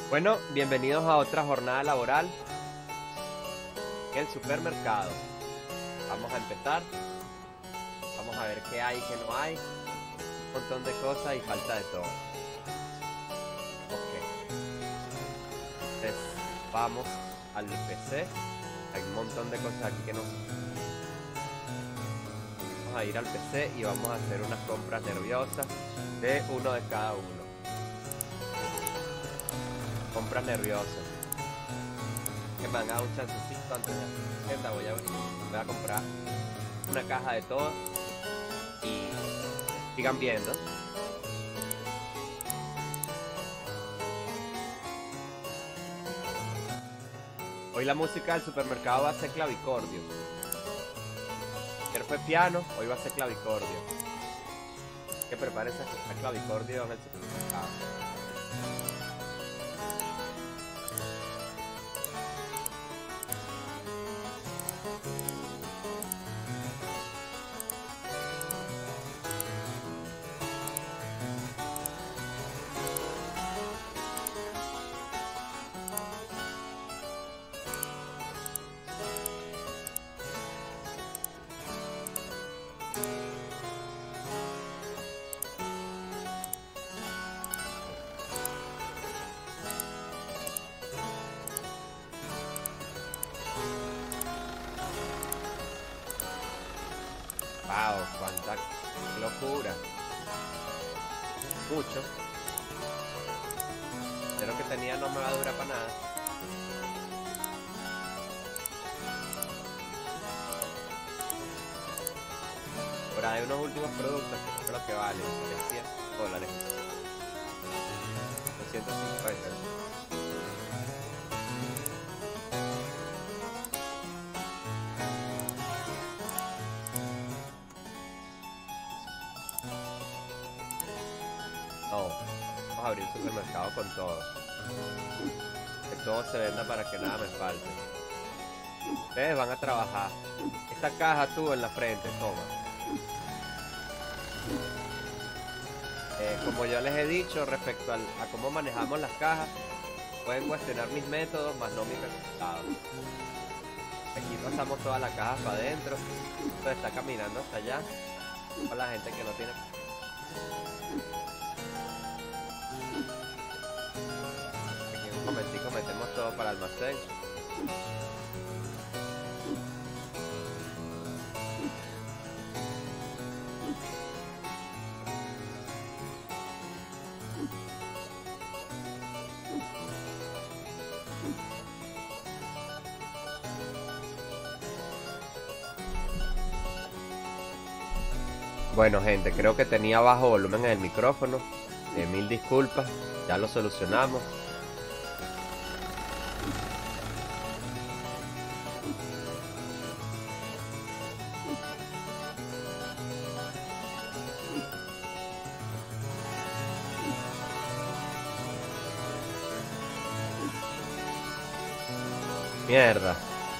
Bueno, bienvenidos a otra jornada laboral en el supermercado. Vamos a empezar. Vamos a ver qué hay y qué no hay. Un montón de cosas y falta de todo. Ok. Entonces, vamos al PC. Hay un montón de cosas aquí que no. Vamos a ir al PC y vamos a hacer unas compras nerviosas de uno de cada uno. Compras nerviosas. Que me han dado un chancecito antes de la tienda. Voy a comprar una caja de todo. Y sigan viendo. Hoy la música del supermercado va a ser clavicordio. Ayer fue piano, hoy va a ser clavicordio. Que prepárense a escuchar clavicordio en el supermercado. Wow, cuánta locura. Mucho. De lo que tenía no me va a durar para nada. Por ahí unos últimos productos que creo que valen $100. $250. No, vamos a abrir el supermercado con todo. Que todo se venda para que nada me falte. Ustedes van a trabajar. Esta caja tú en la frente, toma. Como yo les he dicho respecto a cómo manejamos las cajas, pueden cuestionar mis métodos, más no mis resultados. Aquí pasamos toda la caja para adentro. Esto está caminando hasta allá. Con la gente que no tiene. Aquí en un momentico metemos todo para el almacén. Bueno, gente, creo que tenía bajo volumen en el micrófono. Mil disculpas, ya lo solucionamos. Mierda.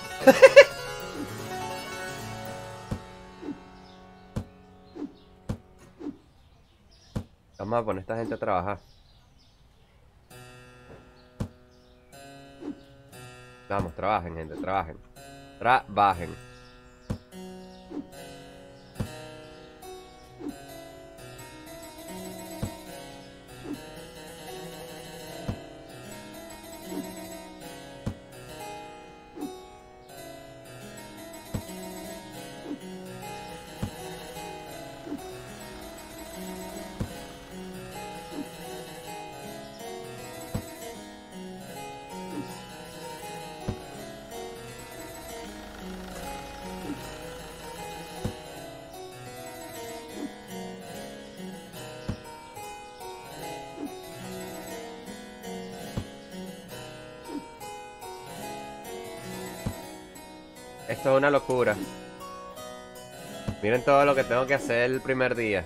Vamos a poner a esta gente a trabajar. Vamos, trabajen, gente, trabajen. Trabajen. Esto es una locura. Miren todo lo que tengo que hacer el primer día.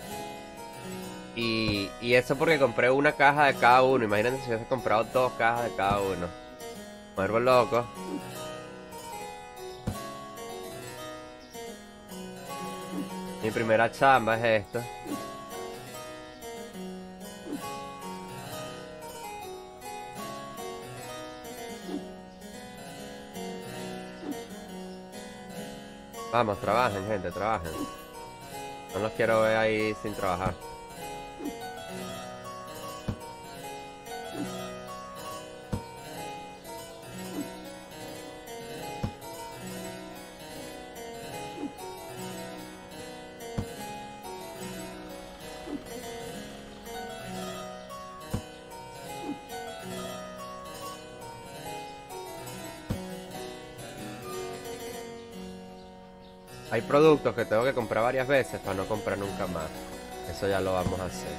Y eso porque compré una caja de cada uno. Imagínense si hubiese comprado 2 cajas de cada uno. Me vuelvo loco. Mi primera chamba es esto. Vamos, trabajen, gente, trabajen. No los quiero ver ahí sin trabajar. Hay productos que tengo que comprar varias veces para no comprar nunca más. Eso ya lo vamos a hacer.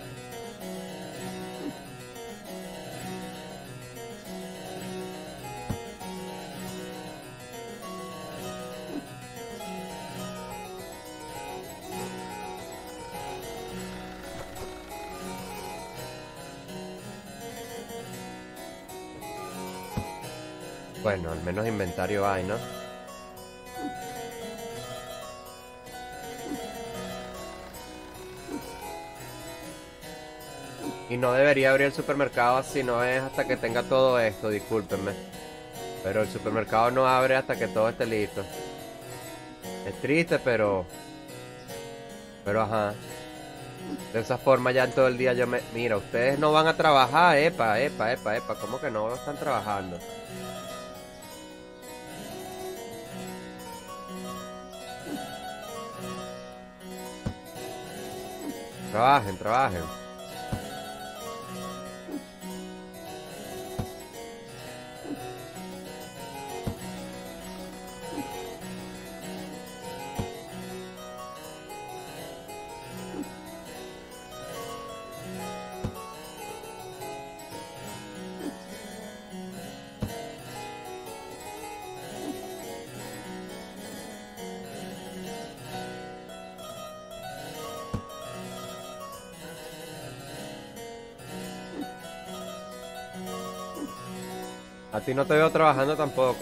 Bueno, al menos inventario hay, ¿no? Y no debería abrir el supermercado si no es hasta que tenga todo esto, discúlpenme. Pero el supermercado no abre hasta que todo esté listo. Es triste, pero... Pero ajá. De esa forma ya en todo el día yo me... Mira, ustedes no van a trabajar, epa, epa, epa, epa. ¿Cómo que no están trabajando? Trabajen, trabajen. A ti no te veo trabajando tampoco.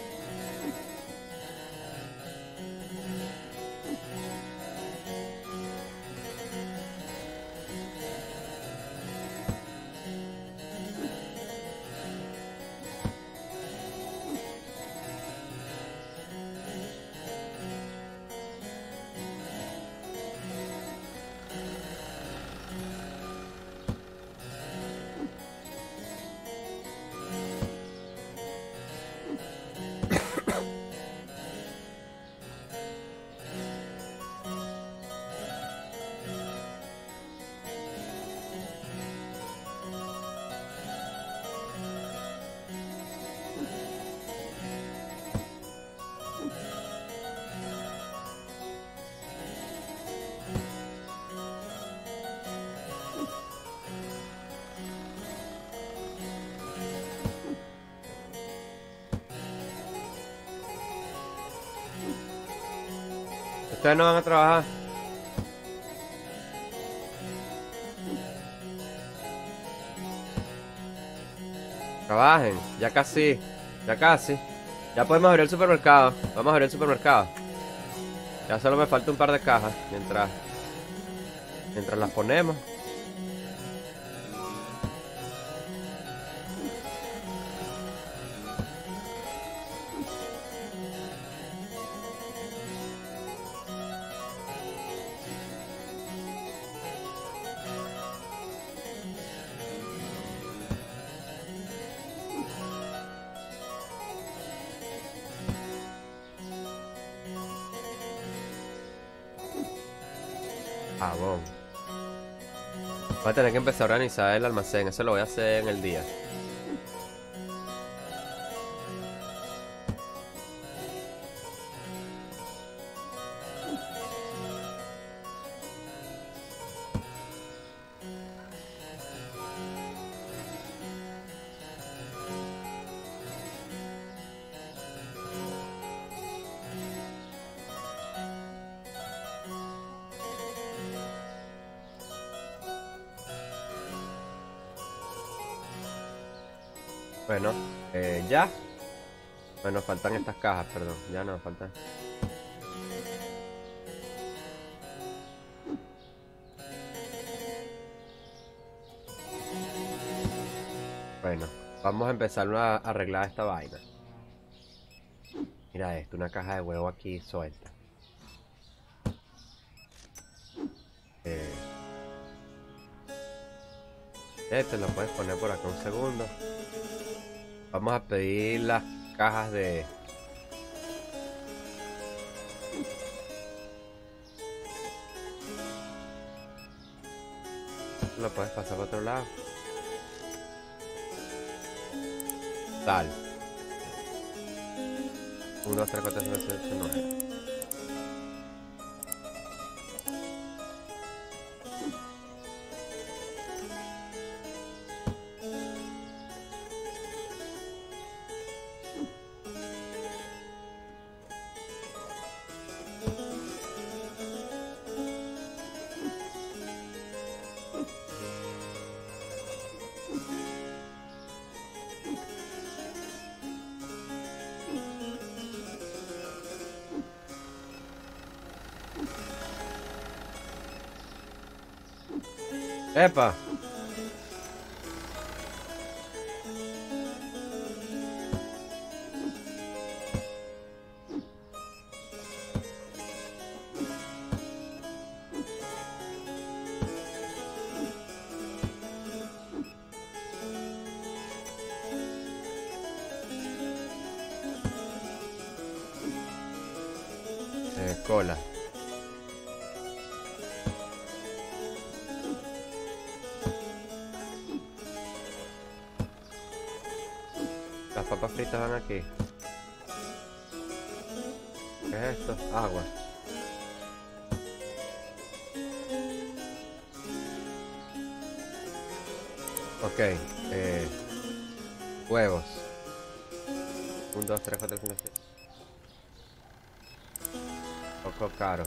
Ustedes no van a trabajar. Trabajen, ya casi, ya casi. Ya podemos abrir el supermercado. Vamos a abrir el supermercado. Ya solo me falta un par de cajas mientras las ponemos. Jabón. Voy a tener que empezar a organizar el almacén. Eso lo voy a hacer en el día. Bueno, ya. Bueno, faltan estas cajas, perdón. Ya no, faltan. Bueno, vamos a empezar a arreglar esta vaina. Mira esto, una caja de huevo aquí suelta. Te lo puedes poner por acá un segundo. Vamos a pedir las cajas de... Lo puedes pasar para otro lado. Sal. 1, 2, 3, 4, 5, 6, 7, 9. ¡Epa! Cola. Las papas fritas van aquí. ¿Qué es esto? Agua. Ok. Huevos. 1, 2, 3, 4, 5, 6. Poco caro.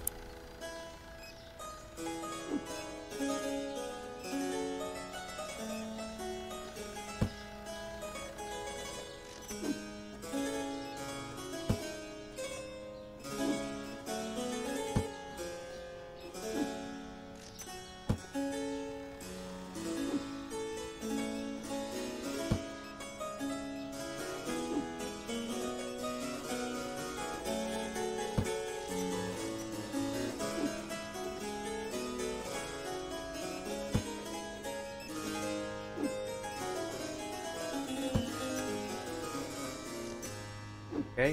Ok.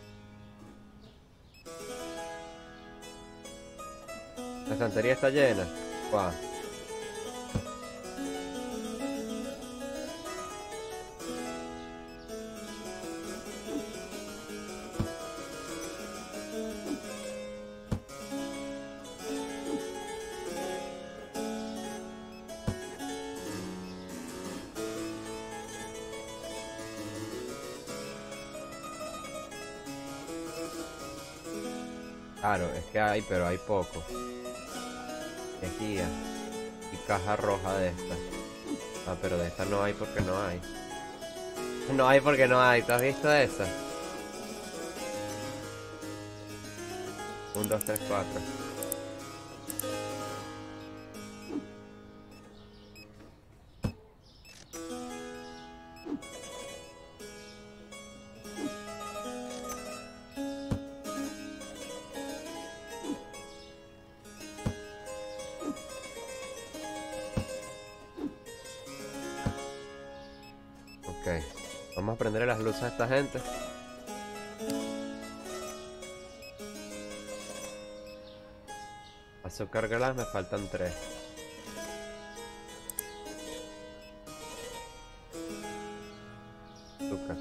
La estantería está llena. Wow. Claro, es que hay, pero hay poco. Es guía. Y caja roja de esta. Ah, pero de esta no hay porque no hay. No hay porque no hay. ¿Tú has visto esa? 1, 2, 3, 4. Ok. Vamos a prender las luces a esta gente. Azúcar glass me faltan 3. Azúcar.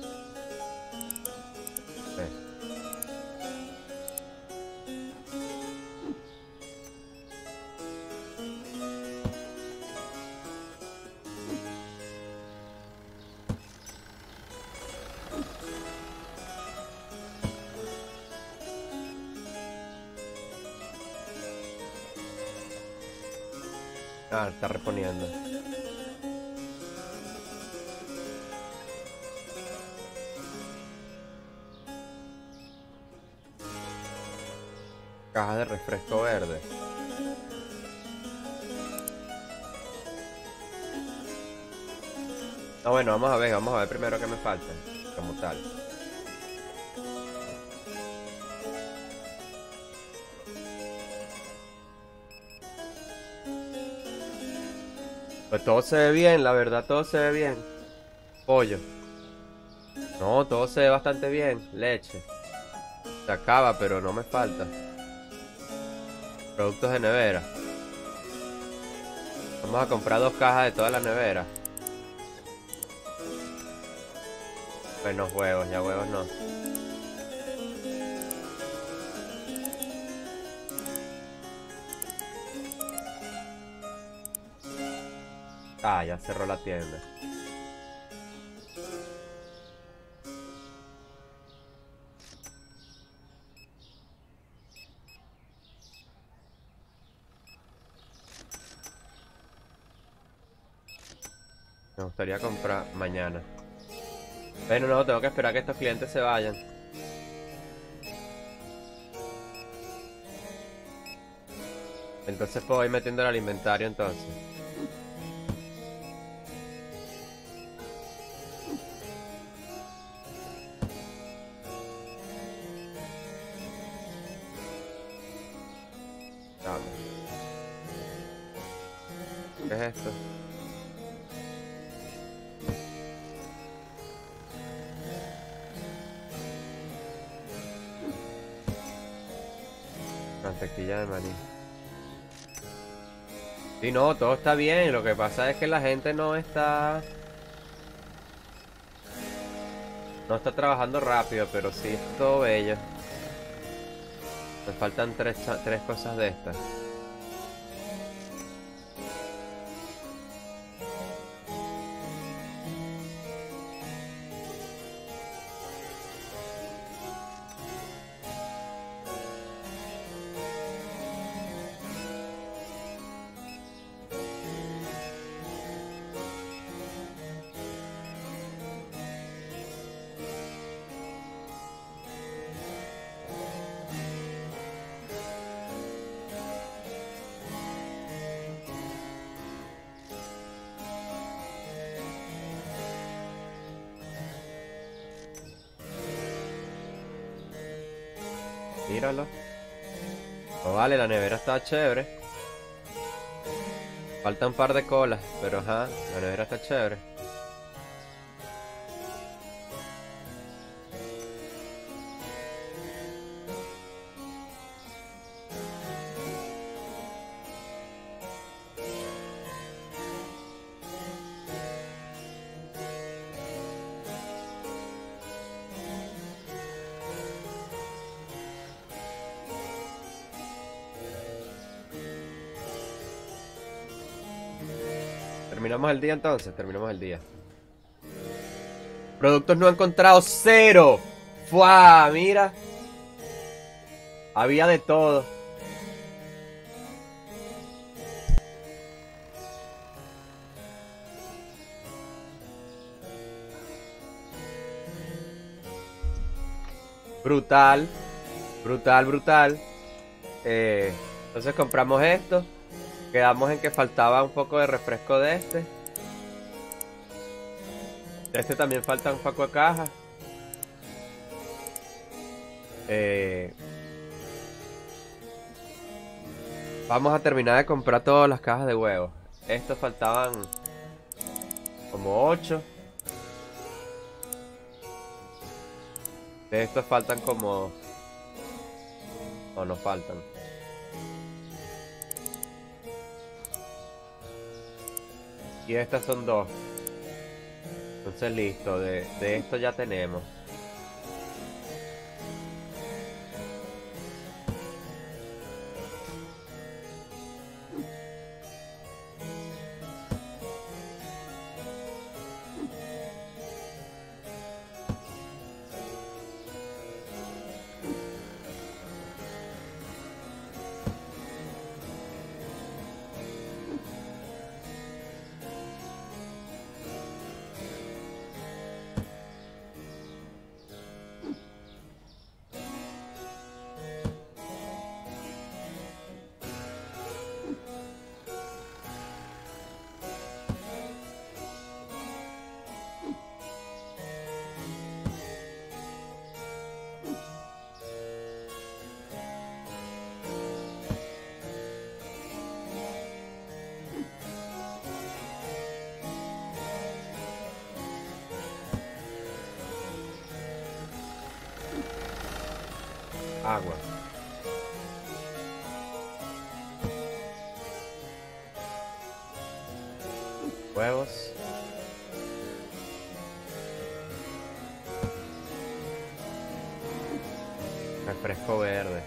Ah, está reponiendo. Caja de refresco verde. Ah, bueno, vamos a ver primero qué me falta, como tal. Pues todo se ve bien, la verdad, todo se ve bien. Pollo. No, todo se ve bastante bien. Leche. Se acaba, pero no me falta. Productos de nevera. Vamos a comprar 2 cajas de toda la nevera. Menos huevos, ya huevos no. Ah, ya cerró la tienda. Me gustaría comprar mañana. Bueno, no, tengo que esperar que estos clientes se vayan. Entonces puedo ir metiéndolo al inventario entonces. Vamos. ¿Qué es esto? Mantequilla de maní. Sí, no, todo está bien. Lo que pasa es que la gente no está trabajando rápido, pero sí es todo bello. Me faltan tres cosas de estas. Míralo. No vale, la nevera está chévere. Falta un par de colas, pero ajá, la nevera está chévere. Terminamos el día entonces, terminamos el día. Productos no encontrados, 0. ¡Fua! Mira. Había de todo. Brutal. Brutal, brutal. Entonces compramos esto. Quedamos en que faltaba un poco de refresco de este. De este también falta un poco de caja. Vamos a terminar de comprar todas las cajas de huevos. Estos faltaban como 8. De estos faltan como... O no faltan. Y estas son 2. Entonces listo, de esto ya tenemos. Agua. Huevos. Refresco verde.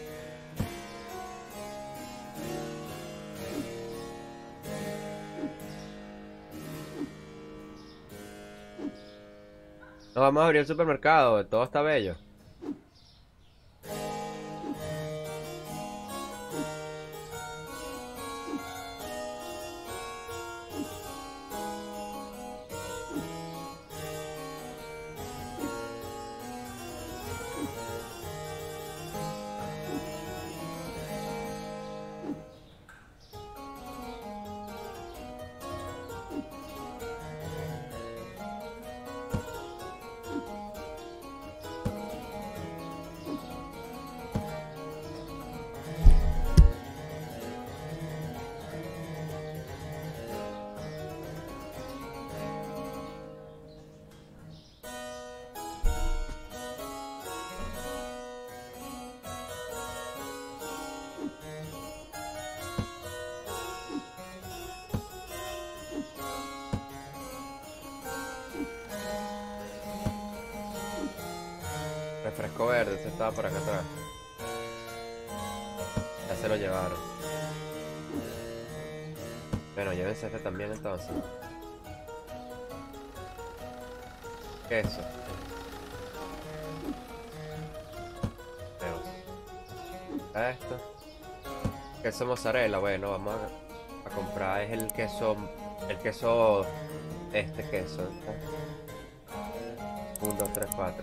No, vamos a abrir el supermercado, todo está bello. Refresco verde, ese estaba por acá atrás. Ya se lo llevaron. Bueno, llévense este también entonces. Queso. Veamos. Esto. Queso mozzarella, bueno, vamos a comprar. Es el queso. El queso. Este queso. 1, 2, 3, 4.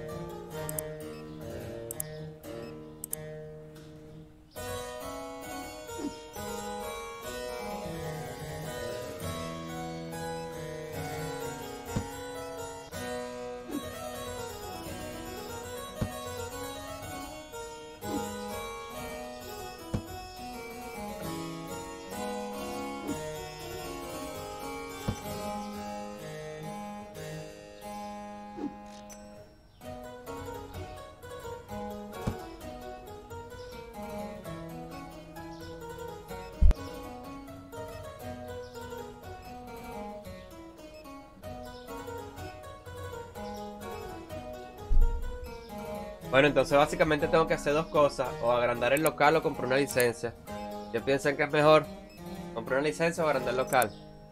Bueno, entonces básicamente tengo que hacer dos cosas. O agrandar el local o comprar una licencia. ¿Qué piensan que es mejor? ¿Comprar una licencia o agrandar el local?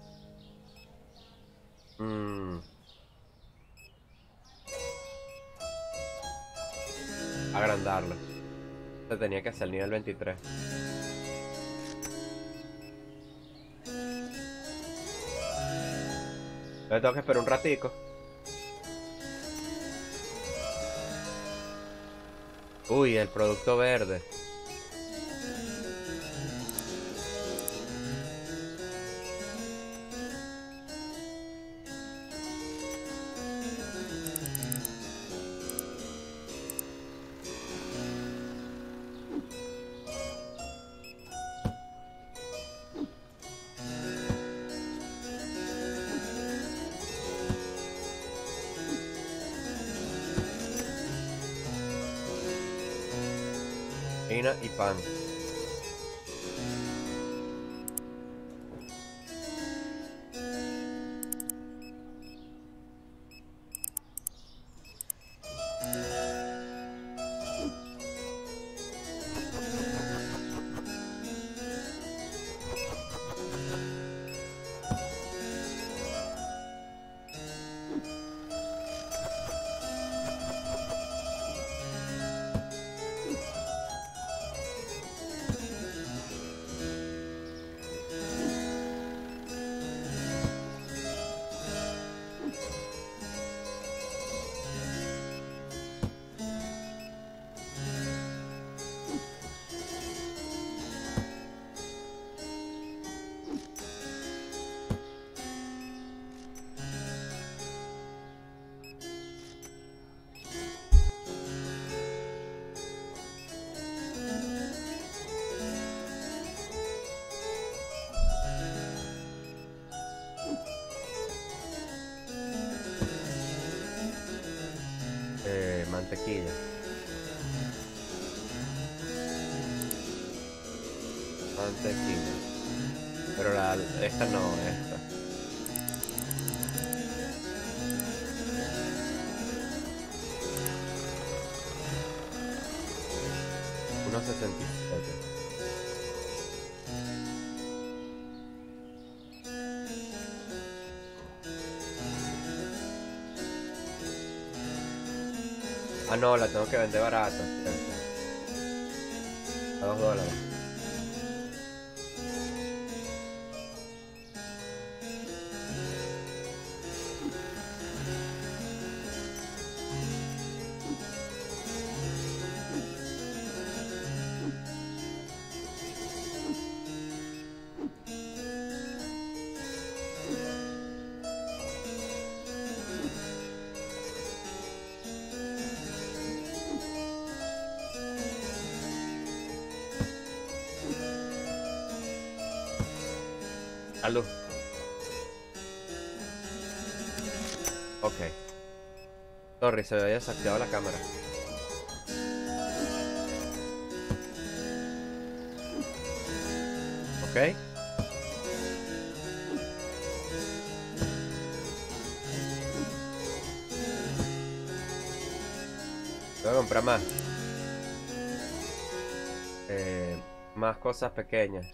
Agrandarlo. Se tenía que hacer el nivel 23. Entonces tengo que esperar un ratico. Uy, el producto verde. Harina y pan. Mantequilla. mantequilla. Pero esta no, esta. Unos 67. Ah, no, la tengo que vender barata, ¿cierto? A $2. Salud. Ok. Sorry, se había desactivado la cámara. Ok. Voy a comprar más. Más cosas pequeñas.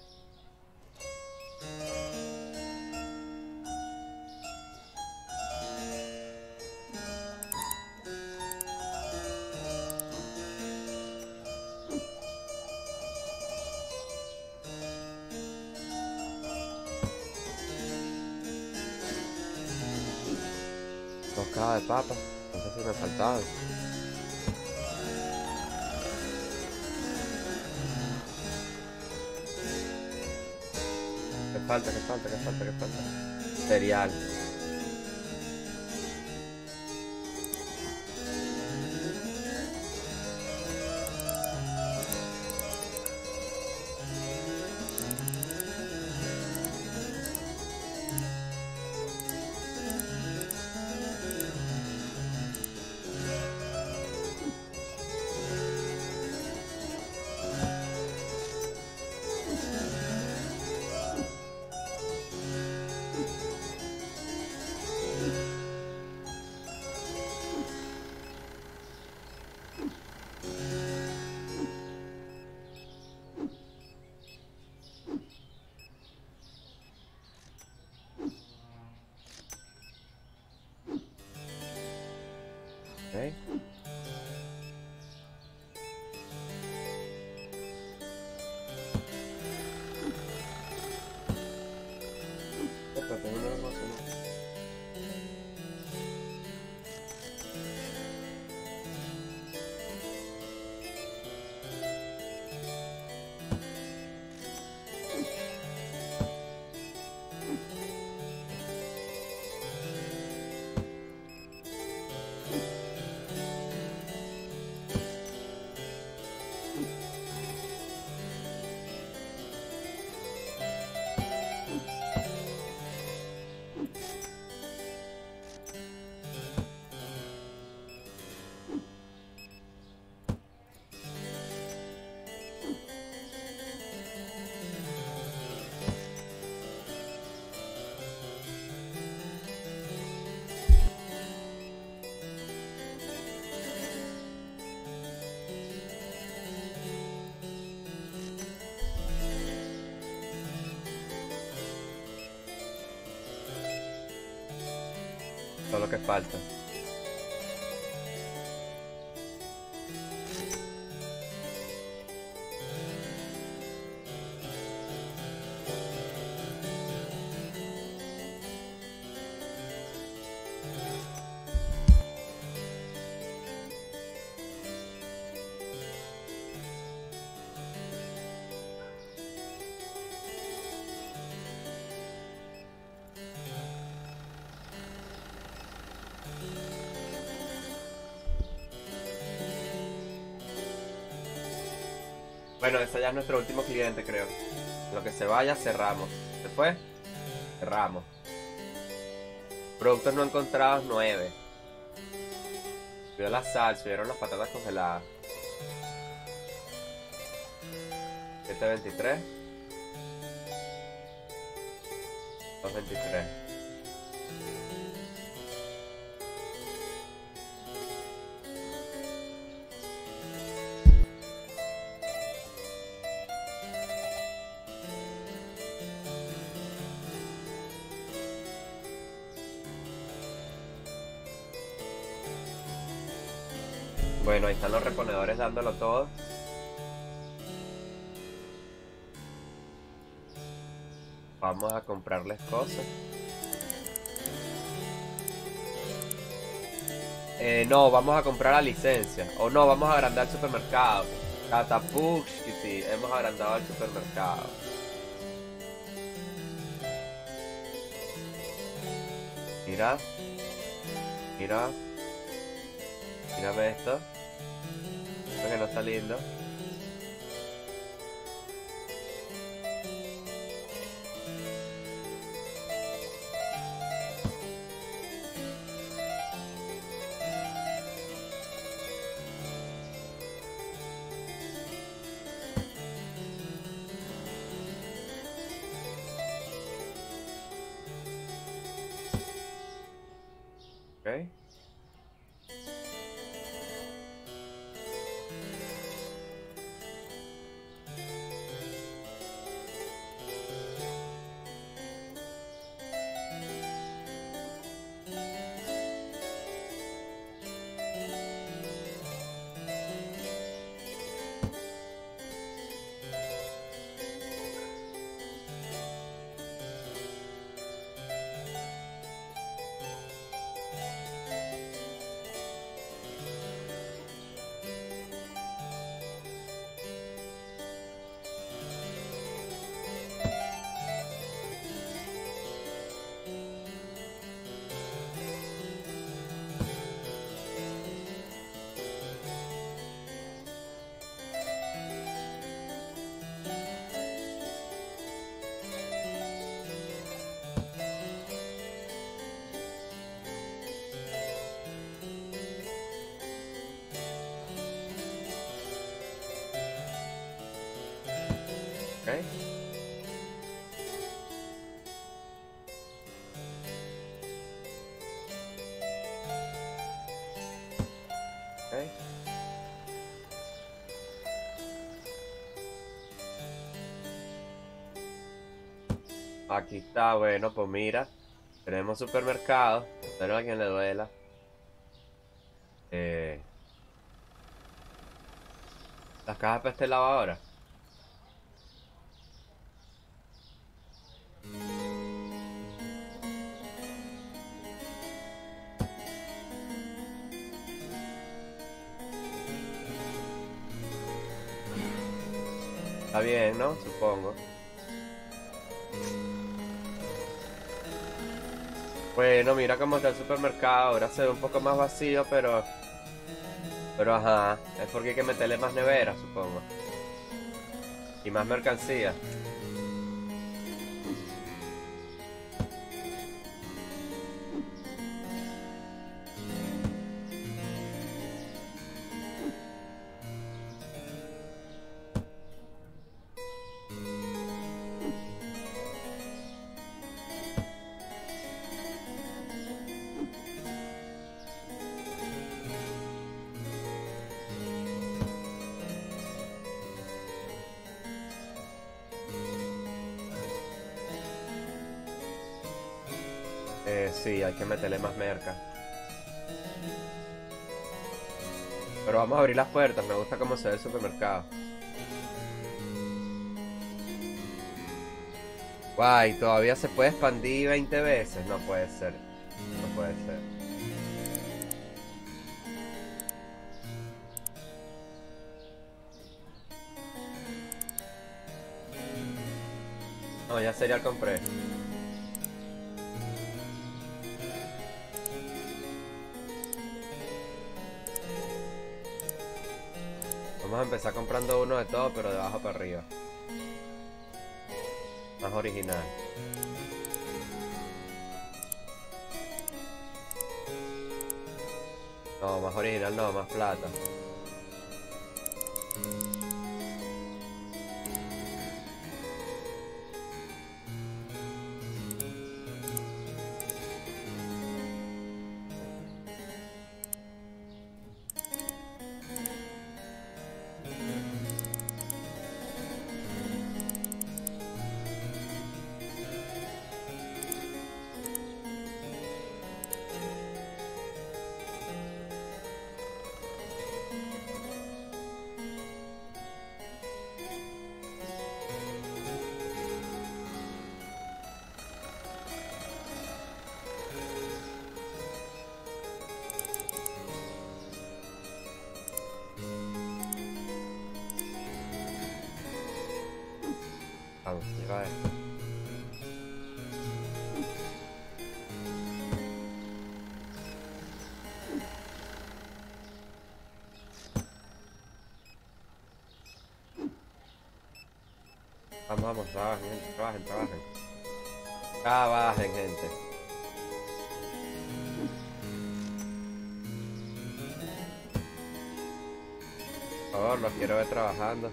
Dos cajas de papa. No sé si me faltaba. ¿Qué falta? ¿Qué falta? ¿Qué falta? ¿Qué falta? Cereal. Ok. Opa, tengo una hermosa, ¿no? Todo lo que falta. Bueno, ese ya es nuestro último cliente, creo. Lo que se vaya, cerramos. ¿Se fue? Cerramos. Productos no encontrados, 9. Subió la sal, subieron las patatas congeladas. 723. 223. Bueno, ahí están los reponedores dándolo todo. Vamos a comprarles cosas. No, vamos a comprar la licencia. O no, vamos a agrandar el supermercado. Catapux, y sí, hemos agrandado el supermercado. Mira. Mira. Mírame esto. Esto que no está lindo. Ok. Ok. Ok. Aquí está, bueno, pues mira. Tenemos supermercado. Espero a quien le duela. Las cajas para este lado ahora. Está bien, ¿no? Supongo. Bueno, mira cómo está el supermercado. Ahora se ve un poco más vacío, pero... Pero ajá, es porque hay que meterle más nevera, supongo. Y más mercancía. Sí, hay que meterle más merca. Pero vamos a abrir las puertas, me gusta cómo se ve el supermercado. Guay, todavía se puede expandir 20 veces. No puede ser. No puede ser. No, ya cereal compré. Vamos a empezar comprando uno de todo, pero de abajo para arriba. Más original. No, más original no, más plata. lleva esto. Vamos, vamos, trabajen, gente, trabajen, trabajen. Trabajen, gente. Por favor, los quiero ver trabajando.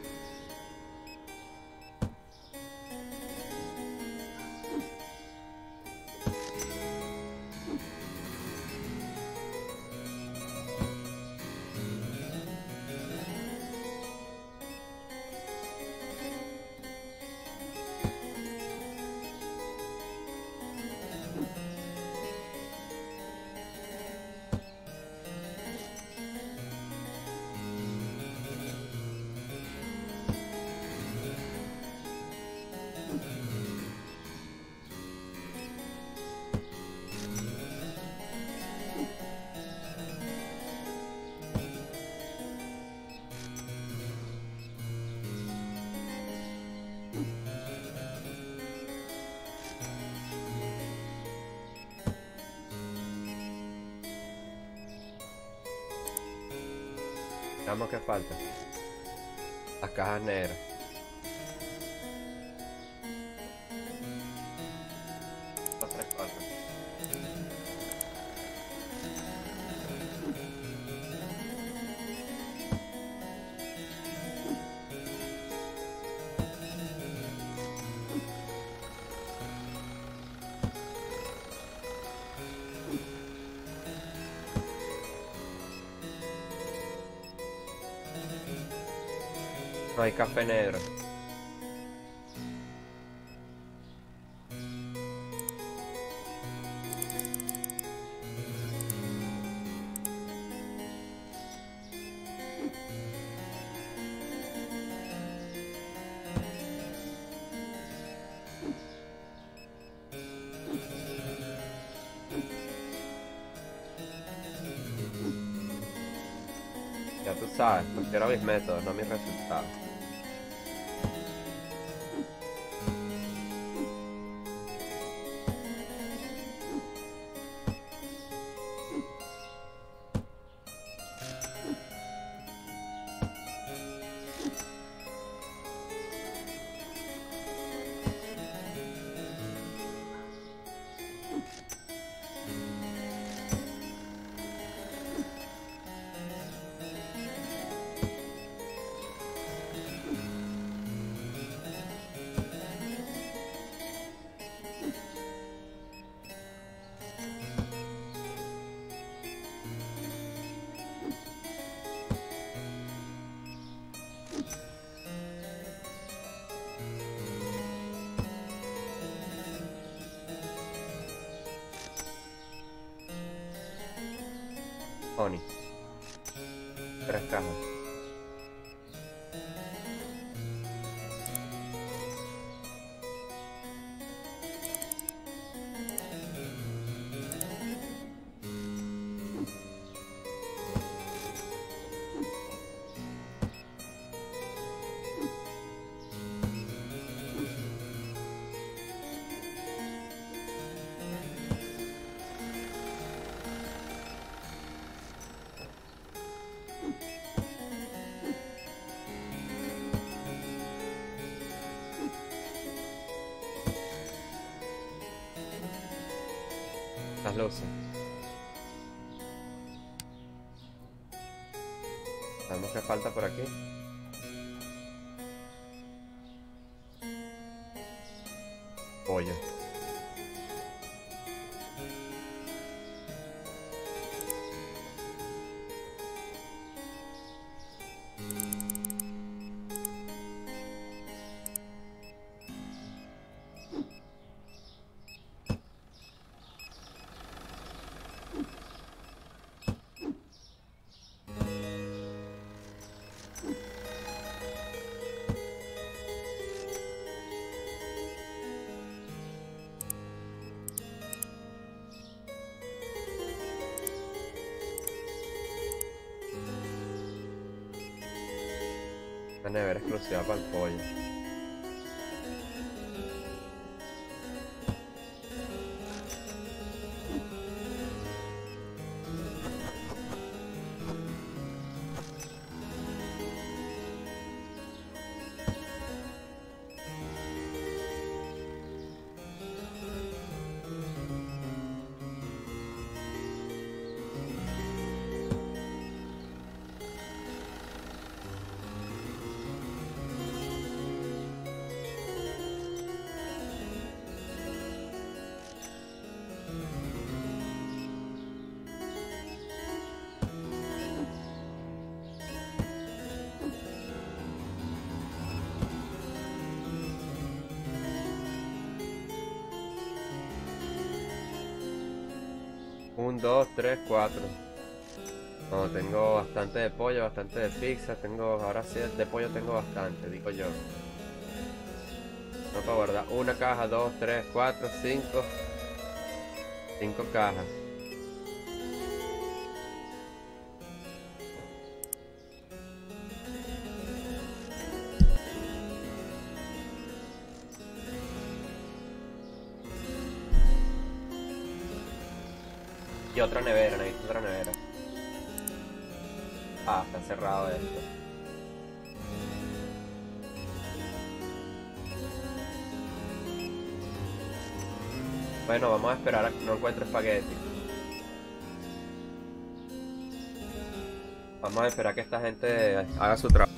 Veamos qué falta. Las cajas negras. Dos, tres, cuatro. No hay café negro. Ya tú sabes, prefiero mis métodos, no mis resultados. Honey. 3 cajas. Las luces. Sabemos que falta por aquí. Pollo. Una nevera exclusiva para el pollo. Un, dos, tres, cuatro. No, tengo bastante de pollo, bastante de pizza. Ahora sí, de pollo tengo bastante, digo yo. No, para guardar una caja, dos, tres, cuatro, cinco. Cinco cajas. Y otra nevera, necesito otra nevera. Ah, está cerrado esto. Bueno, vamos a esperar a que no encuentre espagueti. Vamos a esperar a que esta gente haga su trabajo.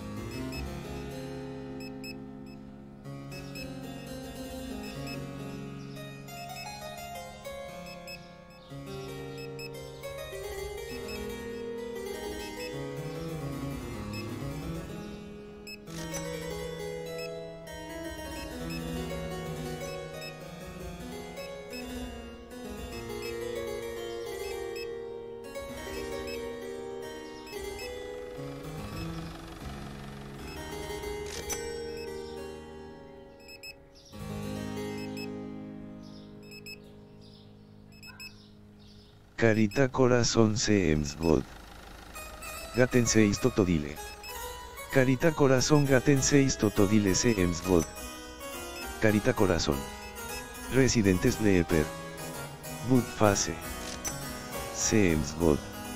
Carita corazón seems god. Gaten seis totodile. Carita corazón gaten seis totodile seems god. Carita corazón. Residentes leper. Good face. Seems god.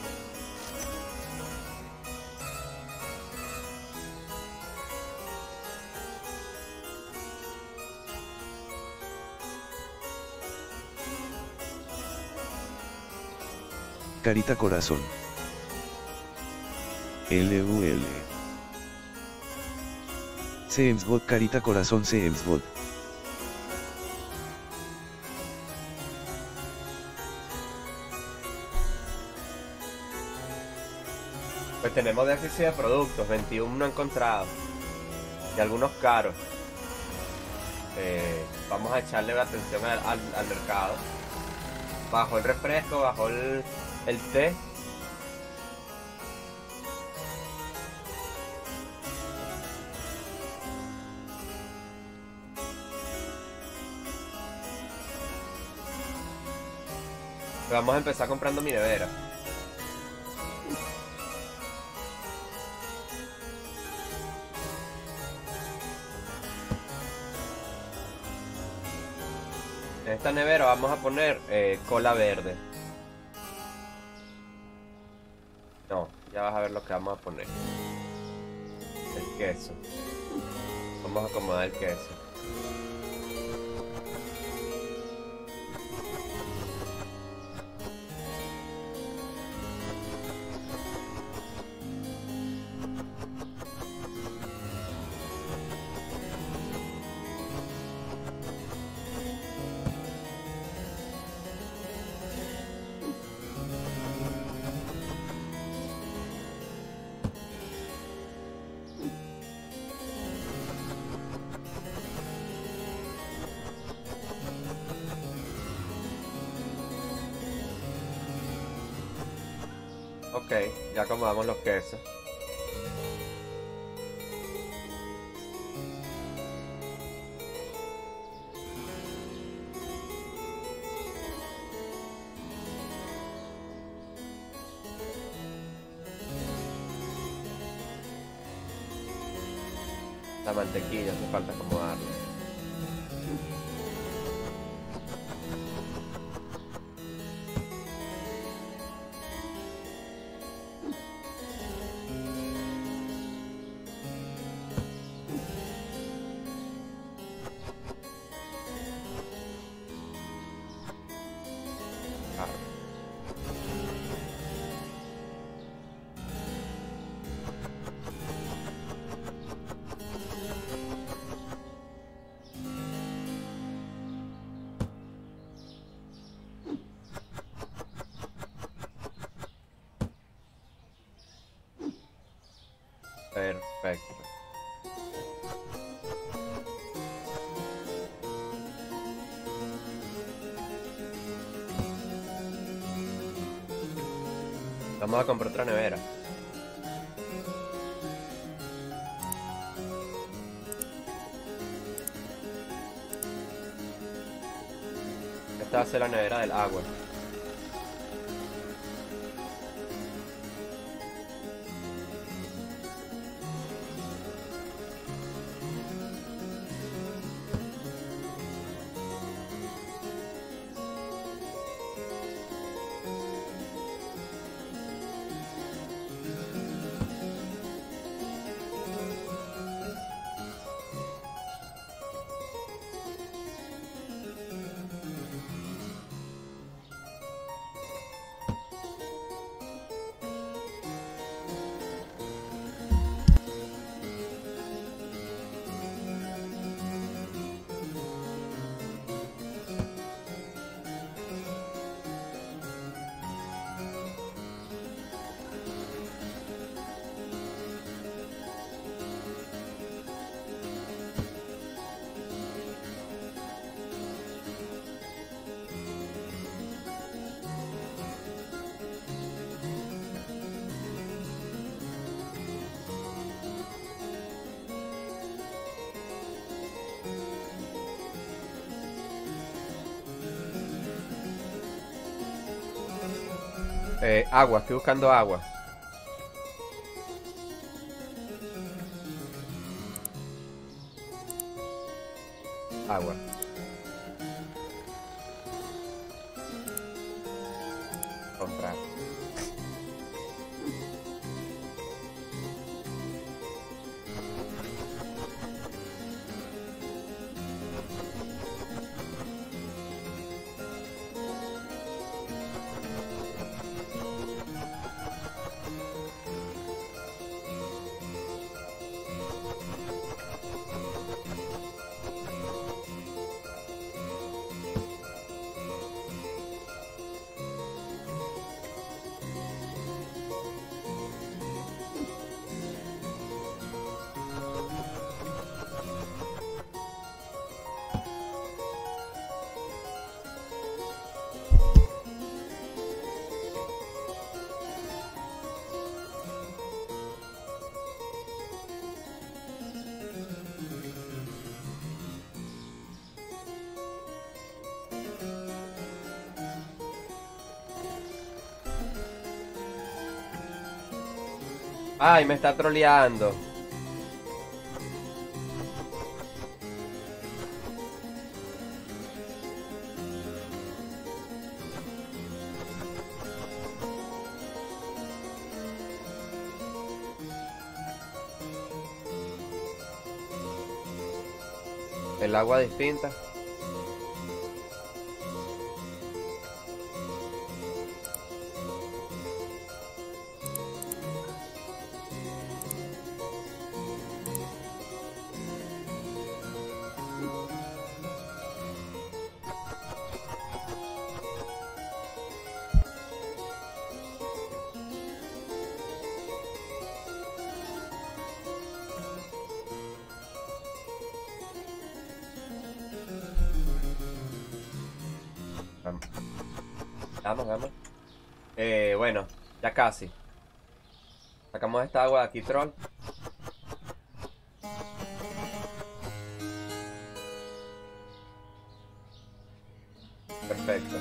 Carita corazón. LUL. Seems god carita corazón seems god. Pues tenemos déficit de productos, 21 no encontrados. Y algunos caros. Vamos a echarle la atención al mercado. Bajó el refresco, bajó el té. Vamos a empezar comprando mi nevera. En esta nevera vamos a poner cola verde. No, ya vas a ver lo que vamos a poner. El queso. Vamos a acomodar el queso. Ok, ya acomodamos los quesos. La mantequilla hace falta acomodarla. Perfecto. Vamos a comprar otra nevera. Esta va a ser la nevera del agua. Agua, estoy buscando agua. Agua. Comprar. Ay, me está troleando. El agua distinta. Vamos. Bueno, ya casi. Sacamos esta agua de aquí, troll. Perfecto.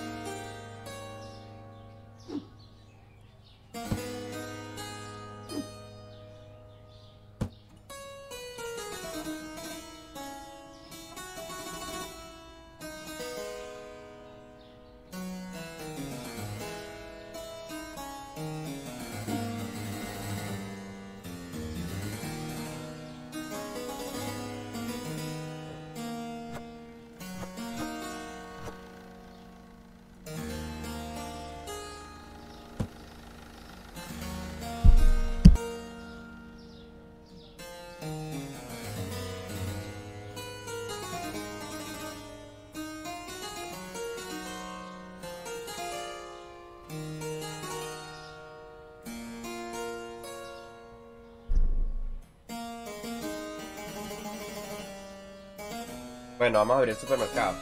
Bueno, vamos a abrir el supermercado.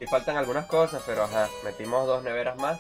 Y faltan algunas cosas, pero ajá, metimos 2 neveras más.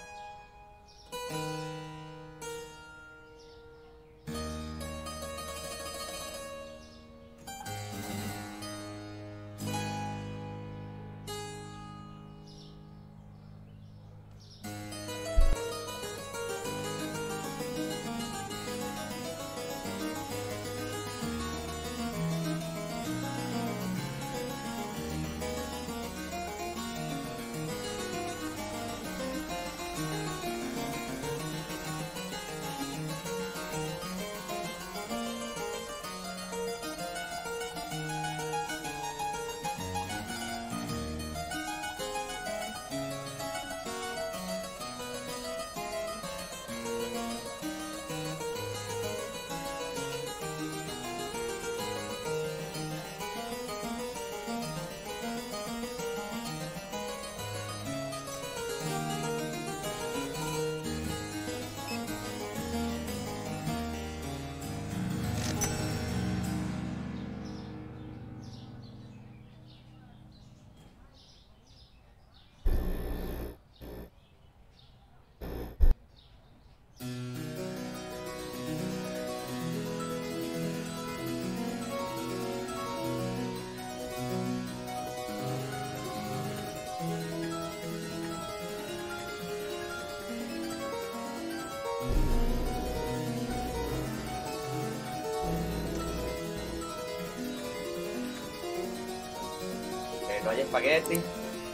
No hay espagueti.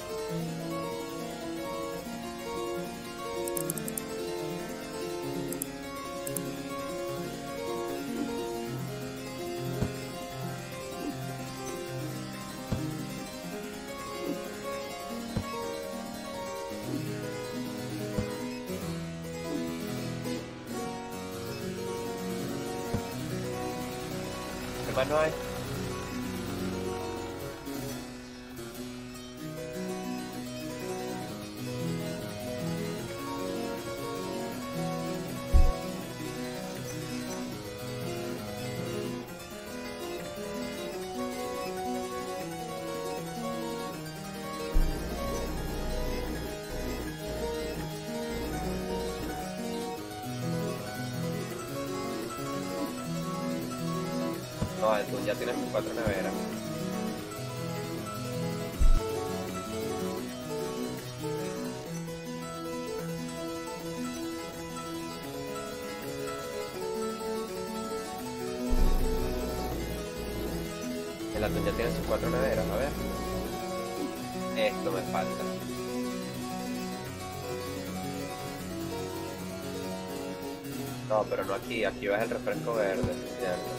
¿Qué más no hay? No, tú ya tienes tus 4 neveras. El atún ya tiene sus 4 neveras, a ver. Esto me falta. No, pero no aquí, aquí ves el refresco verde, ¿cierto?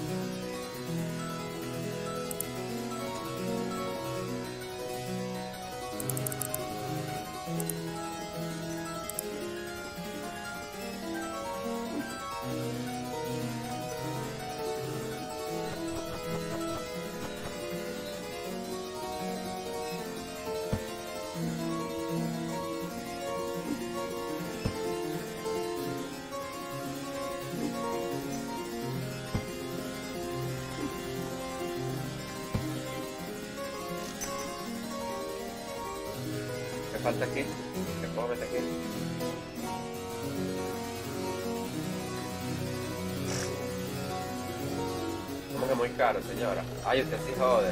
¿Qué falta aquí? ¿Qué puedo meter aquí? Como que muy caro, señora. Ay, usted sí jode.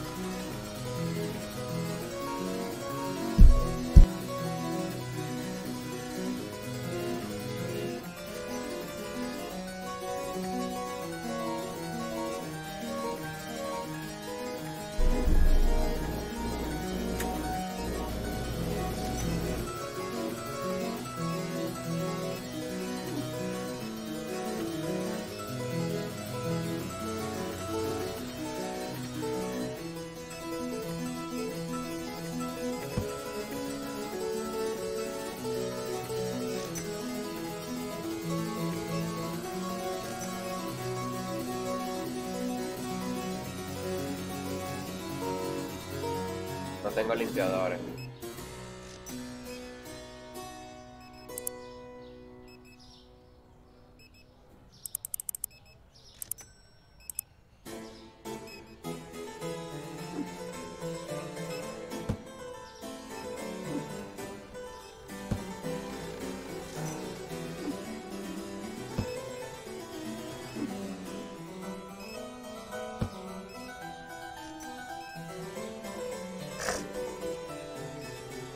No tengo limpiadores.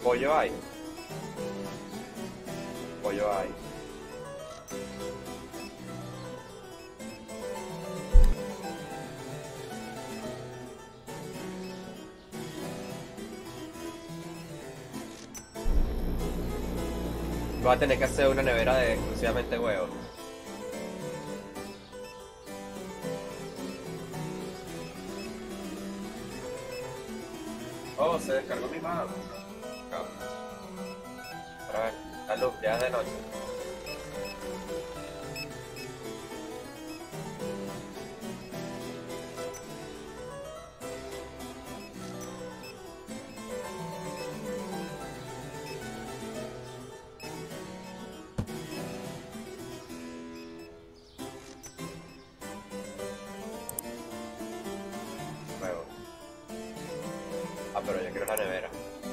Pollo hay. Pollo hay. Voy a tener que hacer una nevera de exclusivamente huevos. Oh, se descargó mi mano. Para ver, la luz, ya es de noche. Huevos. Ah, pero yo quiero la nevera.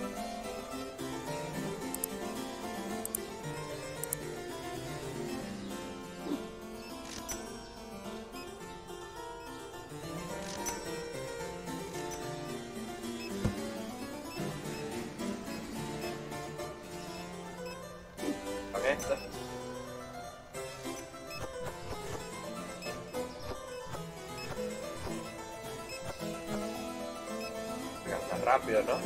Con esto. Gasta rápido, ¿no?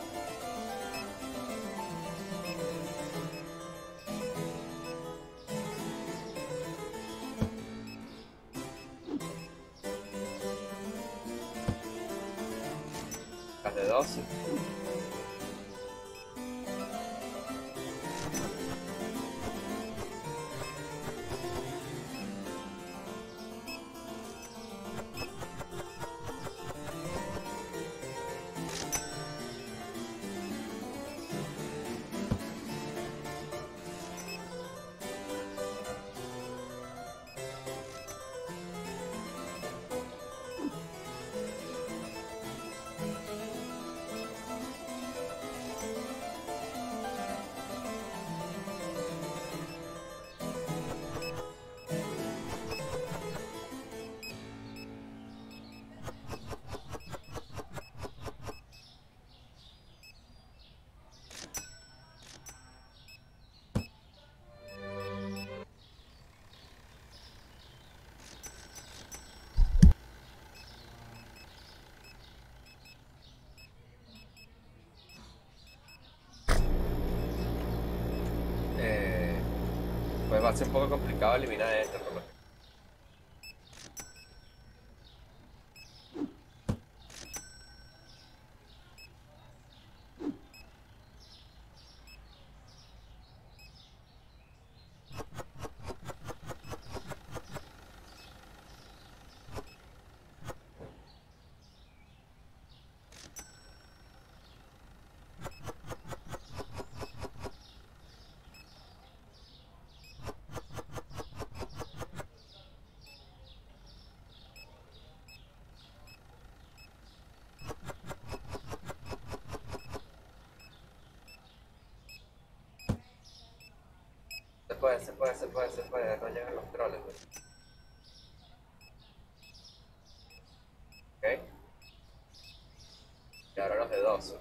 Las de 12. Pues va a ser un poco complicado eliminar esto, por lo que... Se puede, no llegan los troles, pues. Ok. Y ahora los de 12.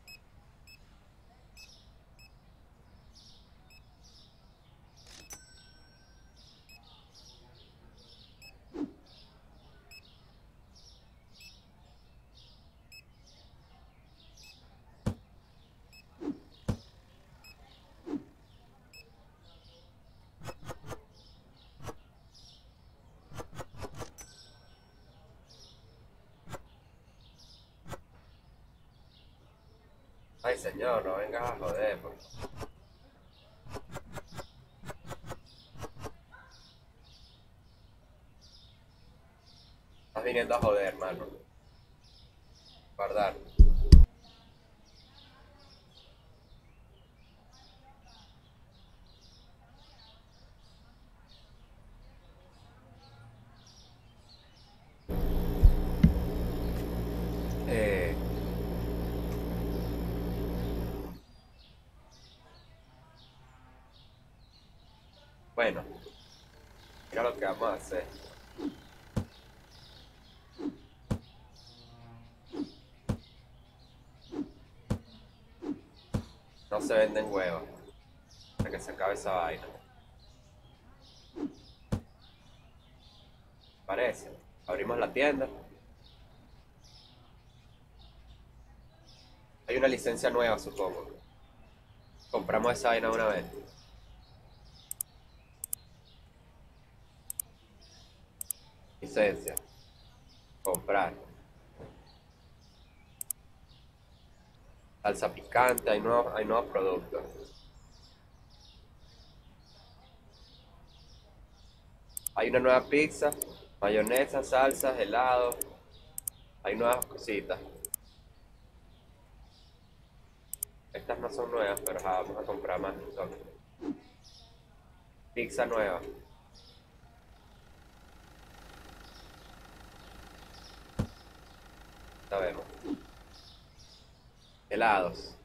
Ay, señor, no vengas a joder, por favor. Estás viniendo a joder, hermano. Guardar. Eh... Bueno, mira lo que vamos a hacer. No se venden huevos. Hasta que se acabe esa vaina. Parece. Abrimos la tienda. Hay una licencia nueva, supongo. Compramos esa vaina una vez. Licencia. Comprar. Salsa picante, hay nuevos productos. Hay una nueva pizza, mayonesa, salsas, helado. Hay nuevas cositas. Estas no son nuevas, pero vamos a comprar más. Pizza nueva. Sabemos. Helados.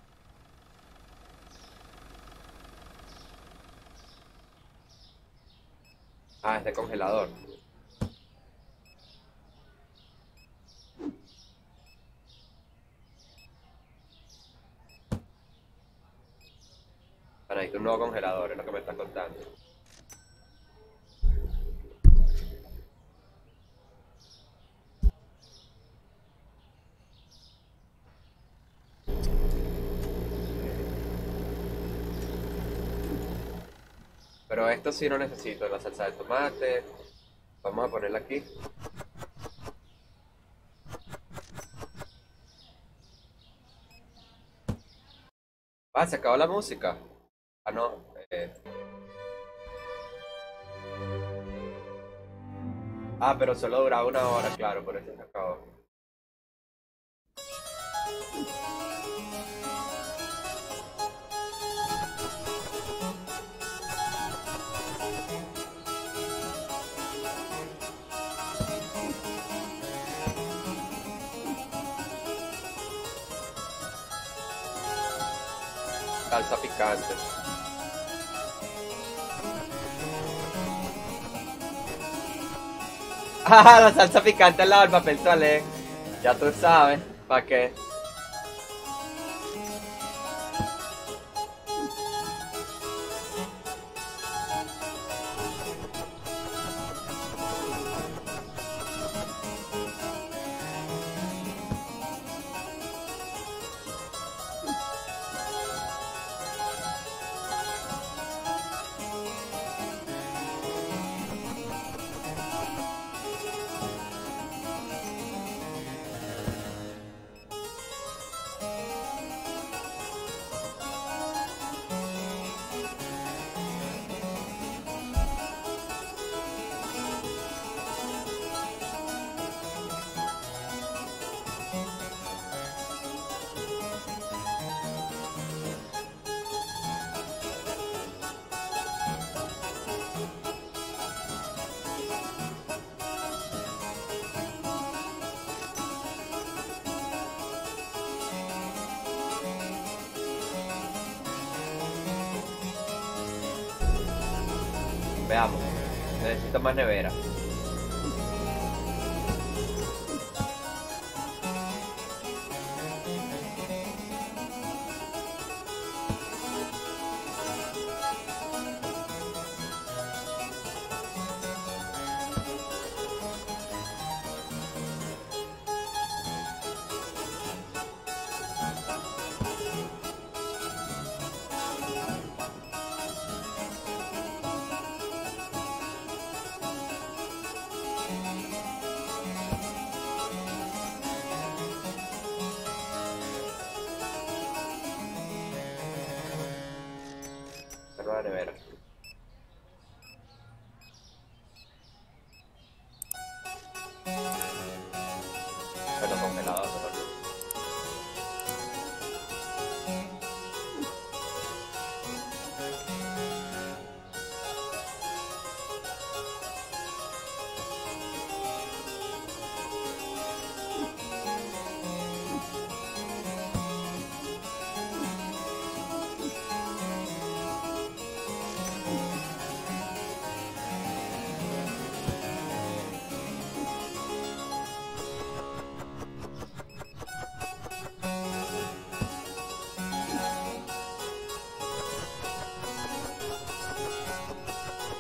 Ah, es de congelador. Necesito un nuevo congelador, es lo que me está contando. Pero esto sí no necesito, la salsa de tomate. Vamos a ponerla aquí. Ah, se acabó la música. Ah, no. Ah, pero solo duraba 1 hora, claro, por eso se acabó. Salsa picante. Ah, la salsa picante al lado del papel toalé. Ya tú sabes, ¿para qué? Veamos. Necesito más nevera. Nueva nevera. Bueno, congelado, pero no.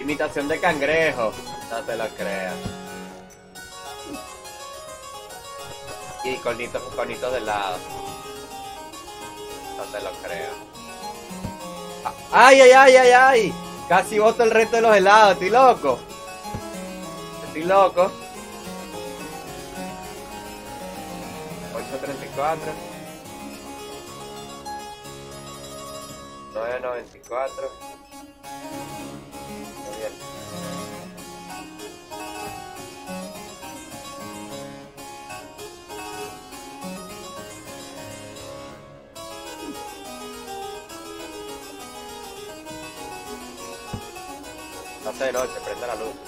Imitación de cangrejo. No te lo creas. Y conitos de lado. No te lo creo. ¡Ay, ay, ay, ay, ay! Casi boto el resto de los helados. Estoy loco. Estoy loco. 8.34. 9.94. Muy bien. Hace de noche, prende la luz.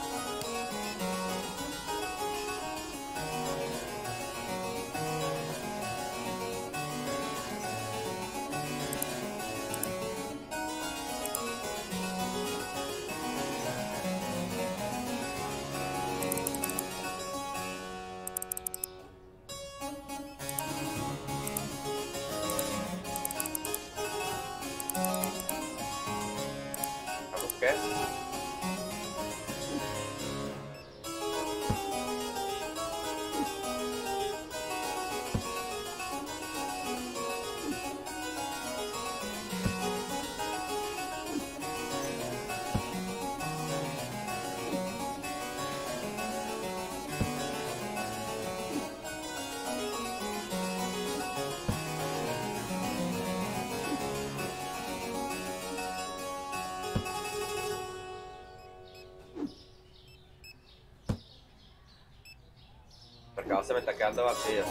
¿Vamos qué? El mercado se me está quedando vacío.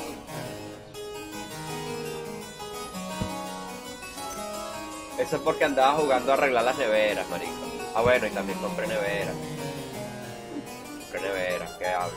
Eso es porque andaba jugando a arreglar las neveras, marico. Ah, bueno, y también compré neveras. Compré neveras, ¿qué hablo?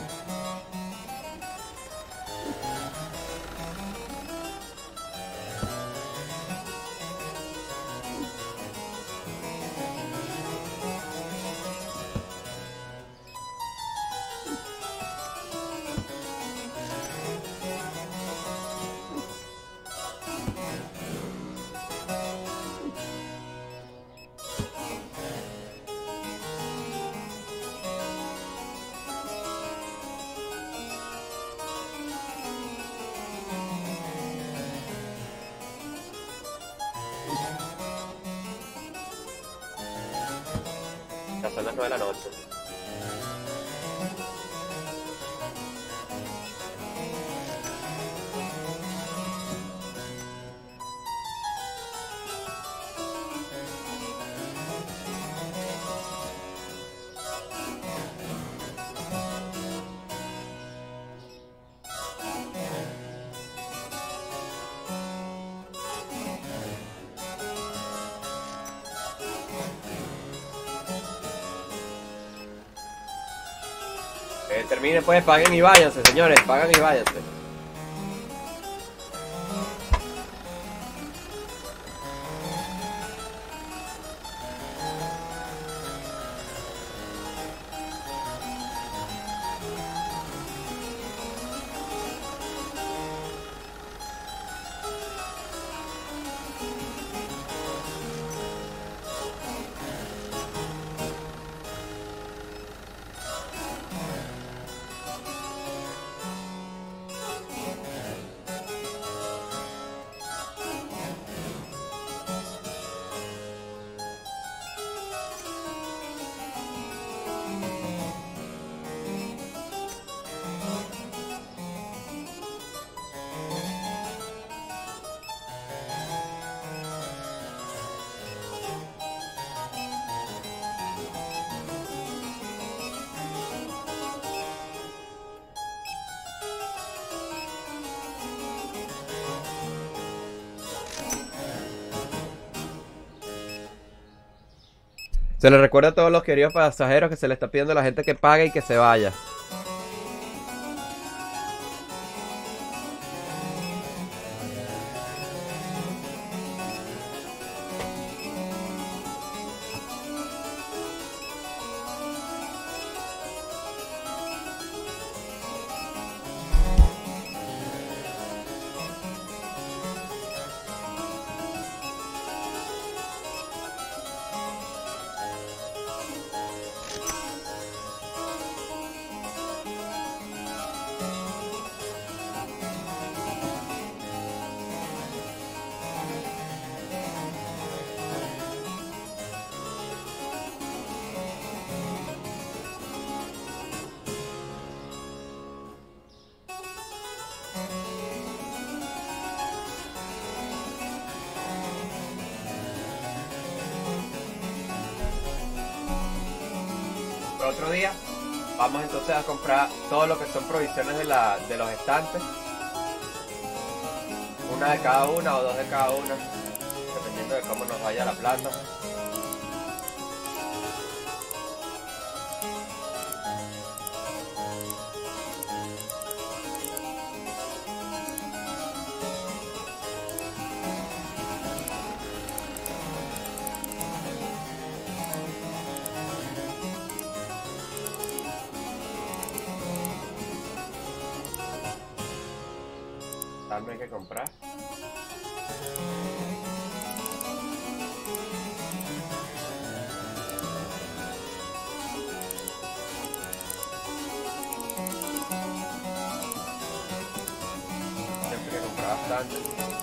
Ya son las 9 de la noche. Termine pues, paguen y váyanse, señores, pagan y váyanse. Se les recuerda a todos los queridos pasajeros que se les está pidiendo a la gente que pague y que se vaya. otro día. Vamos entonces a comprar todo lo que son provisiones de los estantes. Una de cada una o dos de cada una, dependiendo de cómo nos vaya la plata. También hay que comprar. Siempre hay que comprar bastante.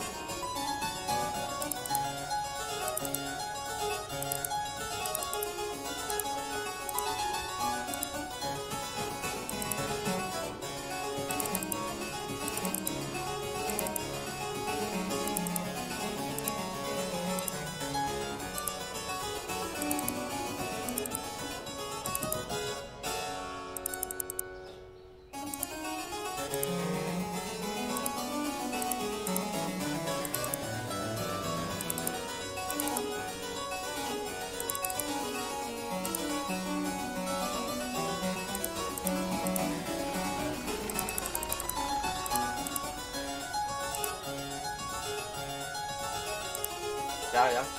Ya.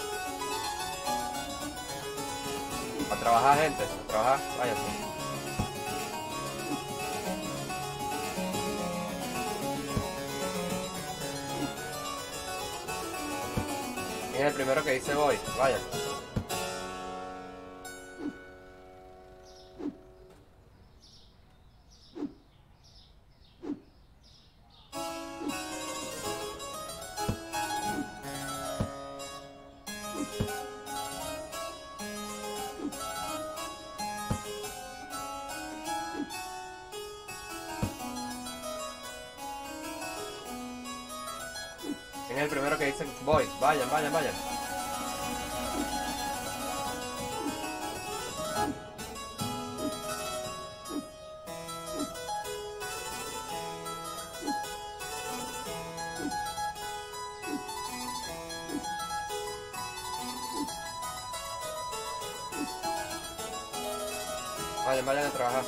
A trabajar, gente. A trabajar. Váyanse. Es el primero que dice voy. Vayan. Es el primero que dice voy. Vayan. Vayan a trabajar.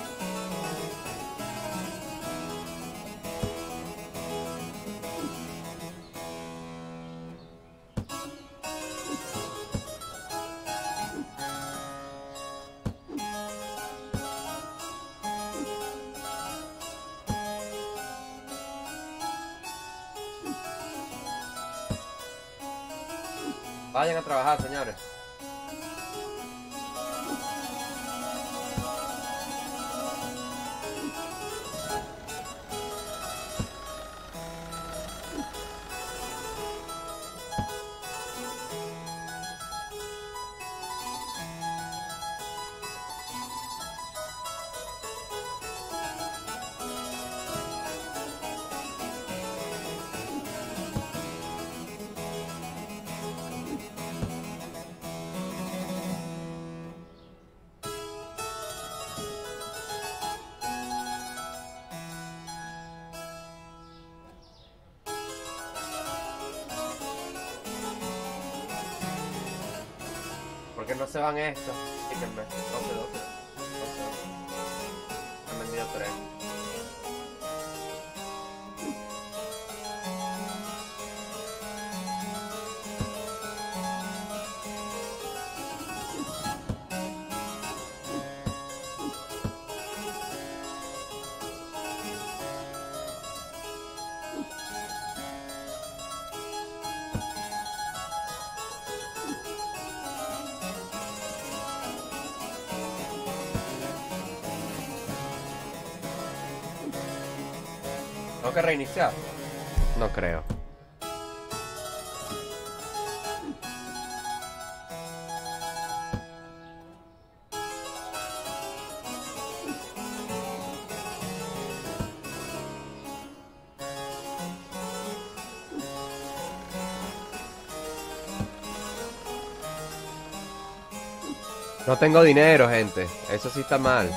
Vayan a trabajar, señores. ¿Por qué no se van estos? Díganme. 12. Han vendido 3. ¿Tengo que reiniciar? No creo. No tengo dinero, gente. Eso sí está mal.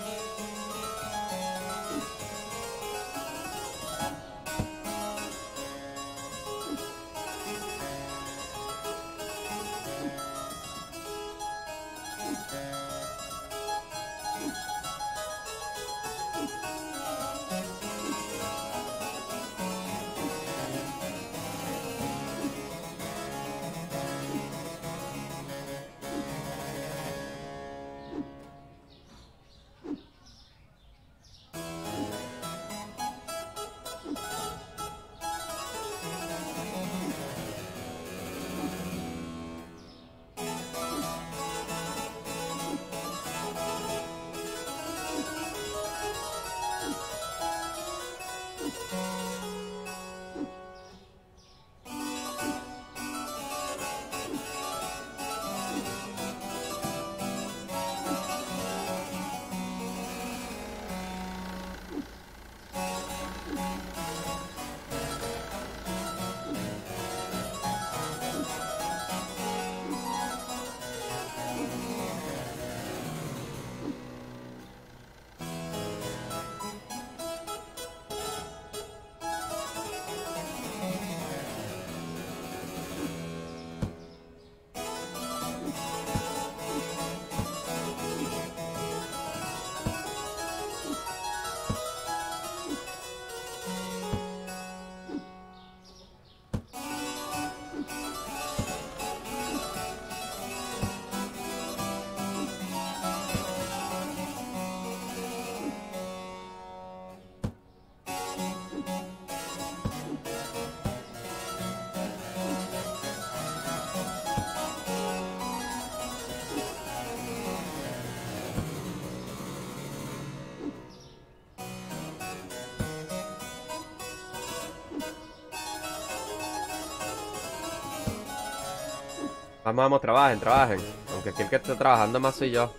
Vamos, vamos, trabajen, trabajen. Aunque aquí el que está trabajando más soy yo.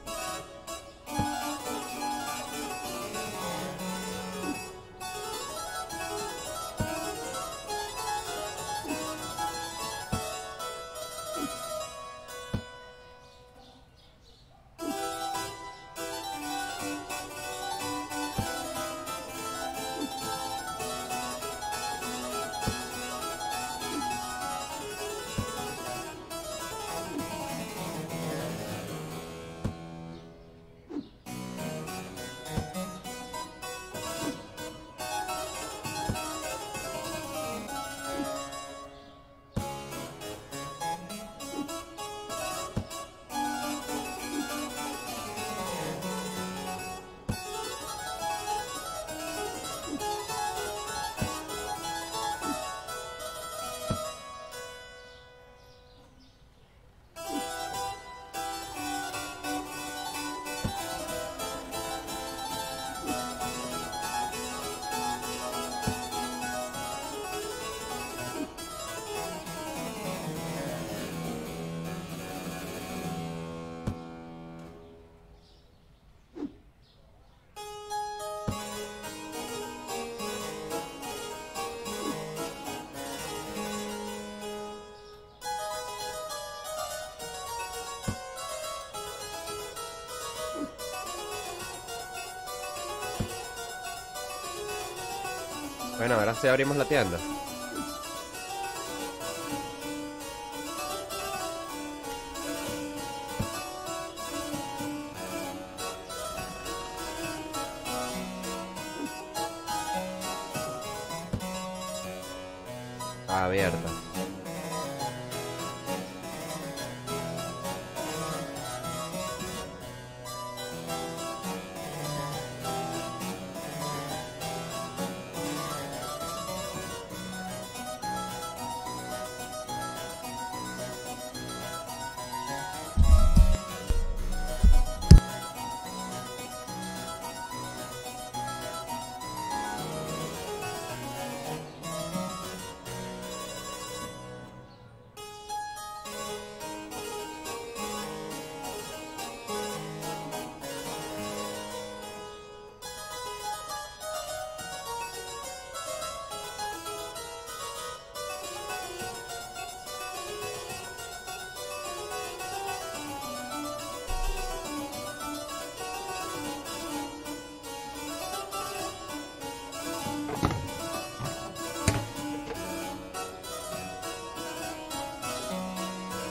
Bueno, ahora sí abrimos la tienda. Abierta.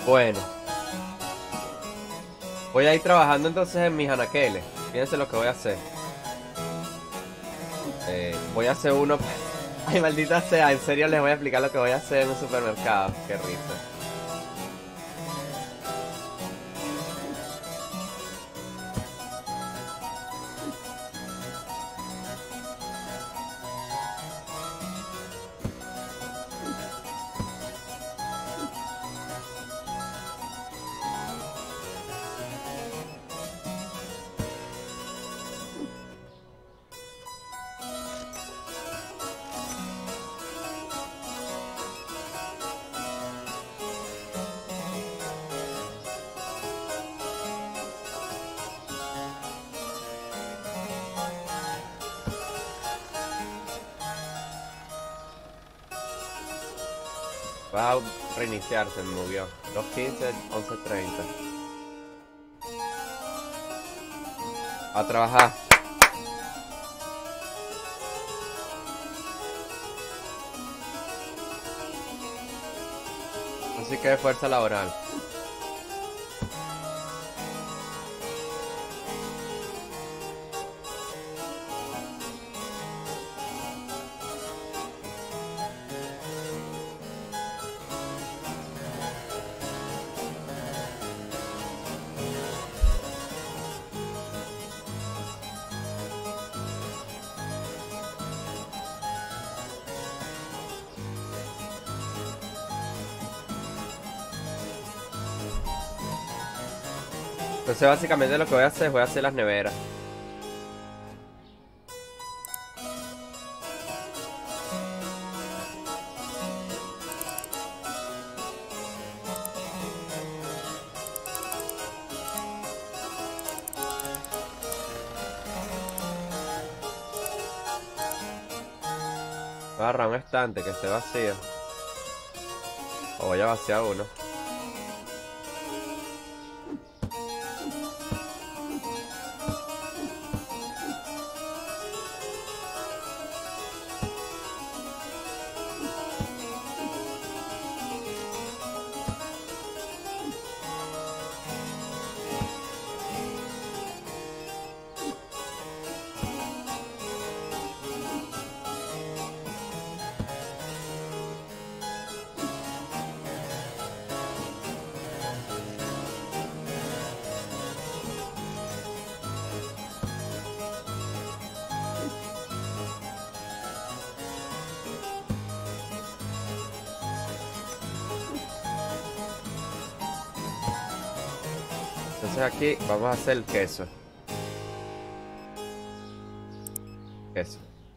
Bueno, voy a ir trabajando entonces en mis anaqueles. Fíjense lo que voy a hacer. Voy a hacer uno. Ay, maldita sea, en serio les voy a explicar lo que voy a hacer en un supermercado. Qué risa. Va a reiniciar, se me movió. 2:15, 11:30. A trabajar. Así que fuerza laboral. Entonces básicamente lo que voy a hacer es voy a hacer las neveras. Voy a agarrar un estante que esté vacío. O voy a vaciar uno. Entonces aquí vamos a hacer el queso. Queso.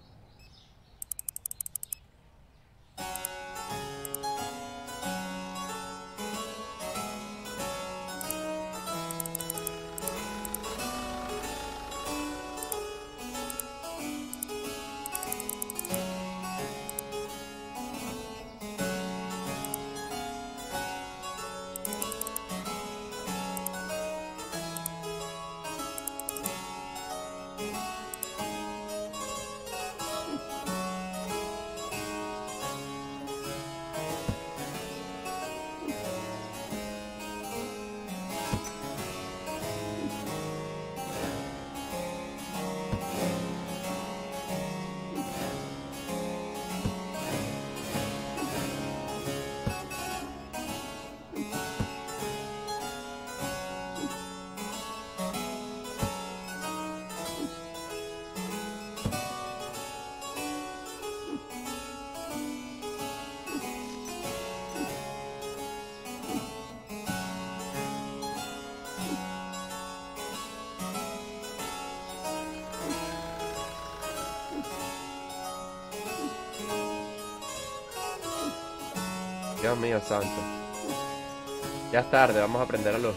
Dios mío santo. Ya es tarde, vamos a prender la luz.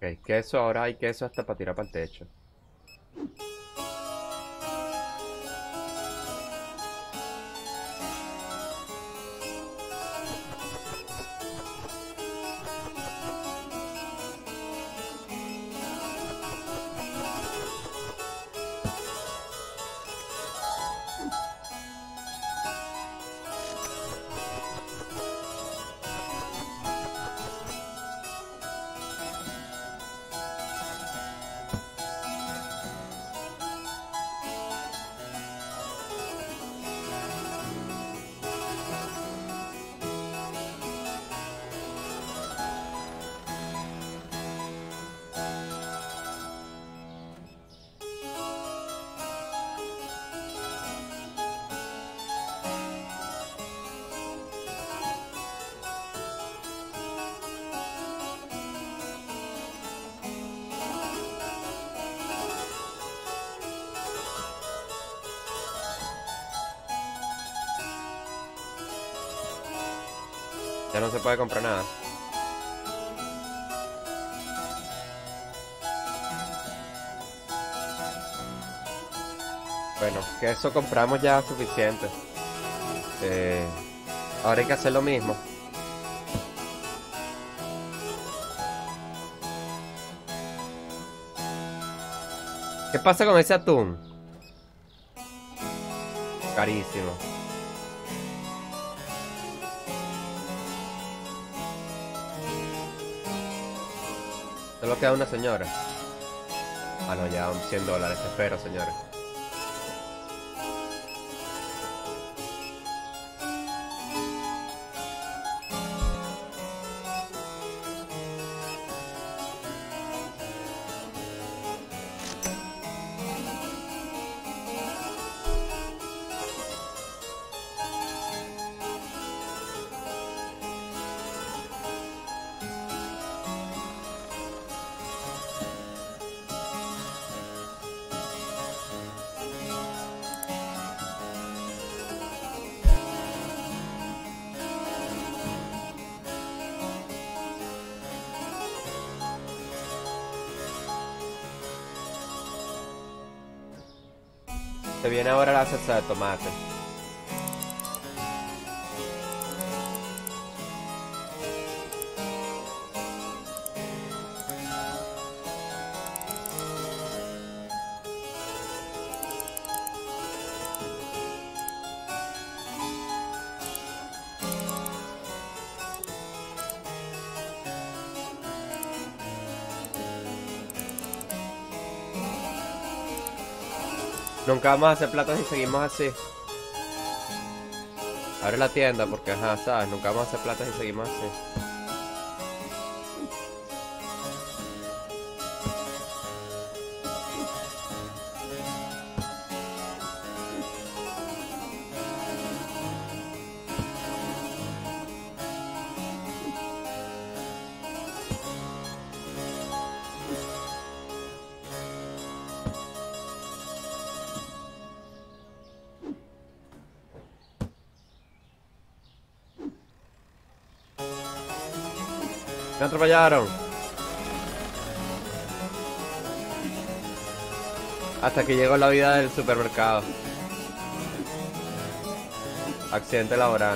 Ok, queso, ahora hay queso hasta para tirar para el techo. Ya no se puede comprar nada. Bueno, que eso compramos ya suficiente. Ahora hay que hacer lo mismo. ¿Qué pasa con ese atún? Carísimo. Solo queda una señora. Ah, no, ya $100. Espero, señores. Se viene ahora la salsa de tomate. Nunca vamos a hacer platos si seguimos así. Abre la tienda porque, ajá, sabes, nunca vamos a hacer platos si seguimos así. Me atropellaron. Hasta que llegó la vida del supermercado. Accidente laboral.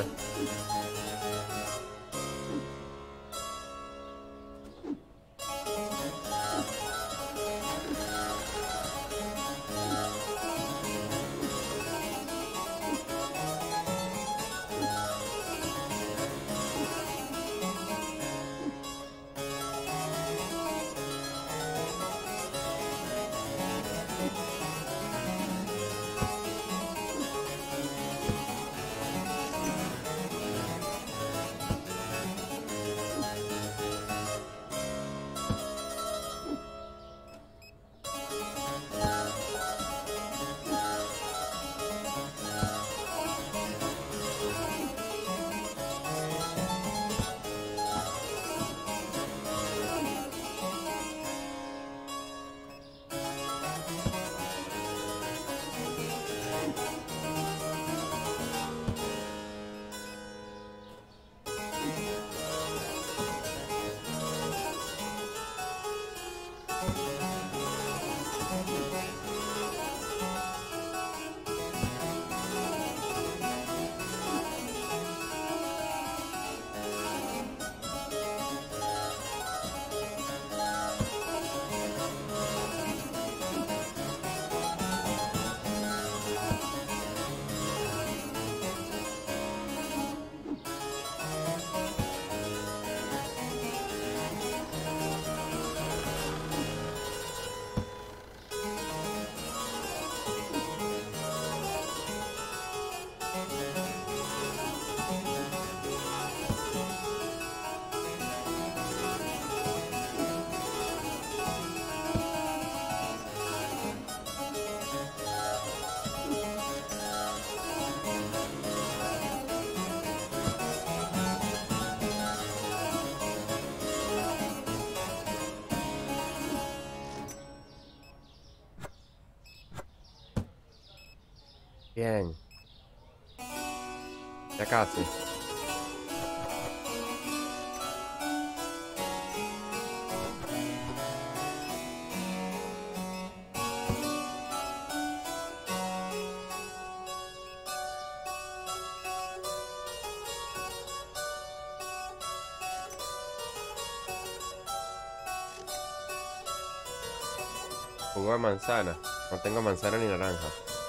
Bien. Ya casi. Jugo de manzana. No tengo manzana ni naranja.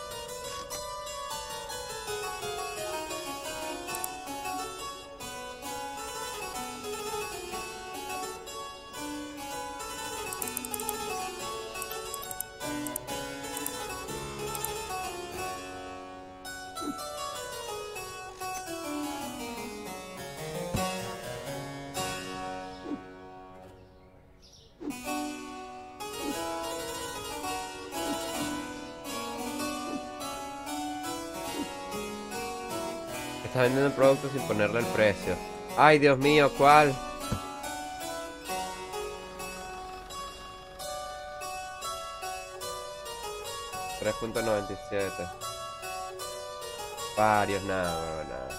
Está vendiendo el producto sin ponerle el precio. Ay, Dios mío, ¿cuál? $3.97. Varios, nada, bro, nada.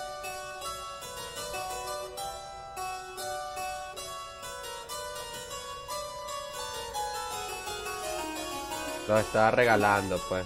Lo estaba regalando, pues.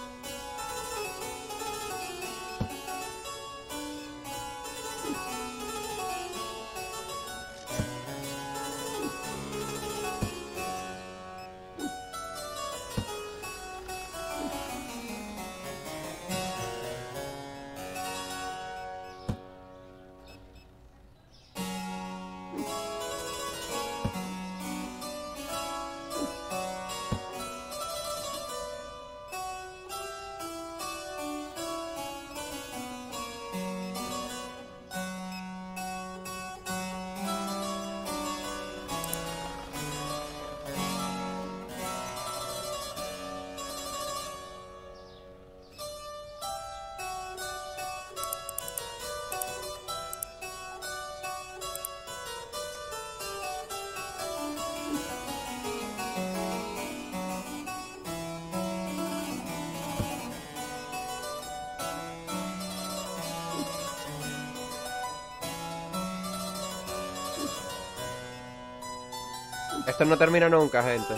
Esto no termina nunca, gente.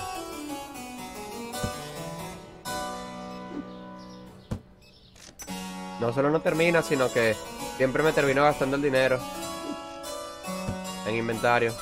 No solo no termina, sino que siempre me termino gastando el dinero en inventario.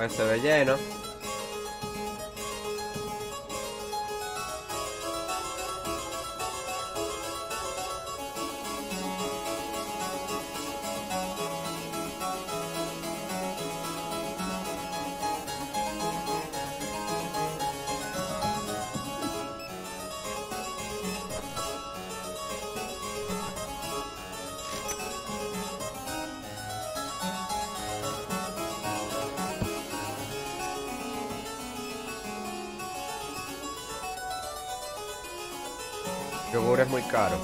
Pues se ve lleno. Yogur es muy caro.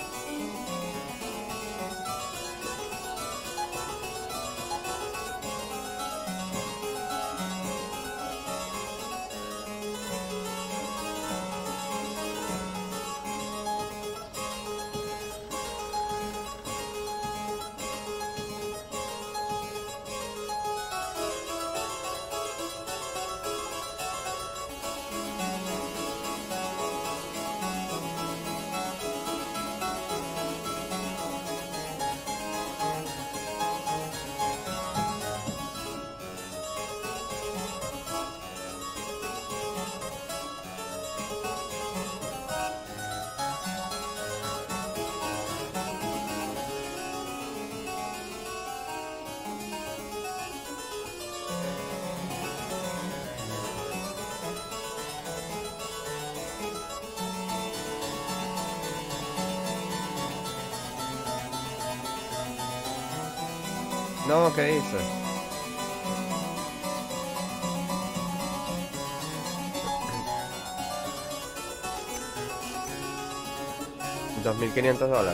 No, ¿qué dice? $2.500.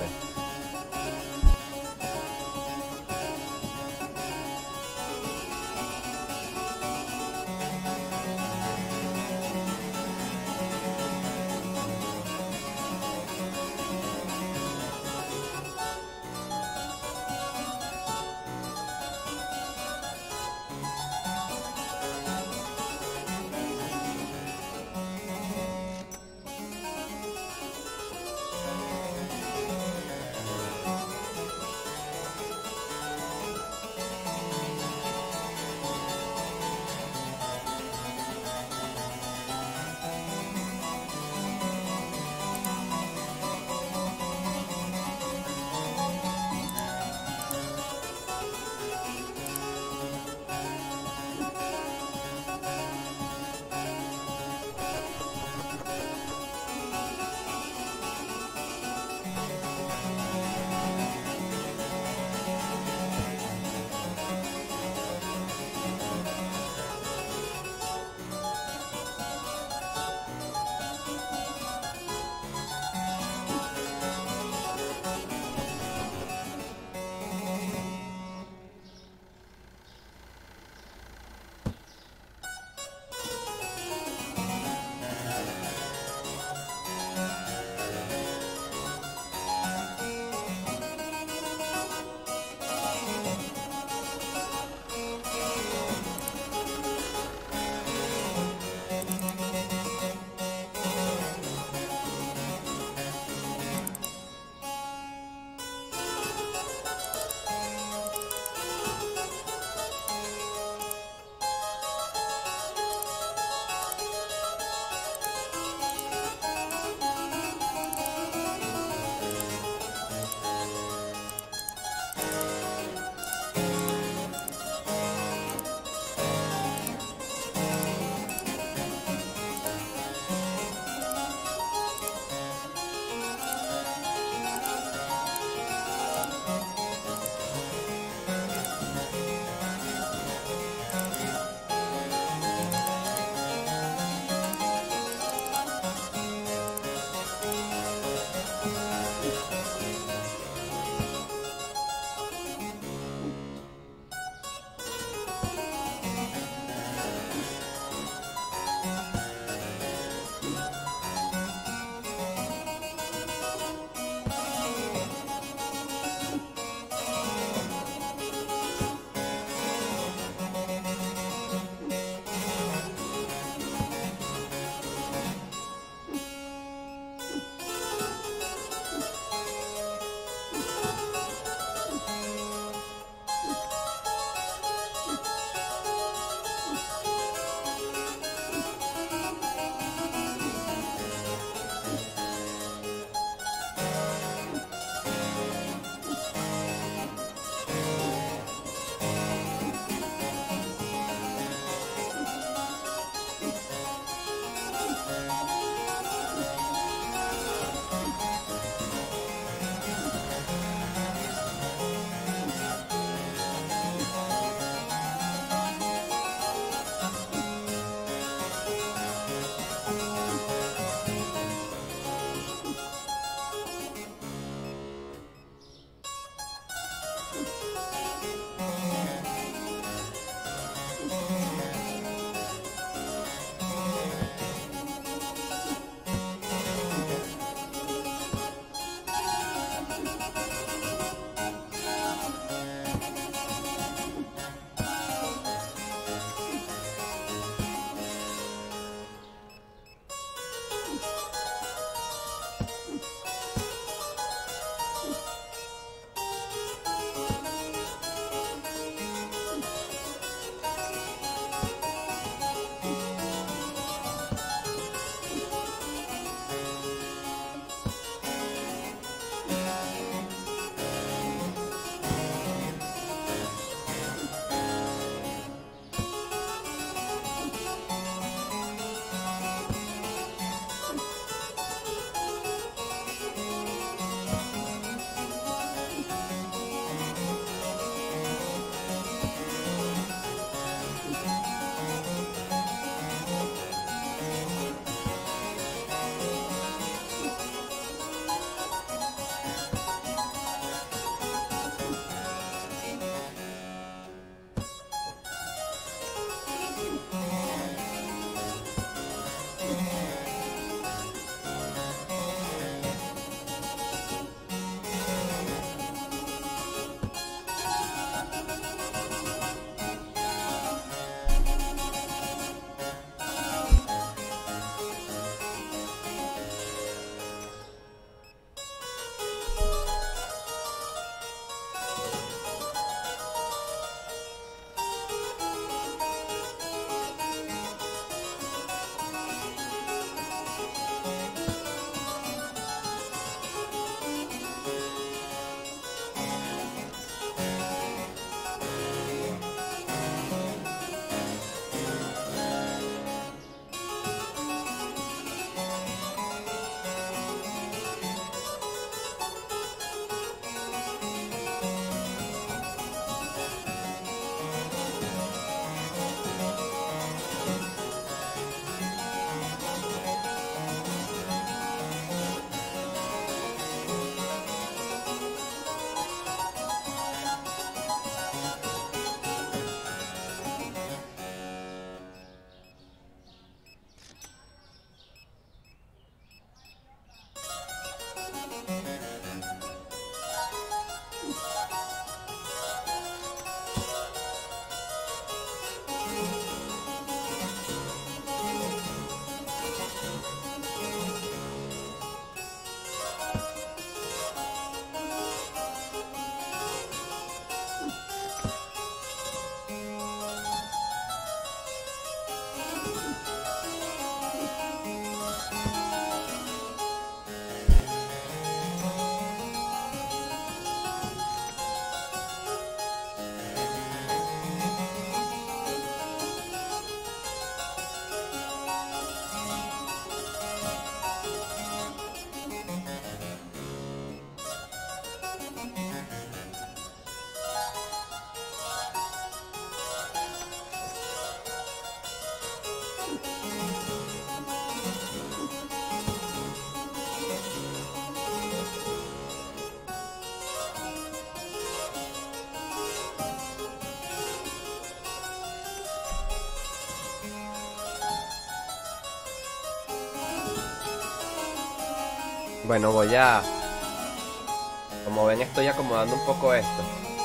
Bueno, voy a... Como ven, estoy acomodando un poco esto.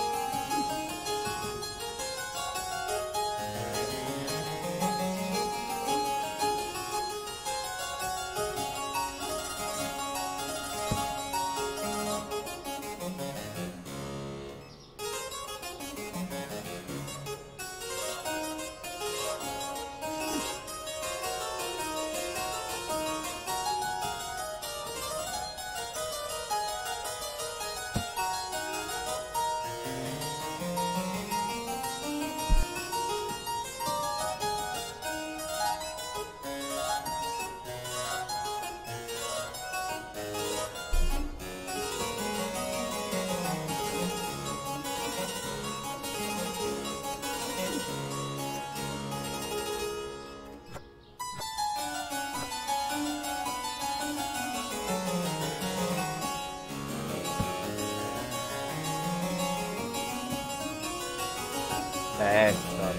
Eso.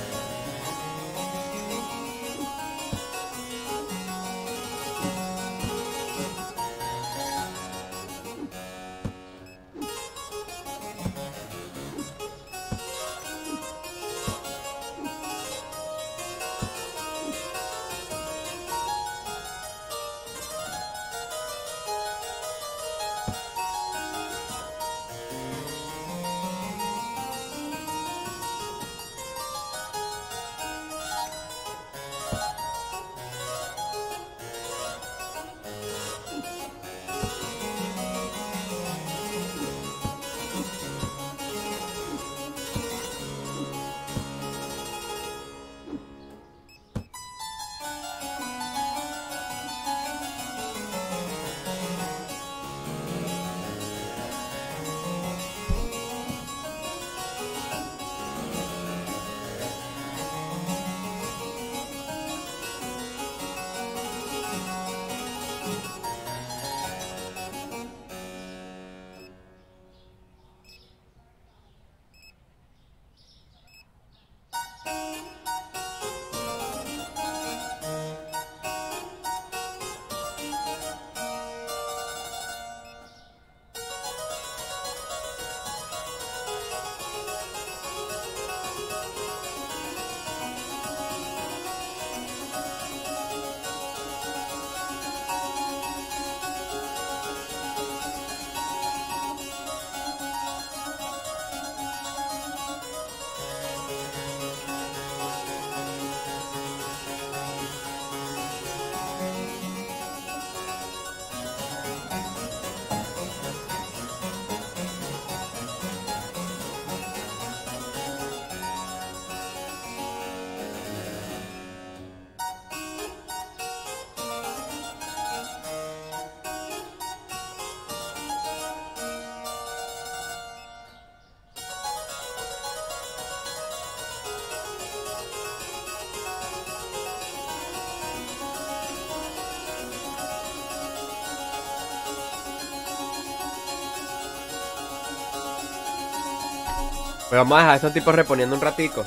Pues vamos a dejar a estos tipos reponiendo un ratico.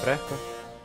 fresco.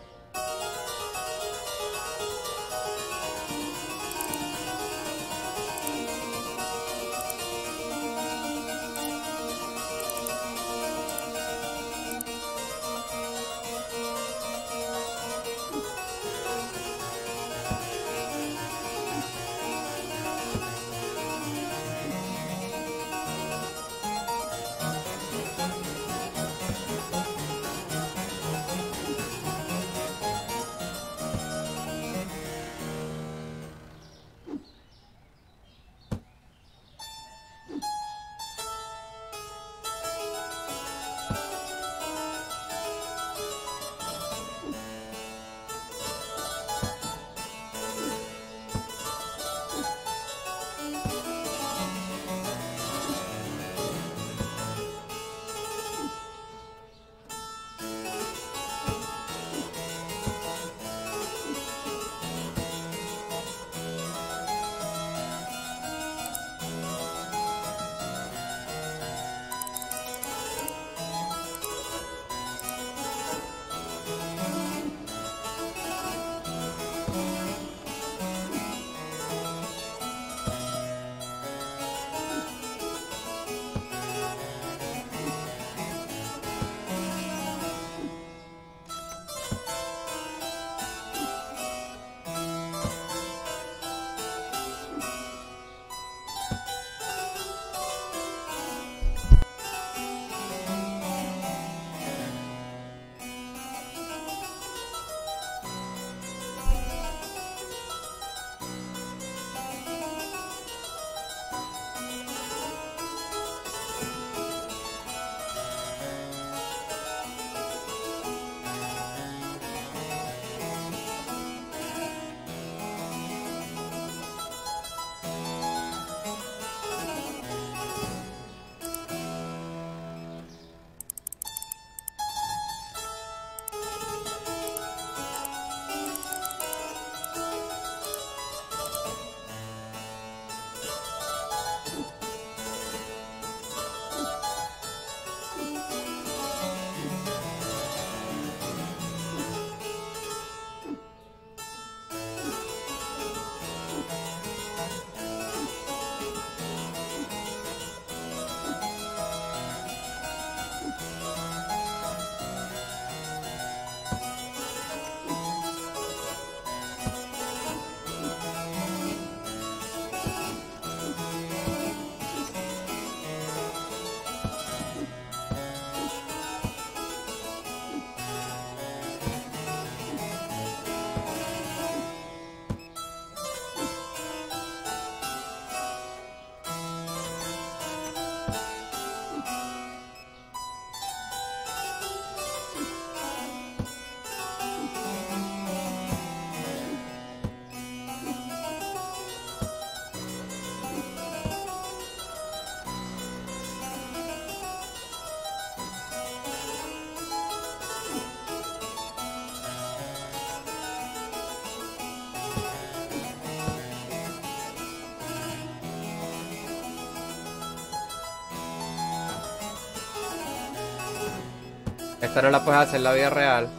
Esta no la puedes hacer en la vida real.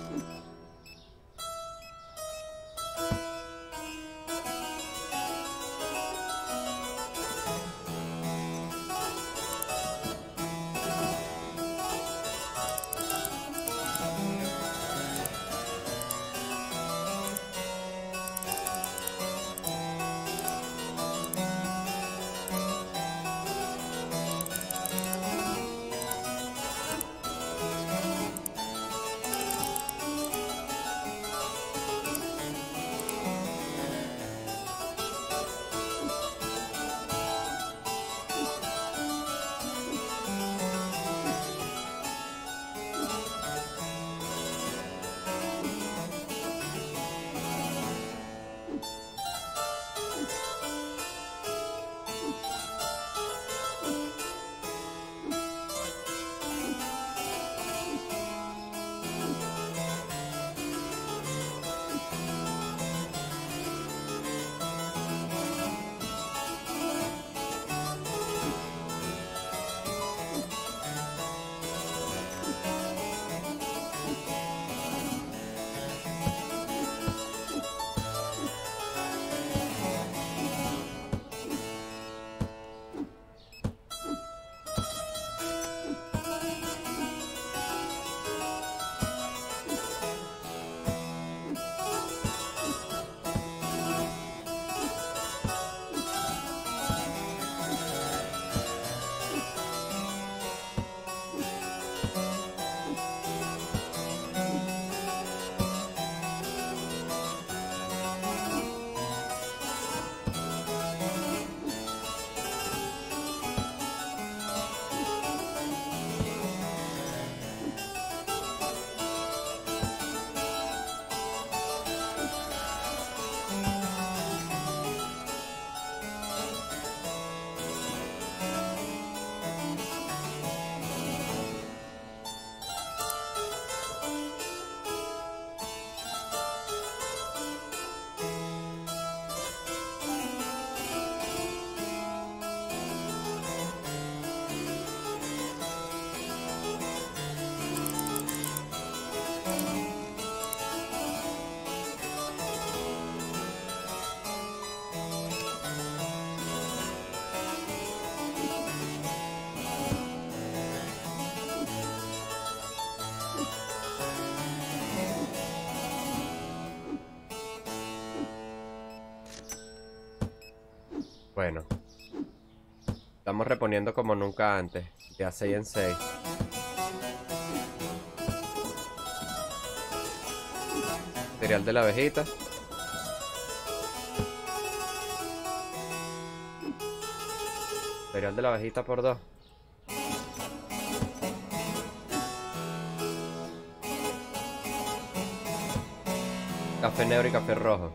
Bueno. Estamos reponiendo como nunca antes. De a 6 en 6. Cereal de la abejita. Cereal de la abejita por 2. Café negro y café rojo.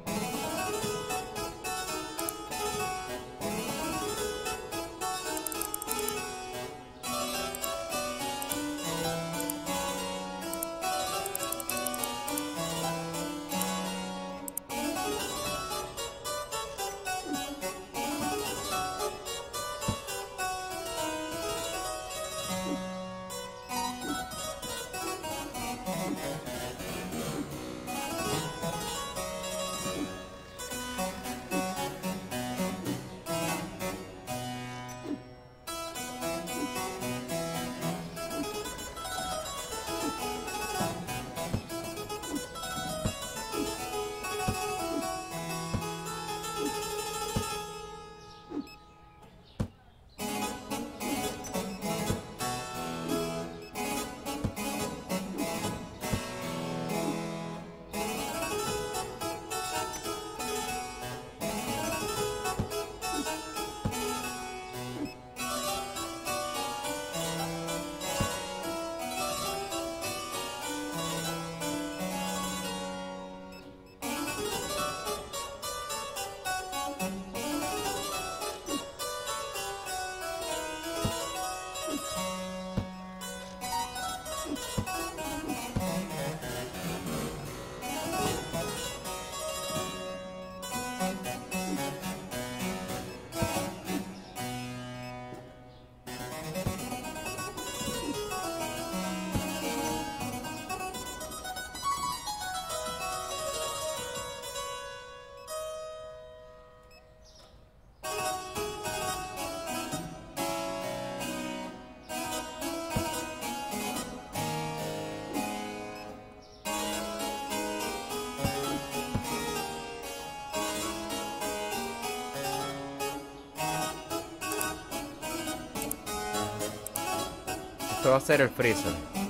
Esto va a ser el freezer.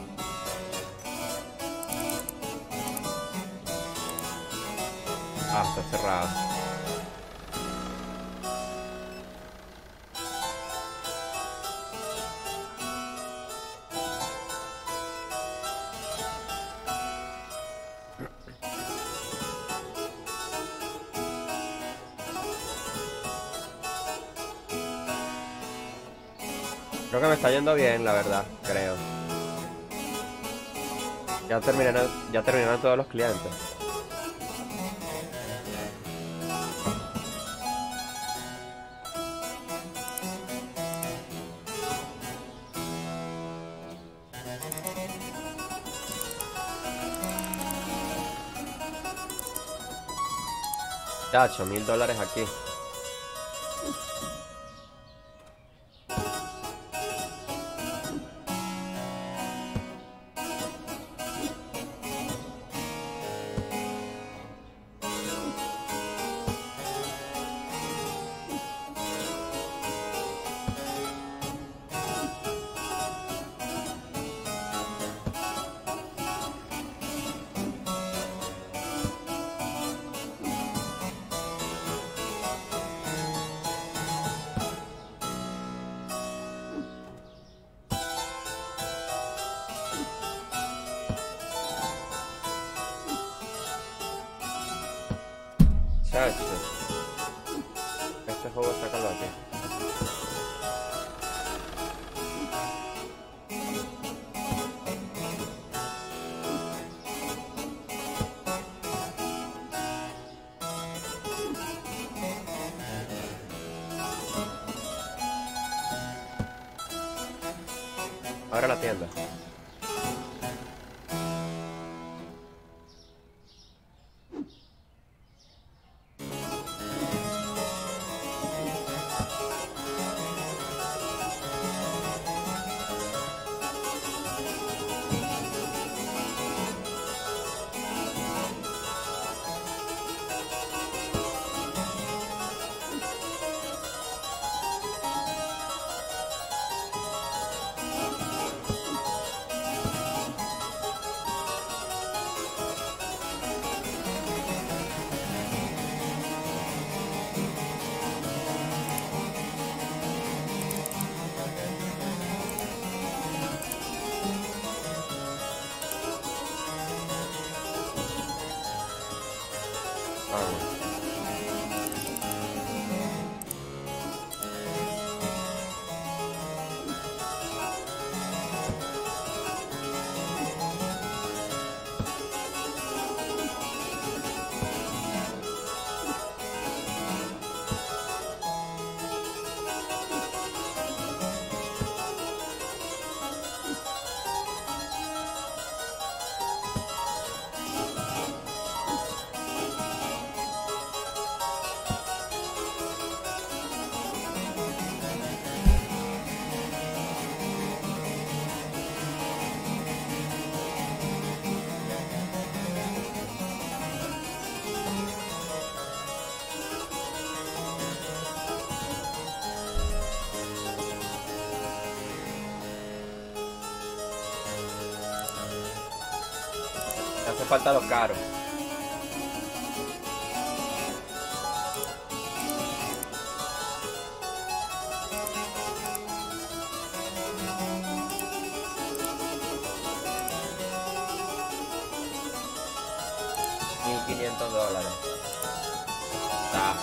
Ah, está cerrado. Creo que me está yendo bien, la verdad, creo. Ya terminaron todos los clientes. Ya, $8,000 aquí. Chacho. Este juego está calvate. Ahora la tienda. hace falta lo caro. $1.500. Está.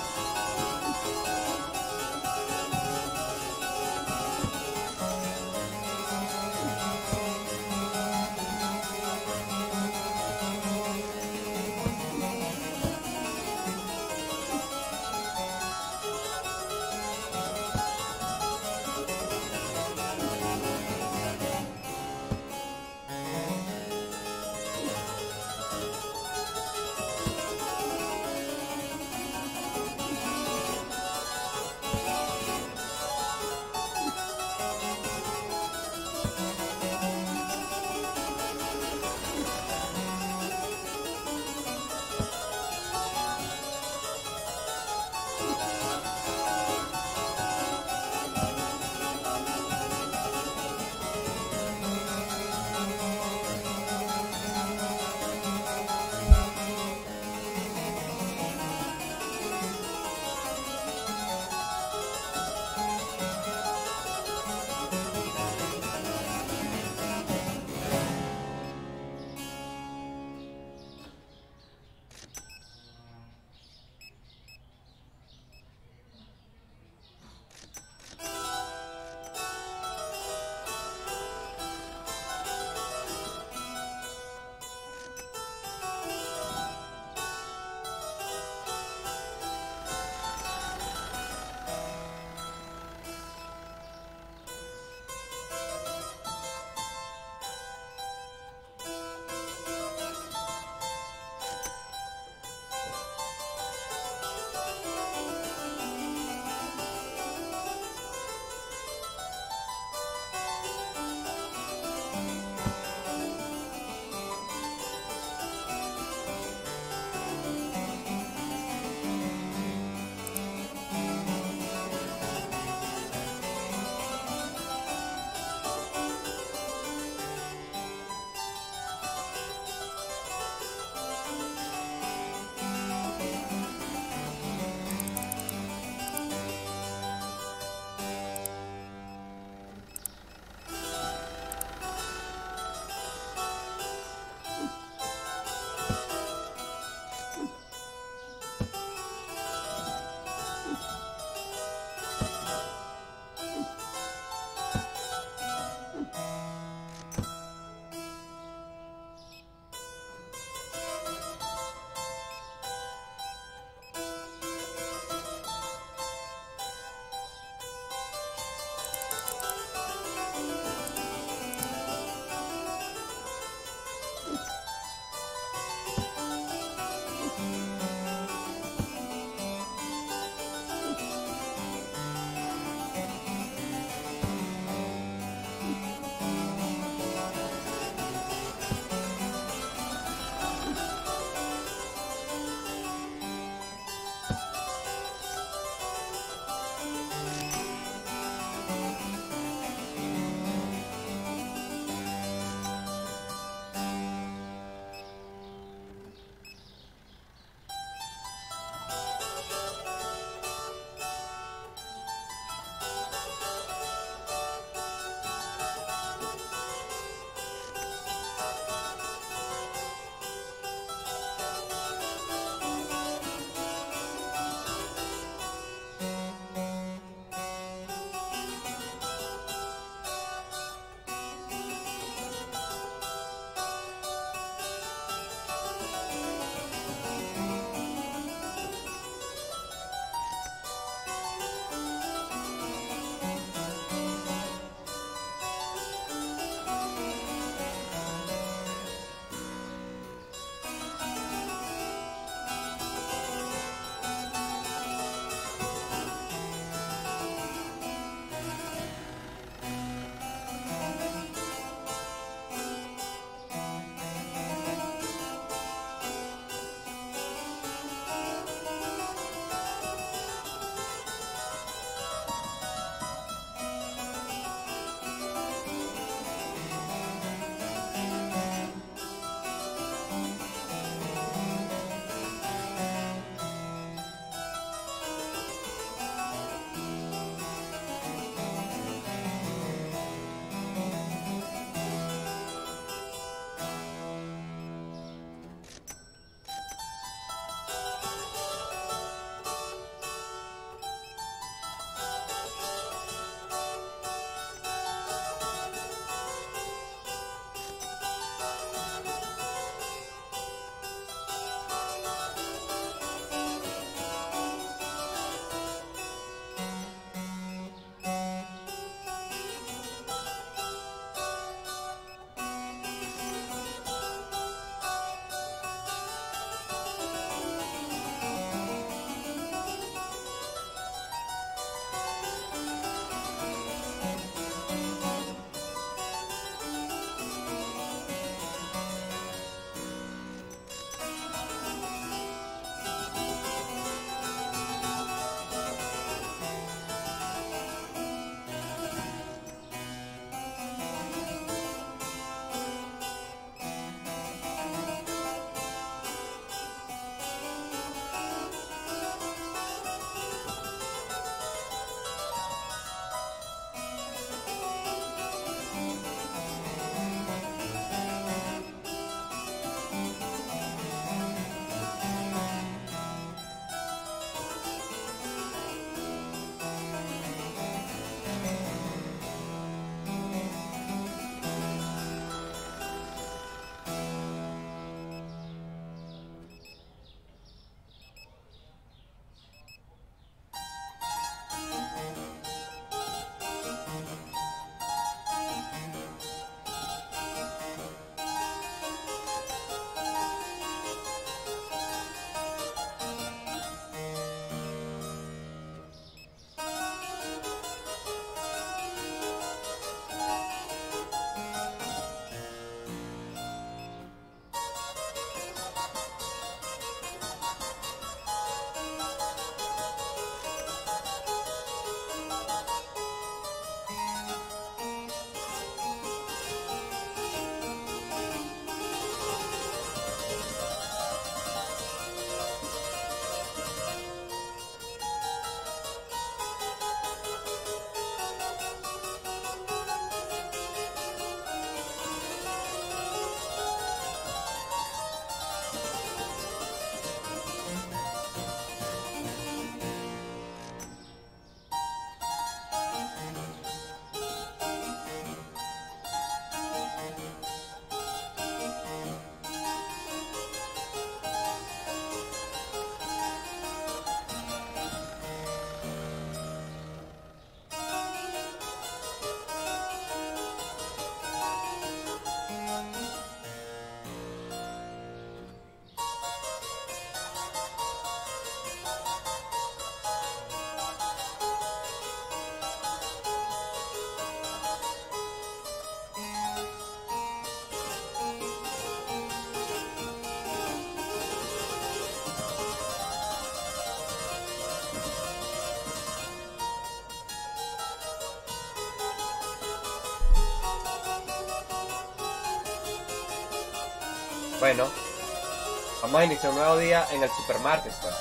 Bueno, vamos a iniciar un nuevo día en el supermarket, pues.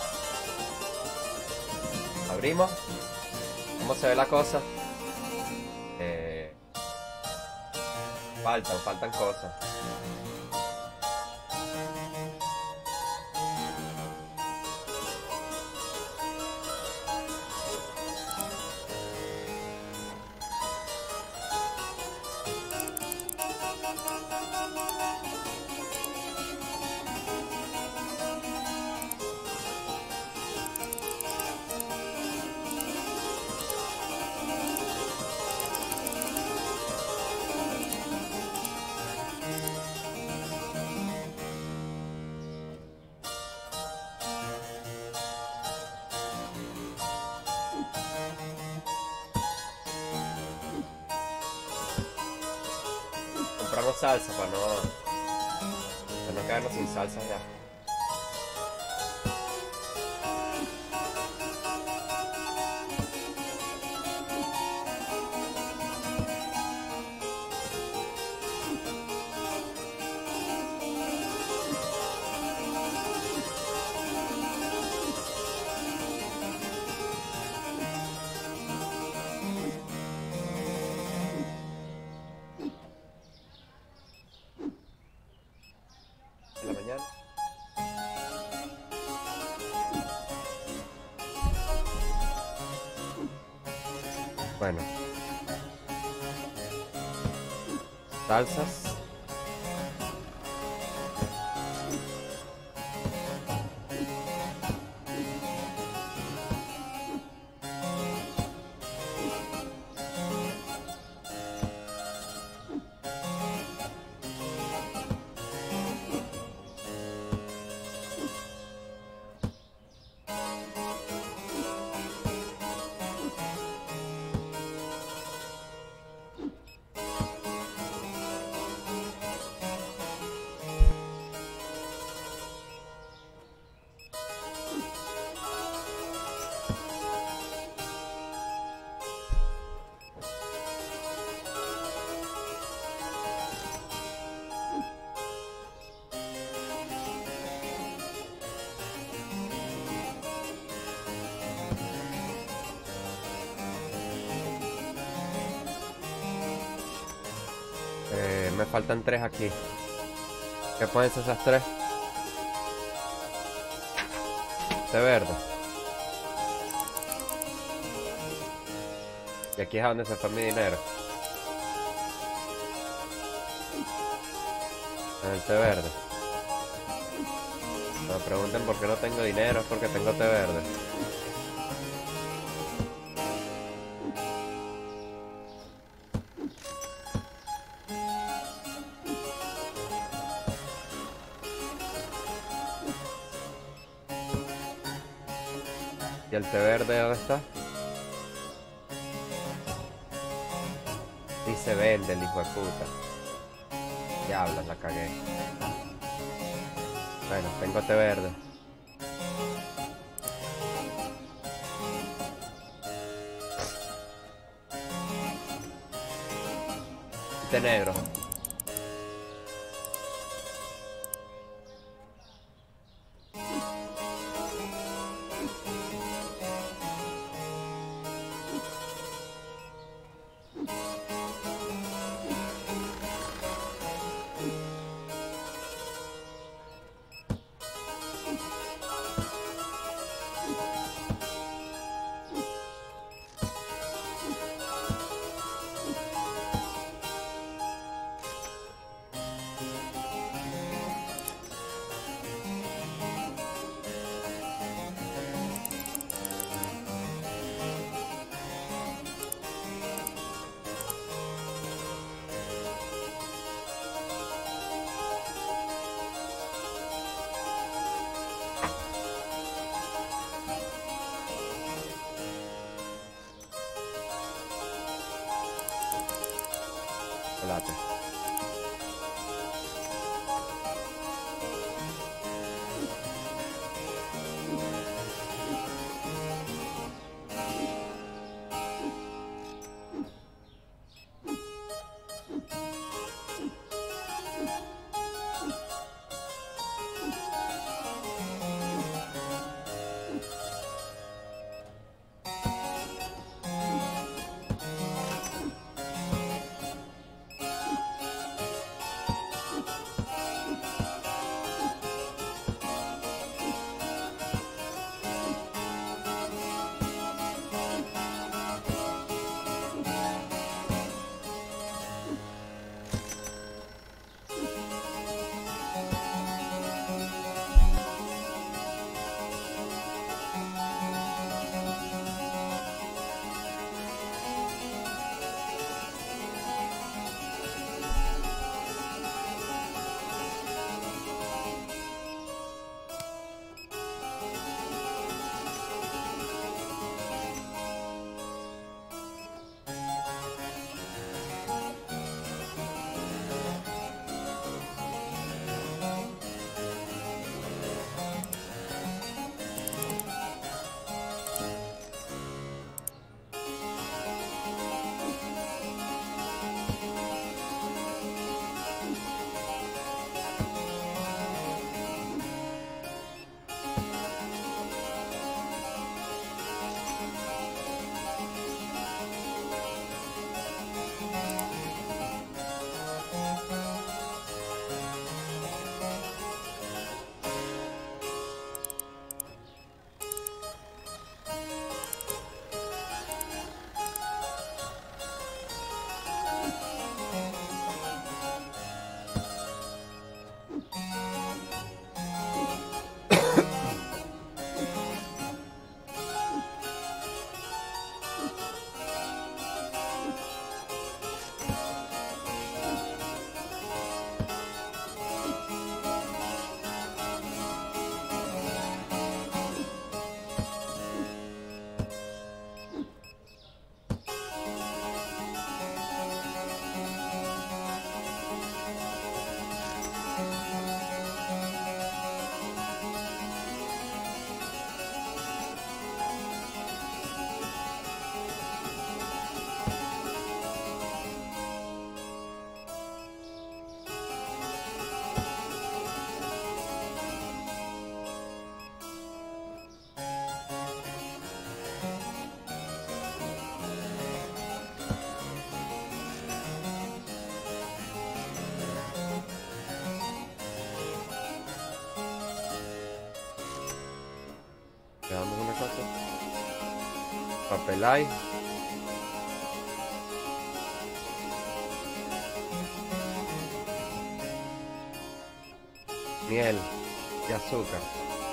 Abrimos. ¿Cómo se ve la cosa? Faltan cosas. Compramos salsa para no quedarnos sin salsa ya. En la mañana. Bueno. Salsas. Me faltan 3 aquí. ¿Qué pueden ser esas 3? Té verde. Y aquí es a donde se fue mi dinero. En el té verde. No me pregunten por qué no tengo dinero, es porque tengo té verde. ¿Y el té verde dónde está? Sí se vende el hijo de puta. Diablos, la cagué. Bueno, tengo té verde. Té negro. Chocolate. Papel hay. Miel y azúcar.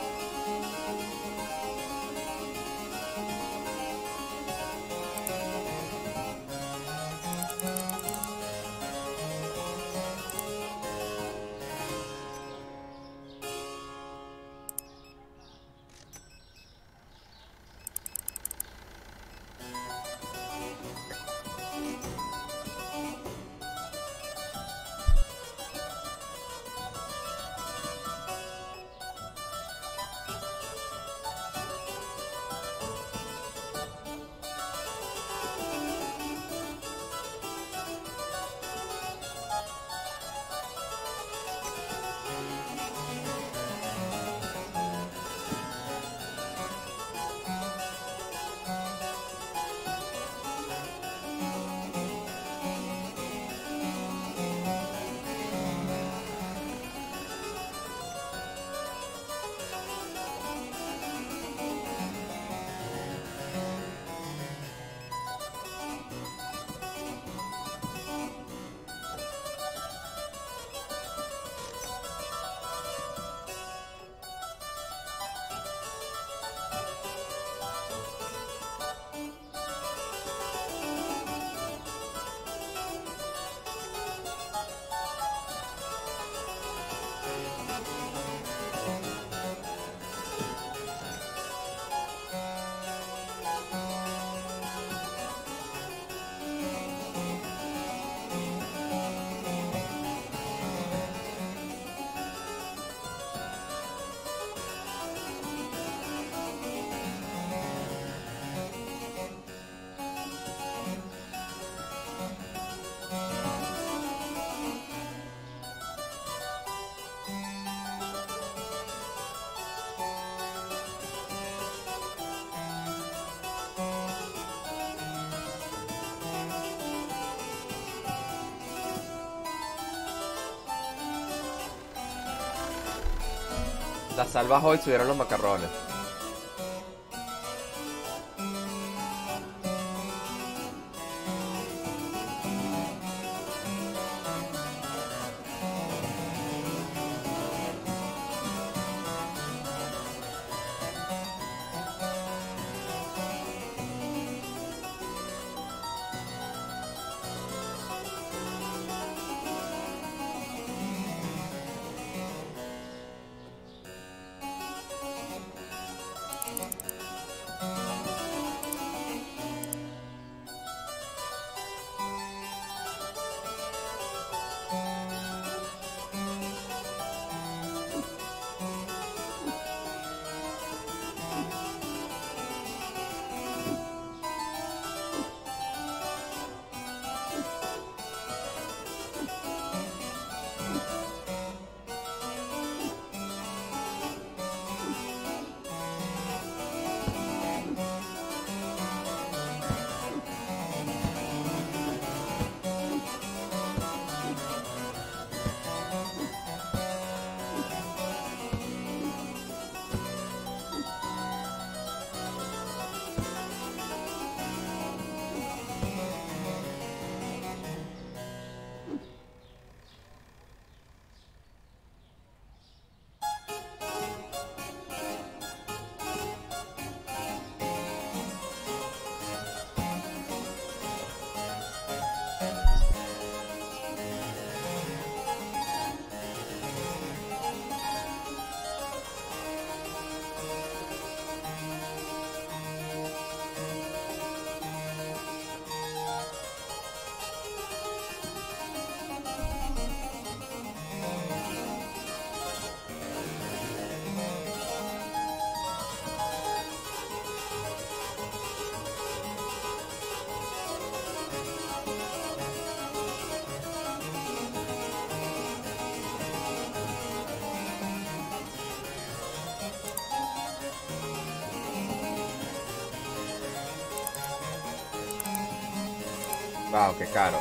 La sal bajó y subieron los macarrones. Wow, qué caro.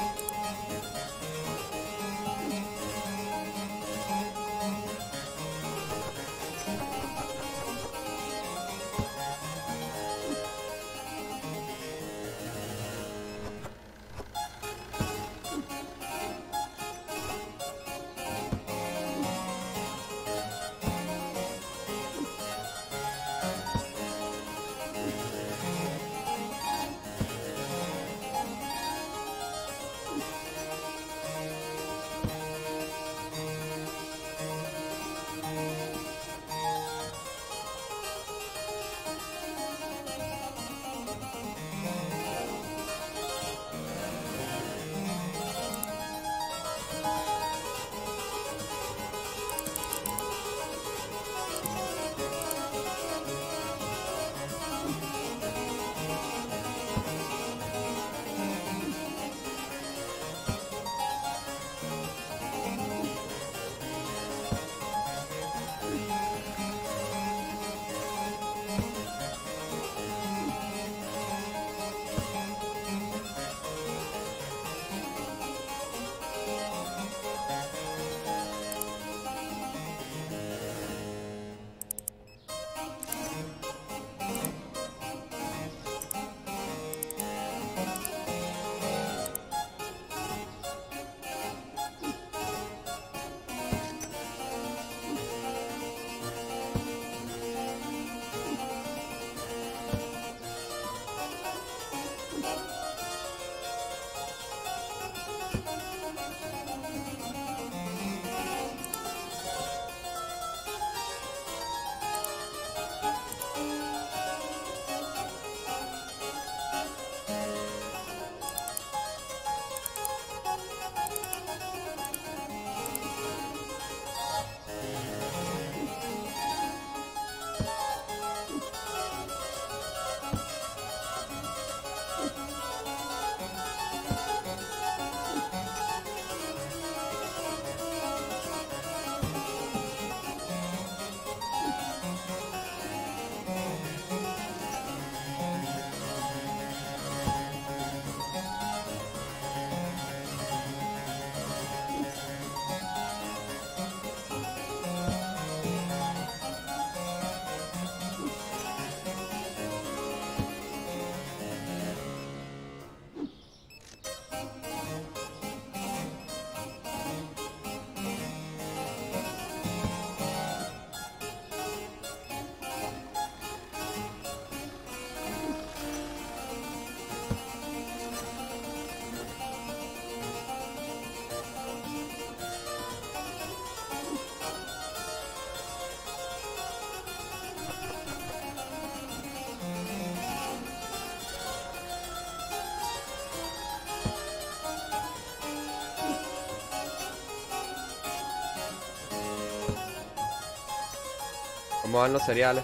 ¿Cómo van los cereales?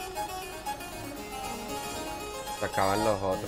Se acaban los otros.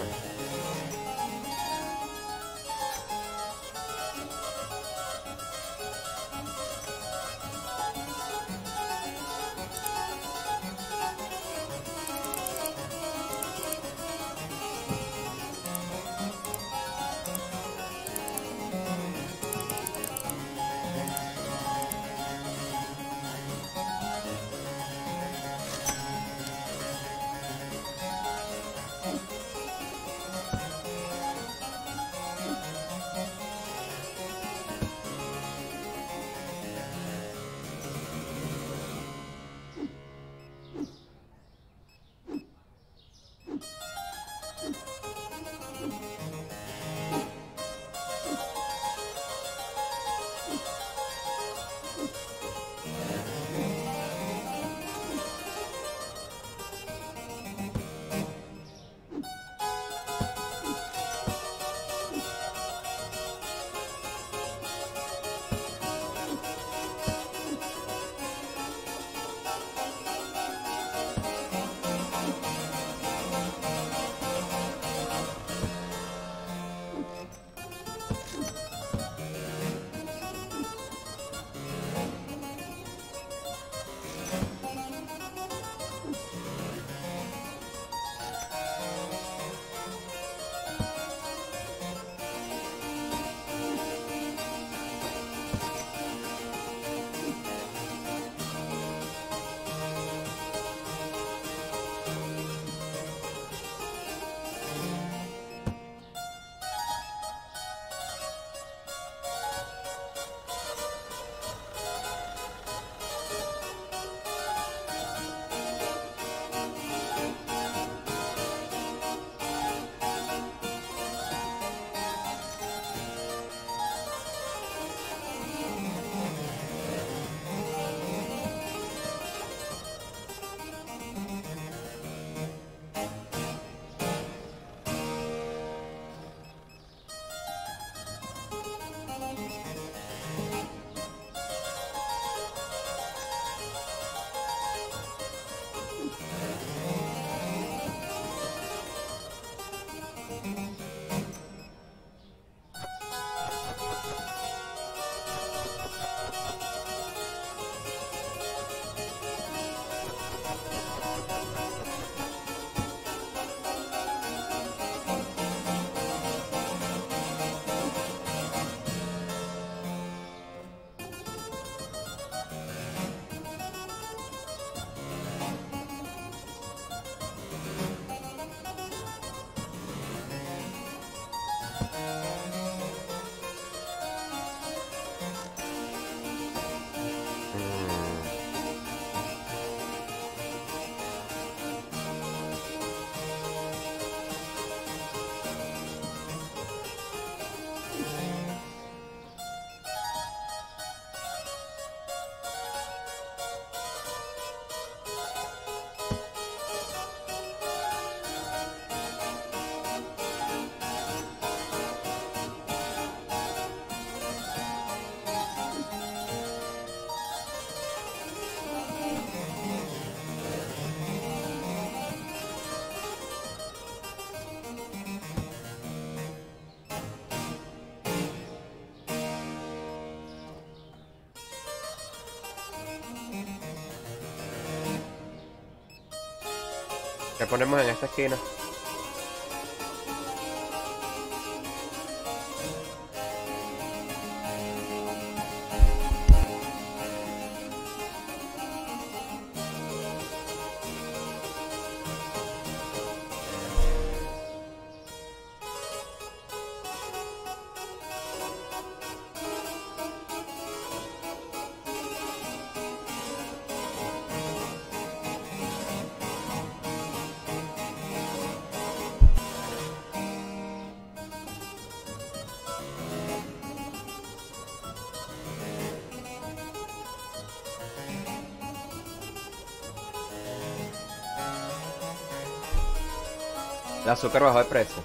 ¿Qué ponemos en esta esquina? El azúcar bajó de precio.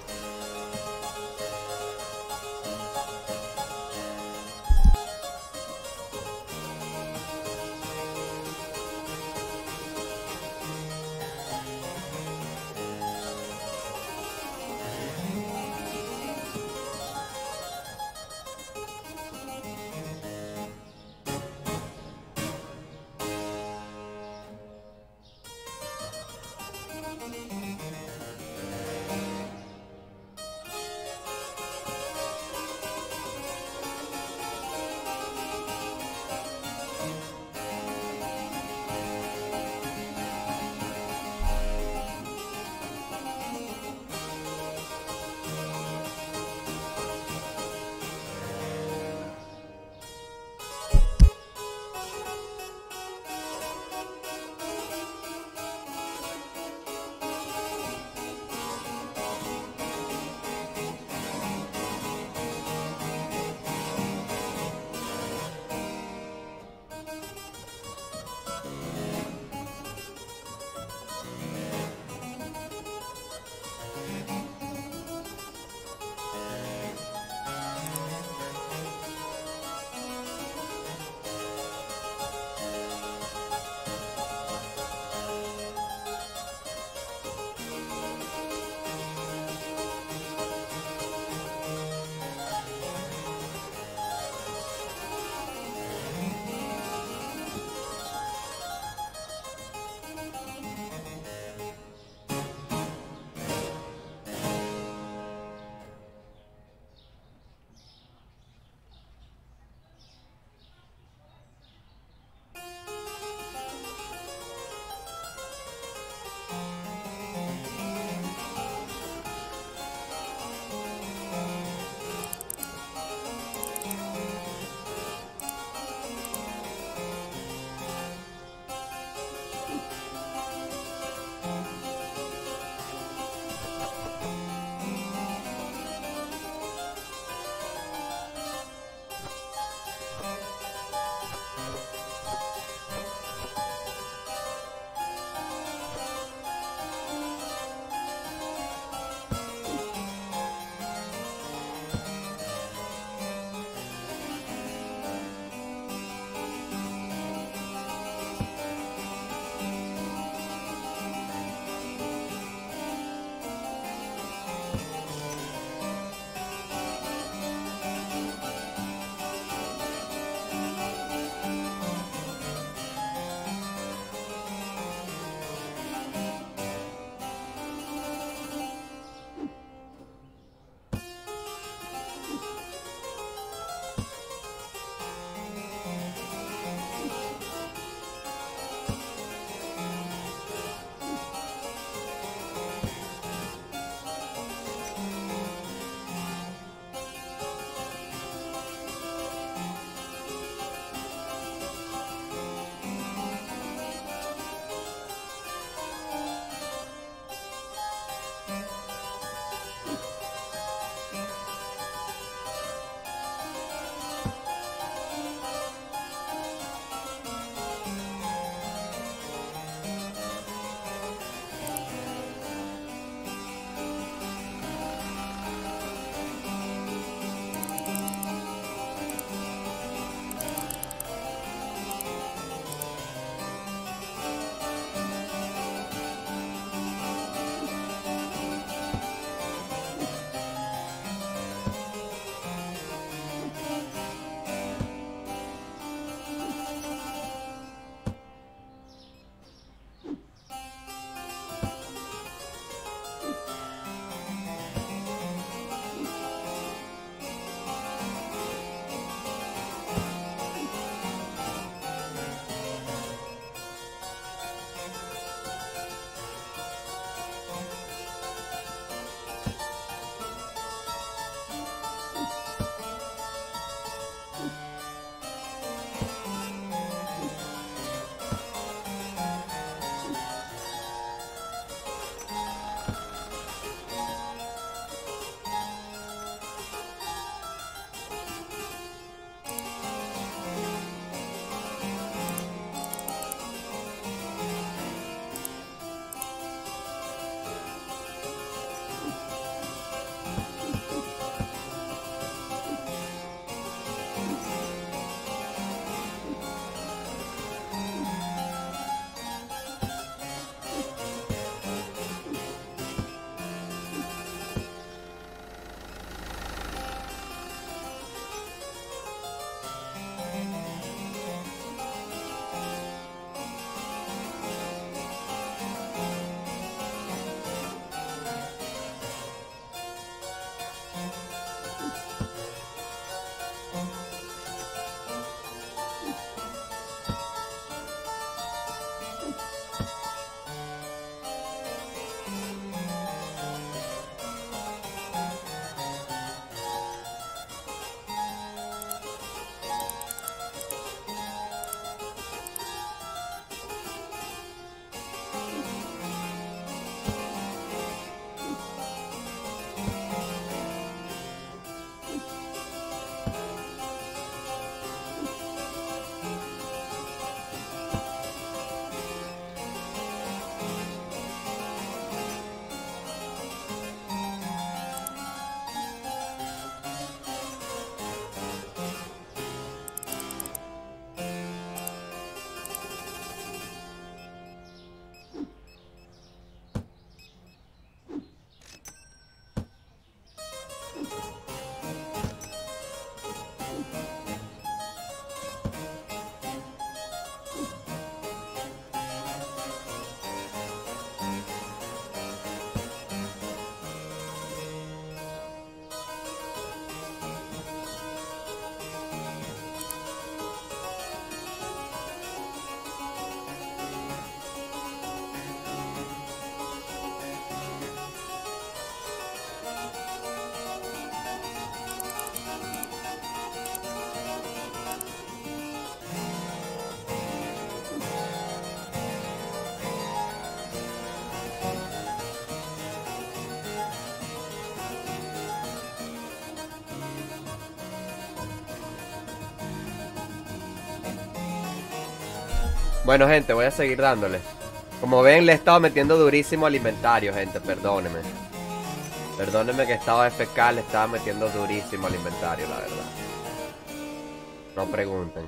Bueno, gente, voy a seguir dándole. Como ven, le he estado metiendo durísimo al inventario, gente. Perdónenme. Perdónenme que estaba FK, le estaba metiendo durísimo al inventario, la verdad. No pregunten.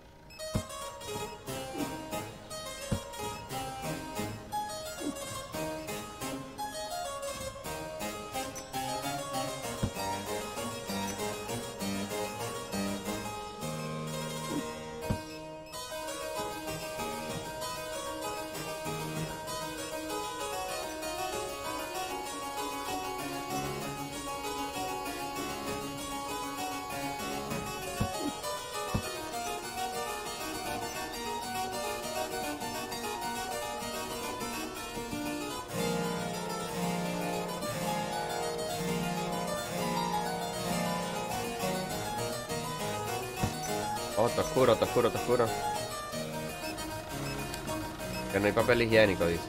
Oh, te oscuro, te oscuro, te oscuro. Que no hay papel higiénico, dice.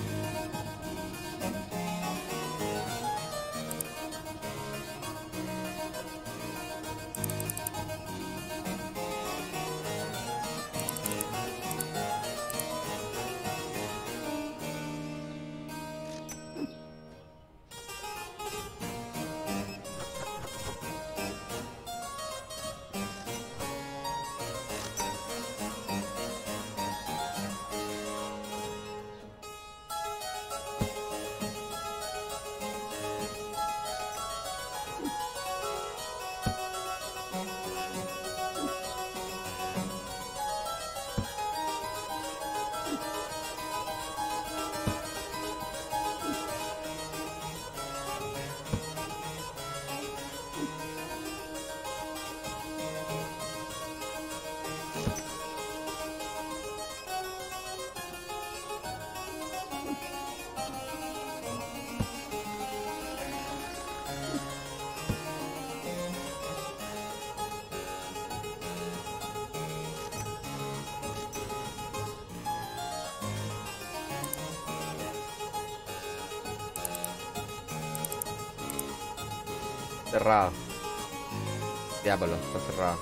Cerrado. Diablo, está cerrado.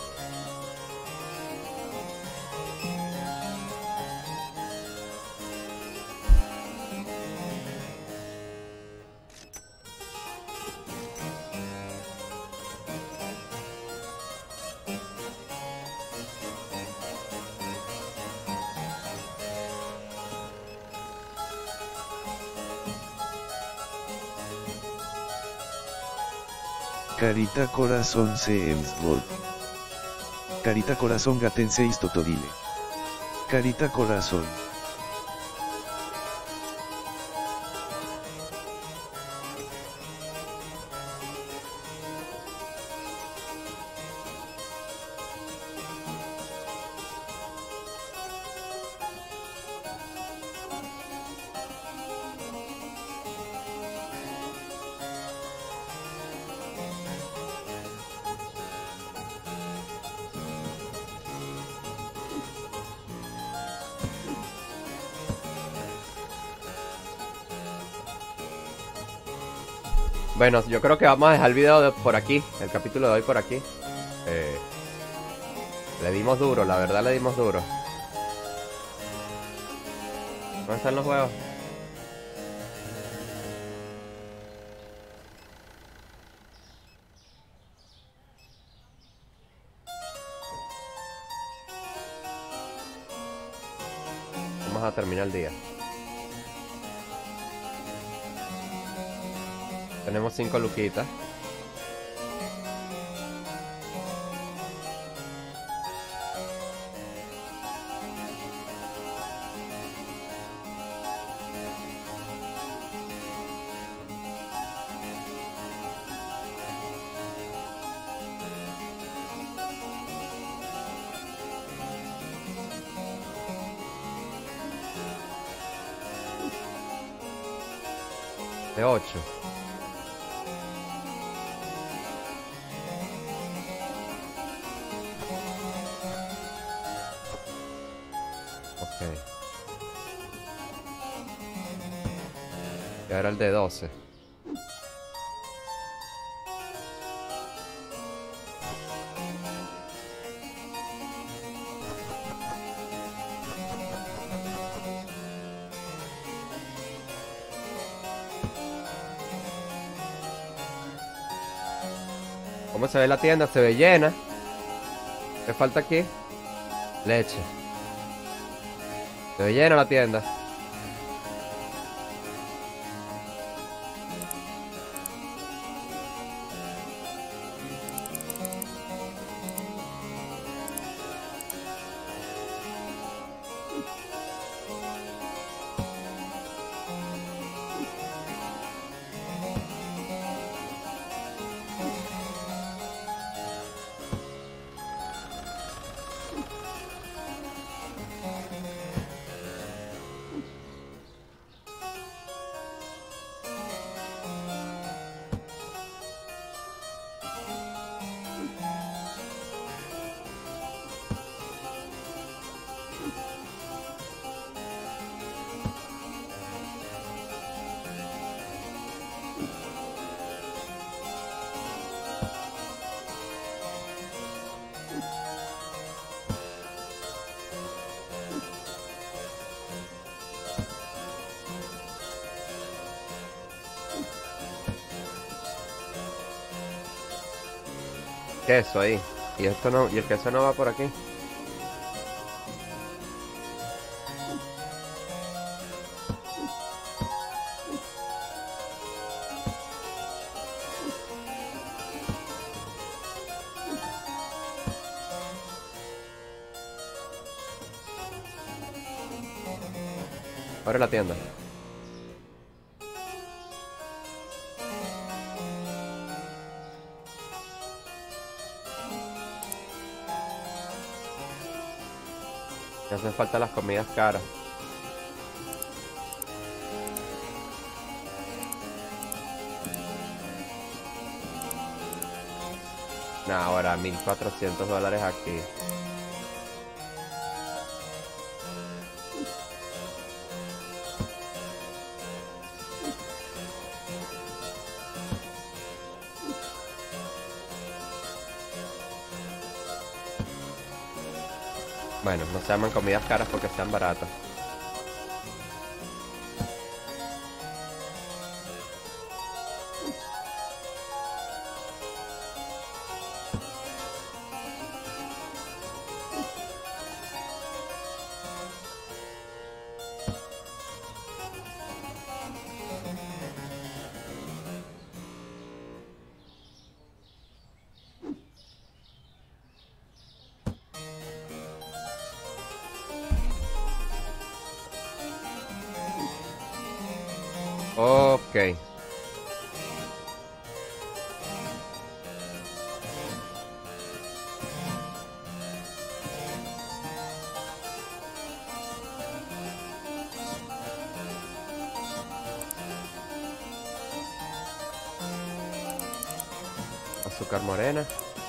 Carita corazón Seemsgold. Carita corazón Gatenseis Totodile. Carita corazón. Bueno, yo creo que vamos a dejar el video por aquí, el capítulo de hoy por aquí. Le dimos duro, la verdad le dimos duro. ¿Dónde están los huevos? Vamos a terminar el día. Tenemos 5 luquitas. De 8. Ok. Y ahora el de 12. ¿Cómo se ve la tienda? Se ve llena. ¿Qué falta aquí? Leche. Se ve llena la tienda. Queso ahí. Y esto no, y el queso no va por aquí. Abre la tienda. Me hacen falta las comidas caras. Nah, ahora $1,400 aquí. Bueno, no se llaman comidas caras porque sean baratas. Ok. Azúcar morena.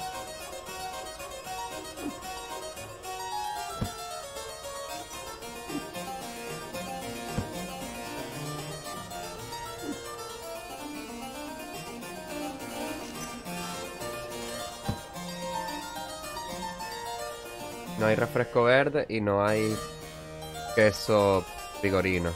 No hay refresco verde y no hay queso vigorino.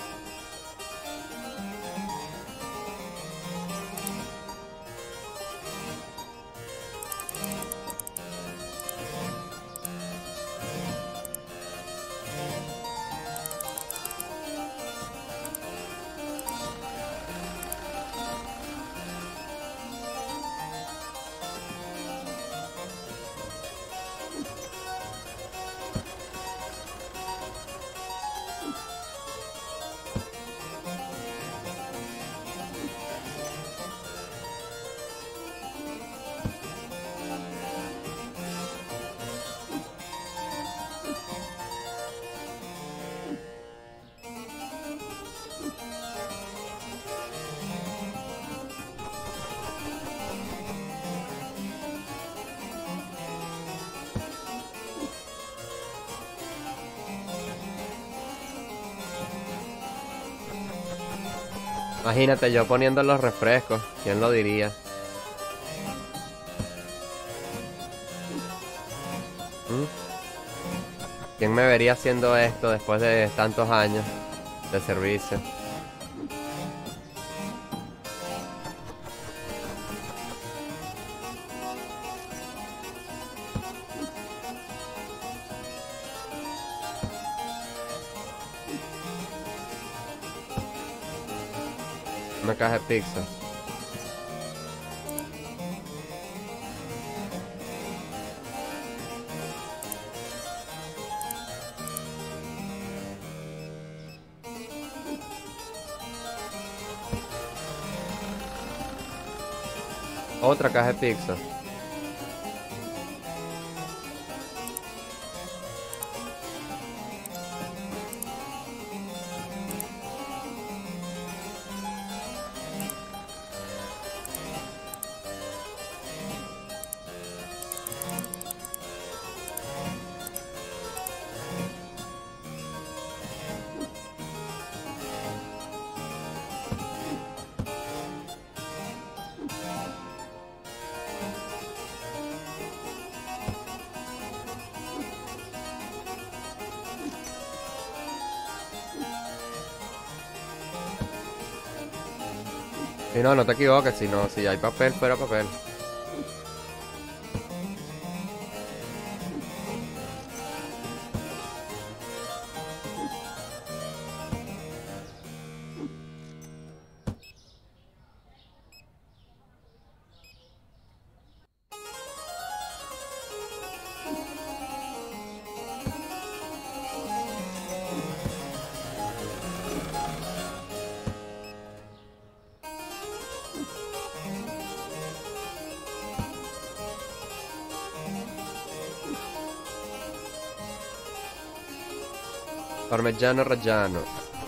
Imagínate yo poniendo los refrescos, ¿quién lo diría? ¿Mm? ¿Quién me vería haciendo esto después de tantos años de servicio? Una caja de pizza. Otra caja de pizza. Y no, no te equivoques, si hay papel, fuera papel. Parmigiano Reggiano.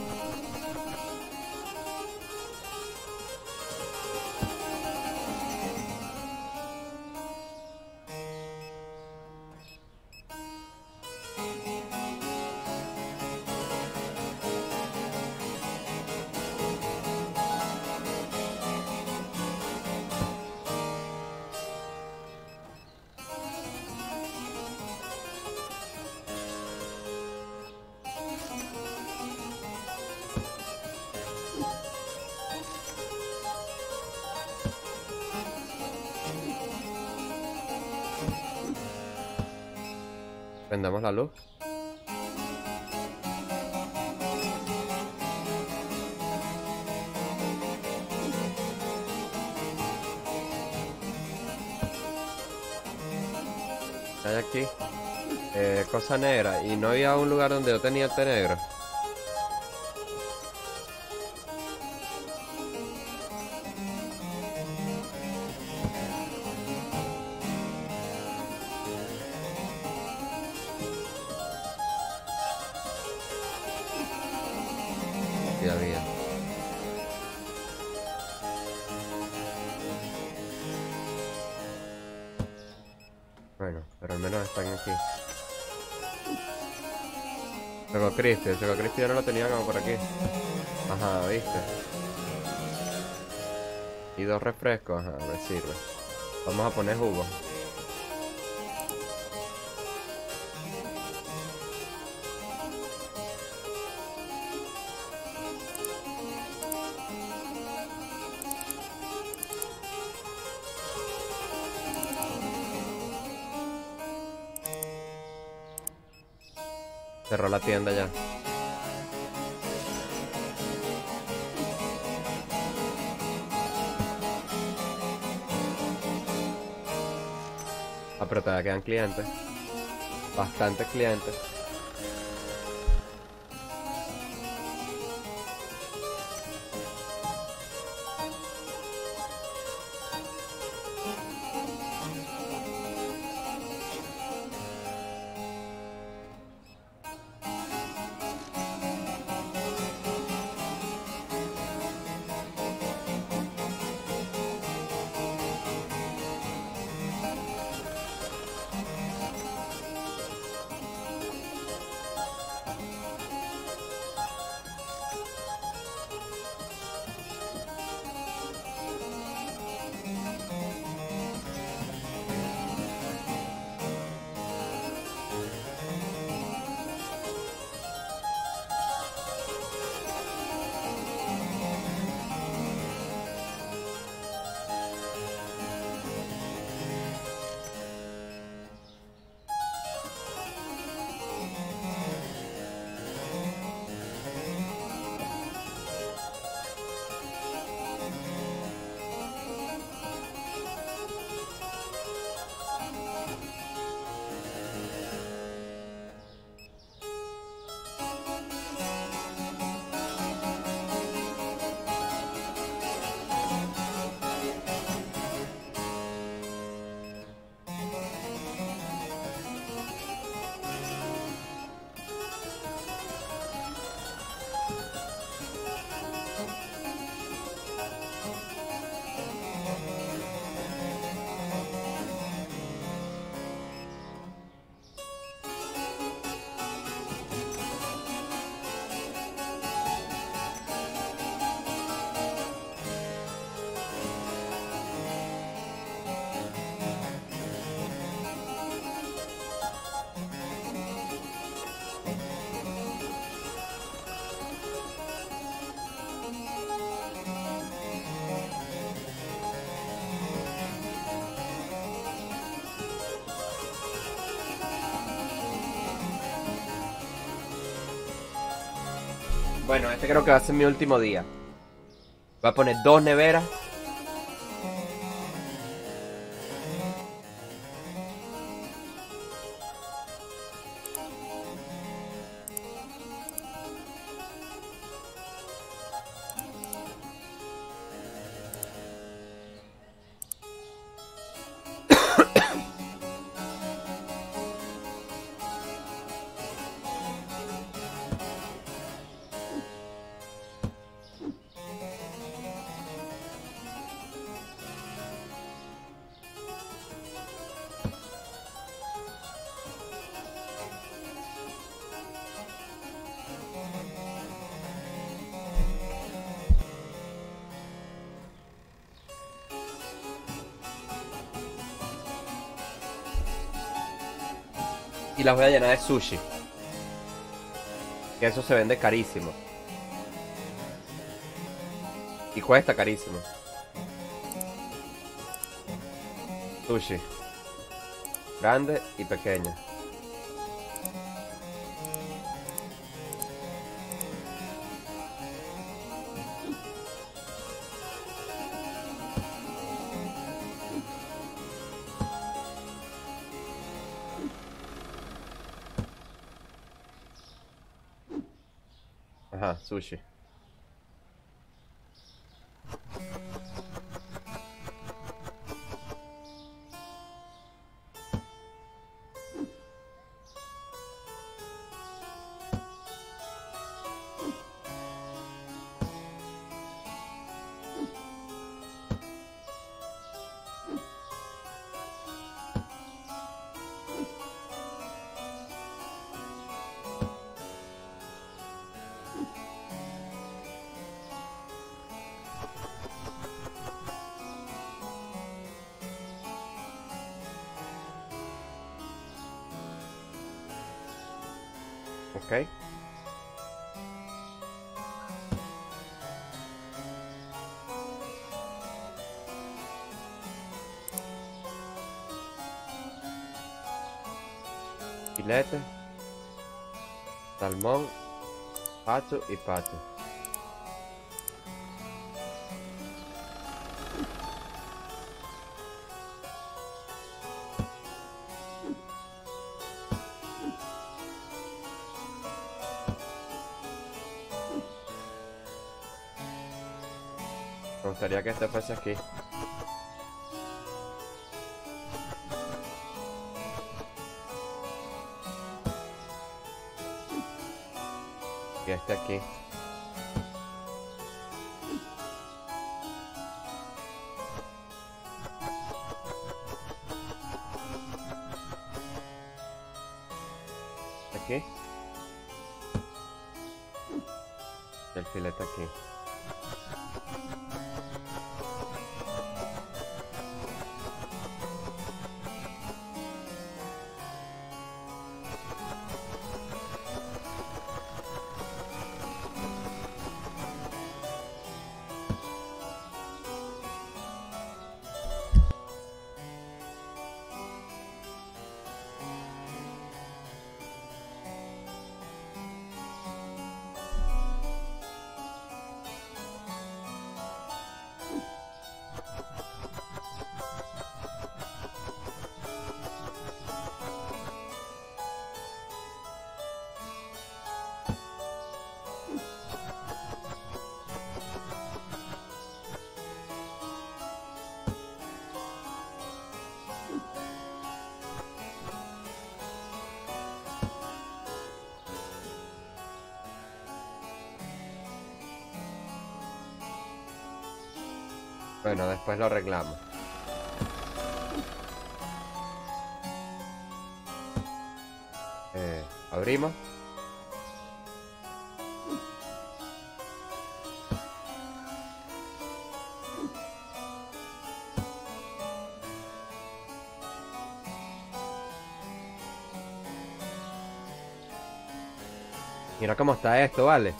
Prendamos la luz. ¿Qué hay aquí? Cosa negra. Y no había un lugar donde yo tenía el té negro. Sí había. Bueno, pero al menos están aquí. Choco Crispy yo no lo tenía como por aquí. Ajá, ¿viste? Y 2 refrescos, ajá, me sirve. Vamos a poner jugo. Cerró la tienda ya. Ah, pero todavía quedan clientes. Bastantes clientes. Bueno, este creo que va a ser mi último día. Voy a poner 2 neveras. Y las voy a llenar de sushi. Que eso se vende carísimo. Y cuesta carísimo. Sushi. Grande y pequeño. Ajá, sushi. Ok. Filete, salmón, pato y pato. Me gustaría que este fuese aquí. Y este aquí. Aquí. Y el filete aquí. Bueno, después lo arreglamos. Abrimos. Mira cómo está esto, ¿vale?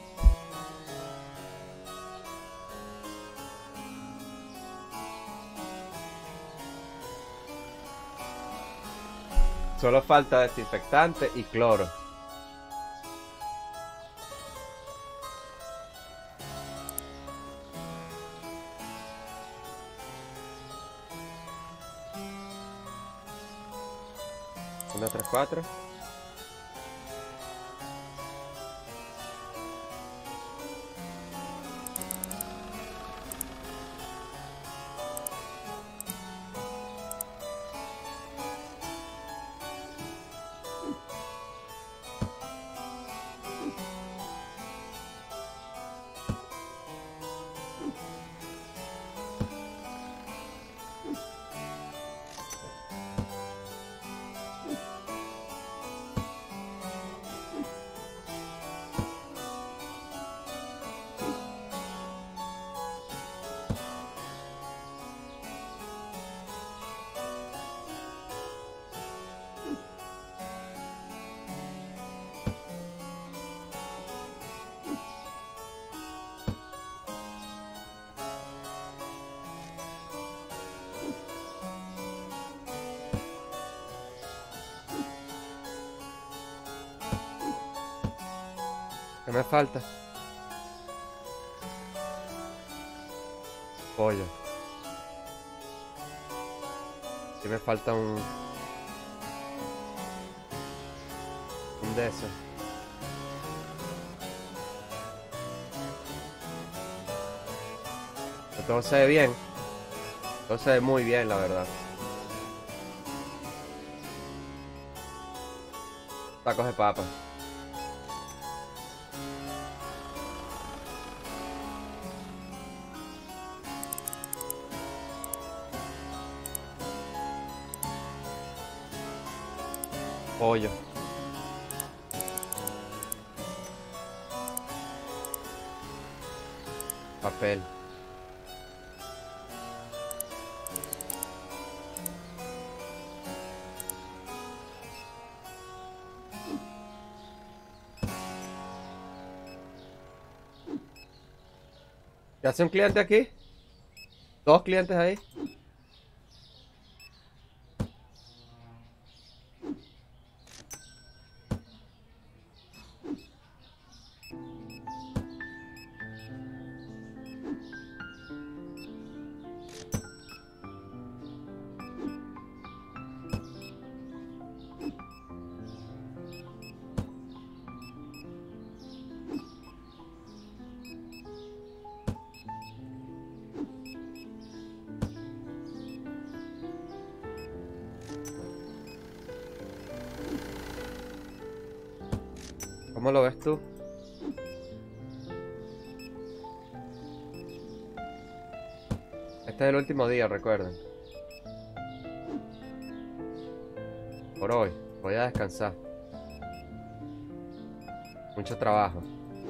Solo falta desinfectante y cloro. 1, 3, 4. ¿Qué me falta? Pollo. Sí me falta un de esos. Pero todo se ve bien. Todo se ve muy bien, la verdad. Tacos de papa. Pollo. Papel. ¿Qué hace un cliente aquí? ¿Dos clientes ahí? ¿Cómo lo ves tú? Este es el último día, recuerden. Por hoy, voy a descansar. Mucho trabajo.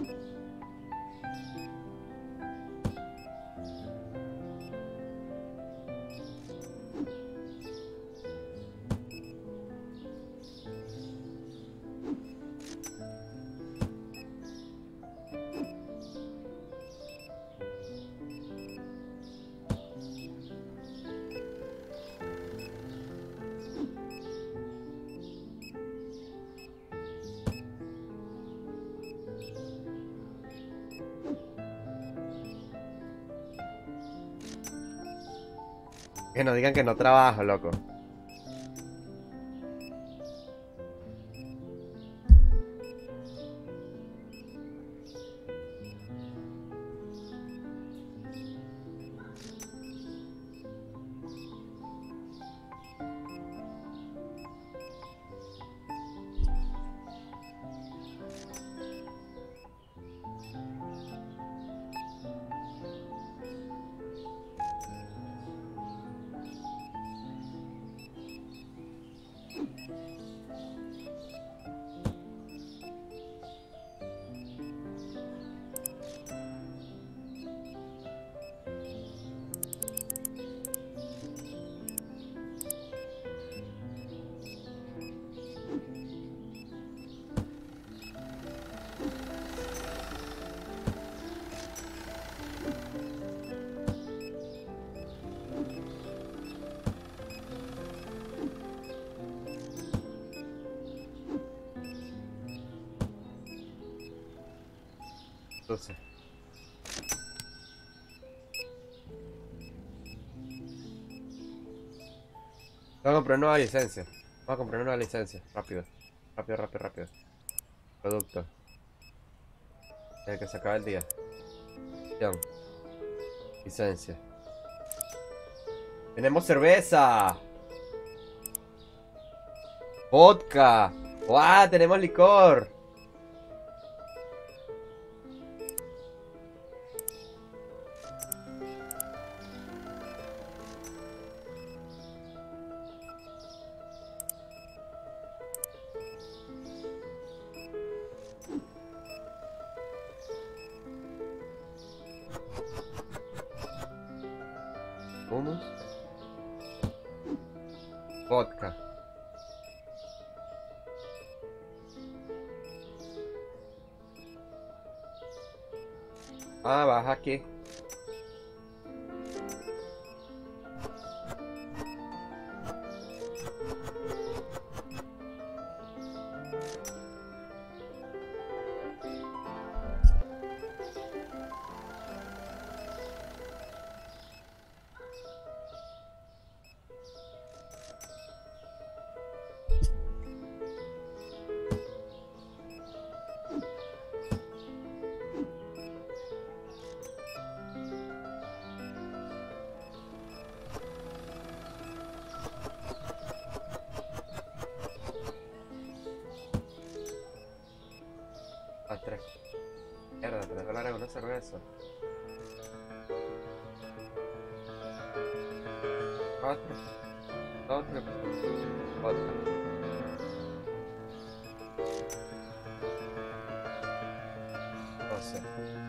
Que no digan que no trabajo, loco. Entonces. Tengo que comprar nueva licencia. Vamos a comprar una licencia. Rápido. Rápido, rápido, rápido. Producto. El que se acaba el día. Acción. Licencia. ¡Tenemos cerveza! ¡Vodka! ¡Guau! ¡Tenemos licor! Hummus. Vodka. Ah, baja aquí. A tres. Mierda, $3 una cerveza. 4. 2, 3. Vodka. No sé.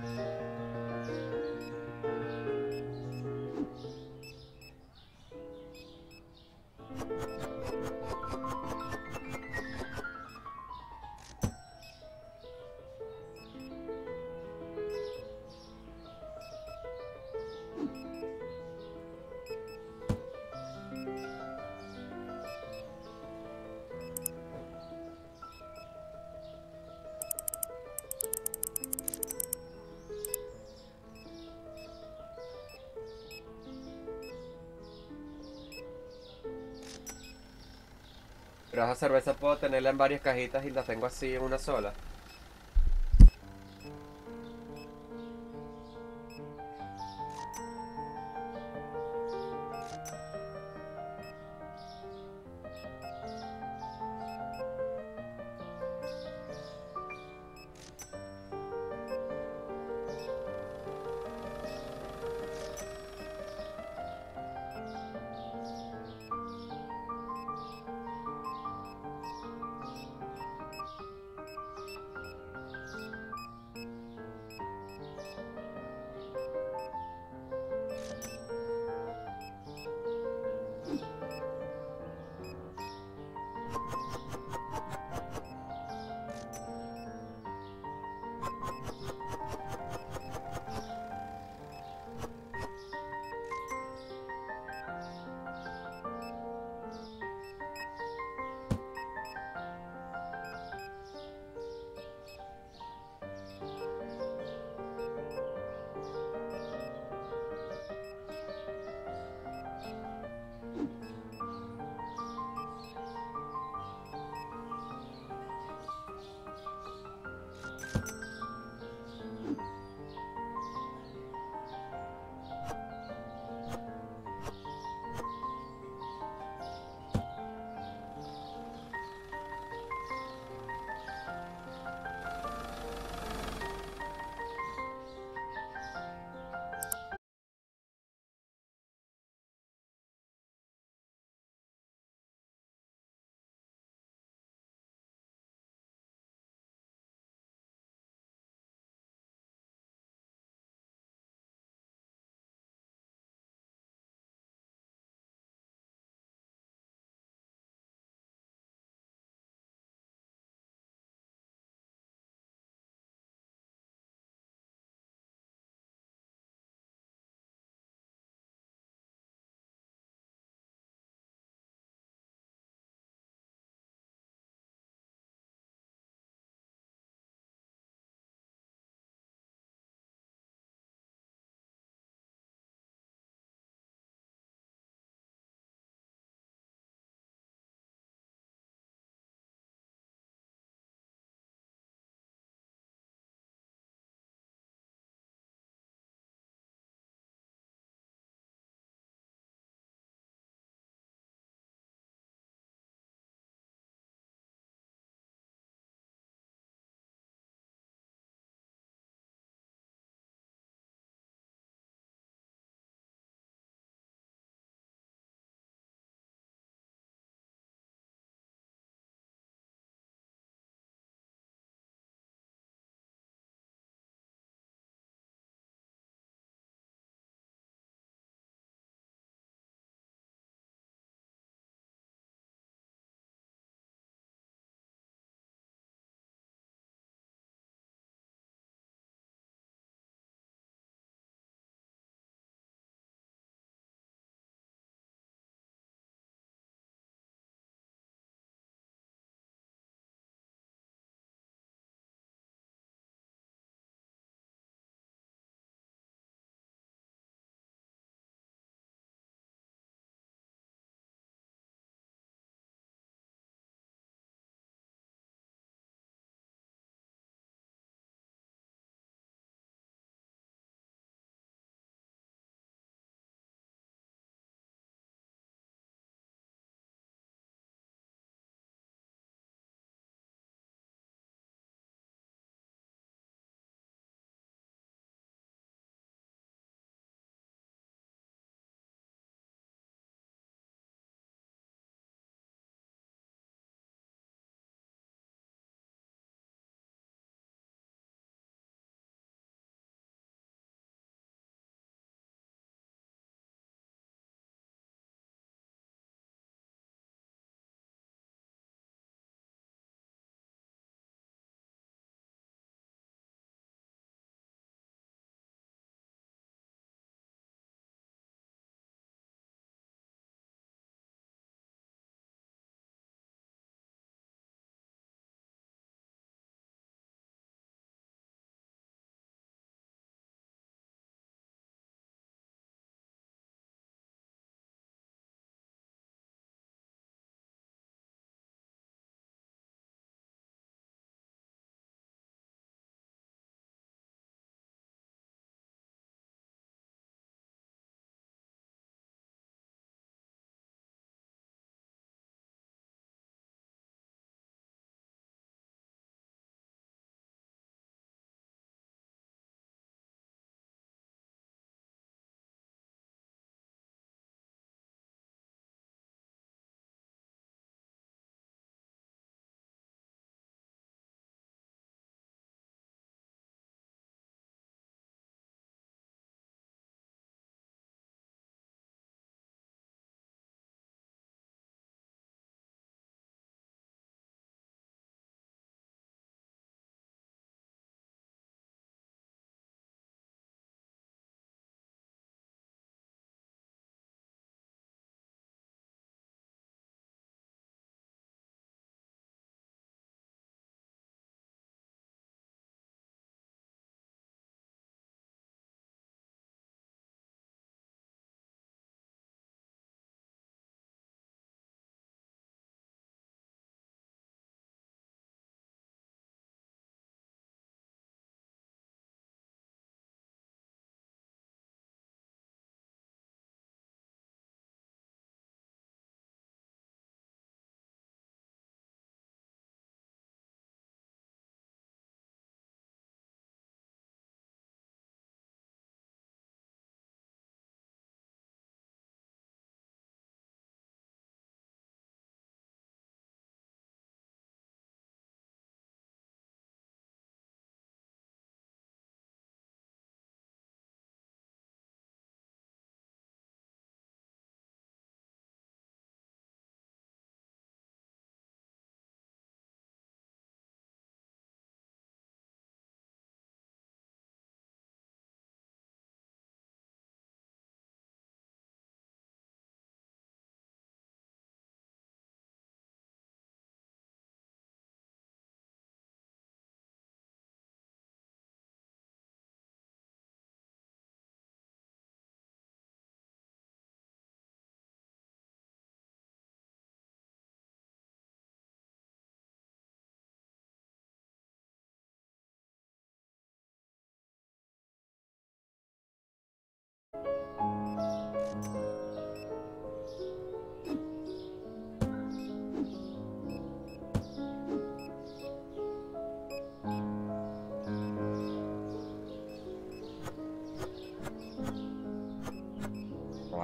Pero esa cerveza puedo tenerla en varias cajitas y la tengo así en una sola.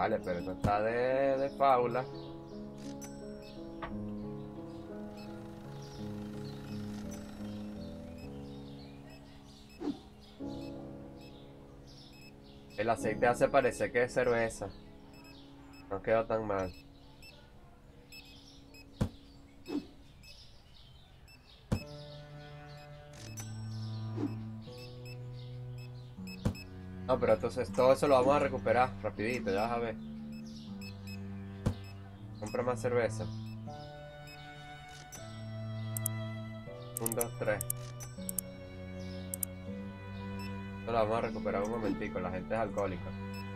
Vale, pero esto está de faula. El aceite hace parecer que es cerveza. No quedó tan mal. No, pero entonces todo eso lo vamos a recuperar rapidito, ya vas a ver. Compra más cerveza. 1, 2, 3. Esto lo vamos a recuperar un momentico, la gente es alcohólica.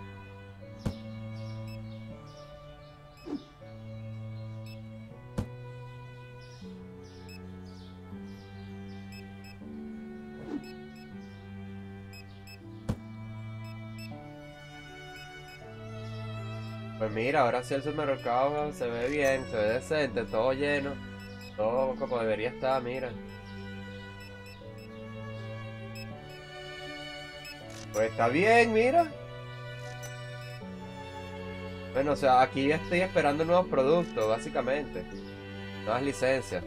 Pues mira, ahora sí el supermercado se ve bien, se ve decente, todo lleno, todo como debería estar, mira. Pues está bien, mira. Bueno, o sea, aquí estoy esperando nuevos productos, básicamente. Nuevas licencias.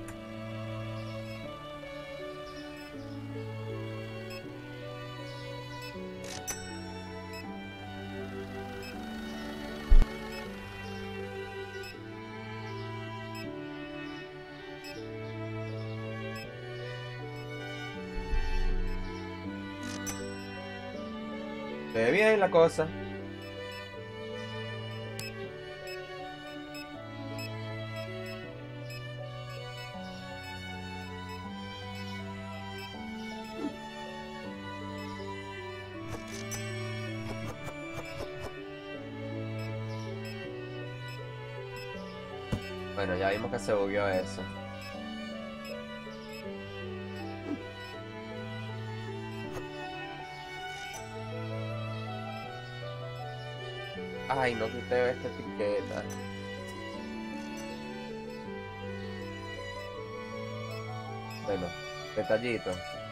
Se ve bien la cosa. Bueno, ya vimos que se bugueó eso. Ay, no quité esta etiqueta. Bueno, detallito.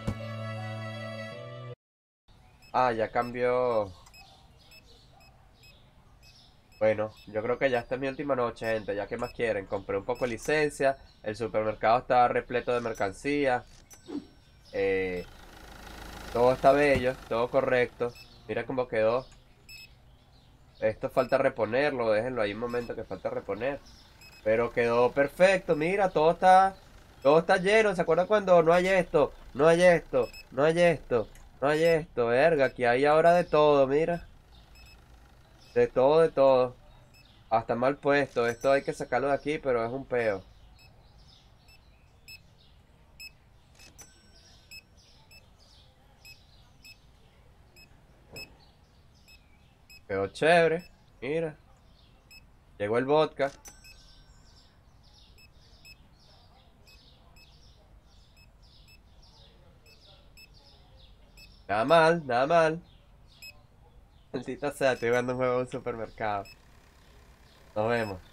Ah, ya cambió. Bueno, yo creo que ya esta es mi última noche, gente. Ya que más quieren. Compré un poco de licencia. El supermercado está repleto de mercancía. Eh, todo está bello, todo correcto. Mira cómo quedó. Esto falta reponerlo. Déjenlo ahí un momento que falta reponer. Pero quedó perfecto. Mira, todo está lleno. ¿Se acuerdan cuando no hay esto? No hay esto. No hay esto. No hay esto. Verga, aquí hay ahora de todo, mira. De todo, de todo. Hasta mal puesto. Esto hay que sacarlo de aquí, pero es un peo. Quedó chévere. Mira. Llegó el vodka. Nada mal, nada mal. Maldita sea, estoy jugando un juego en un supermercado. Nos vemos.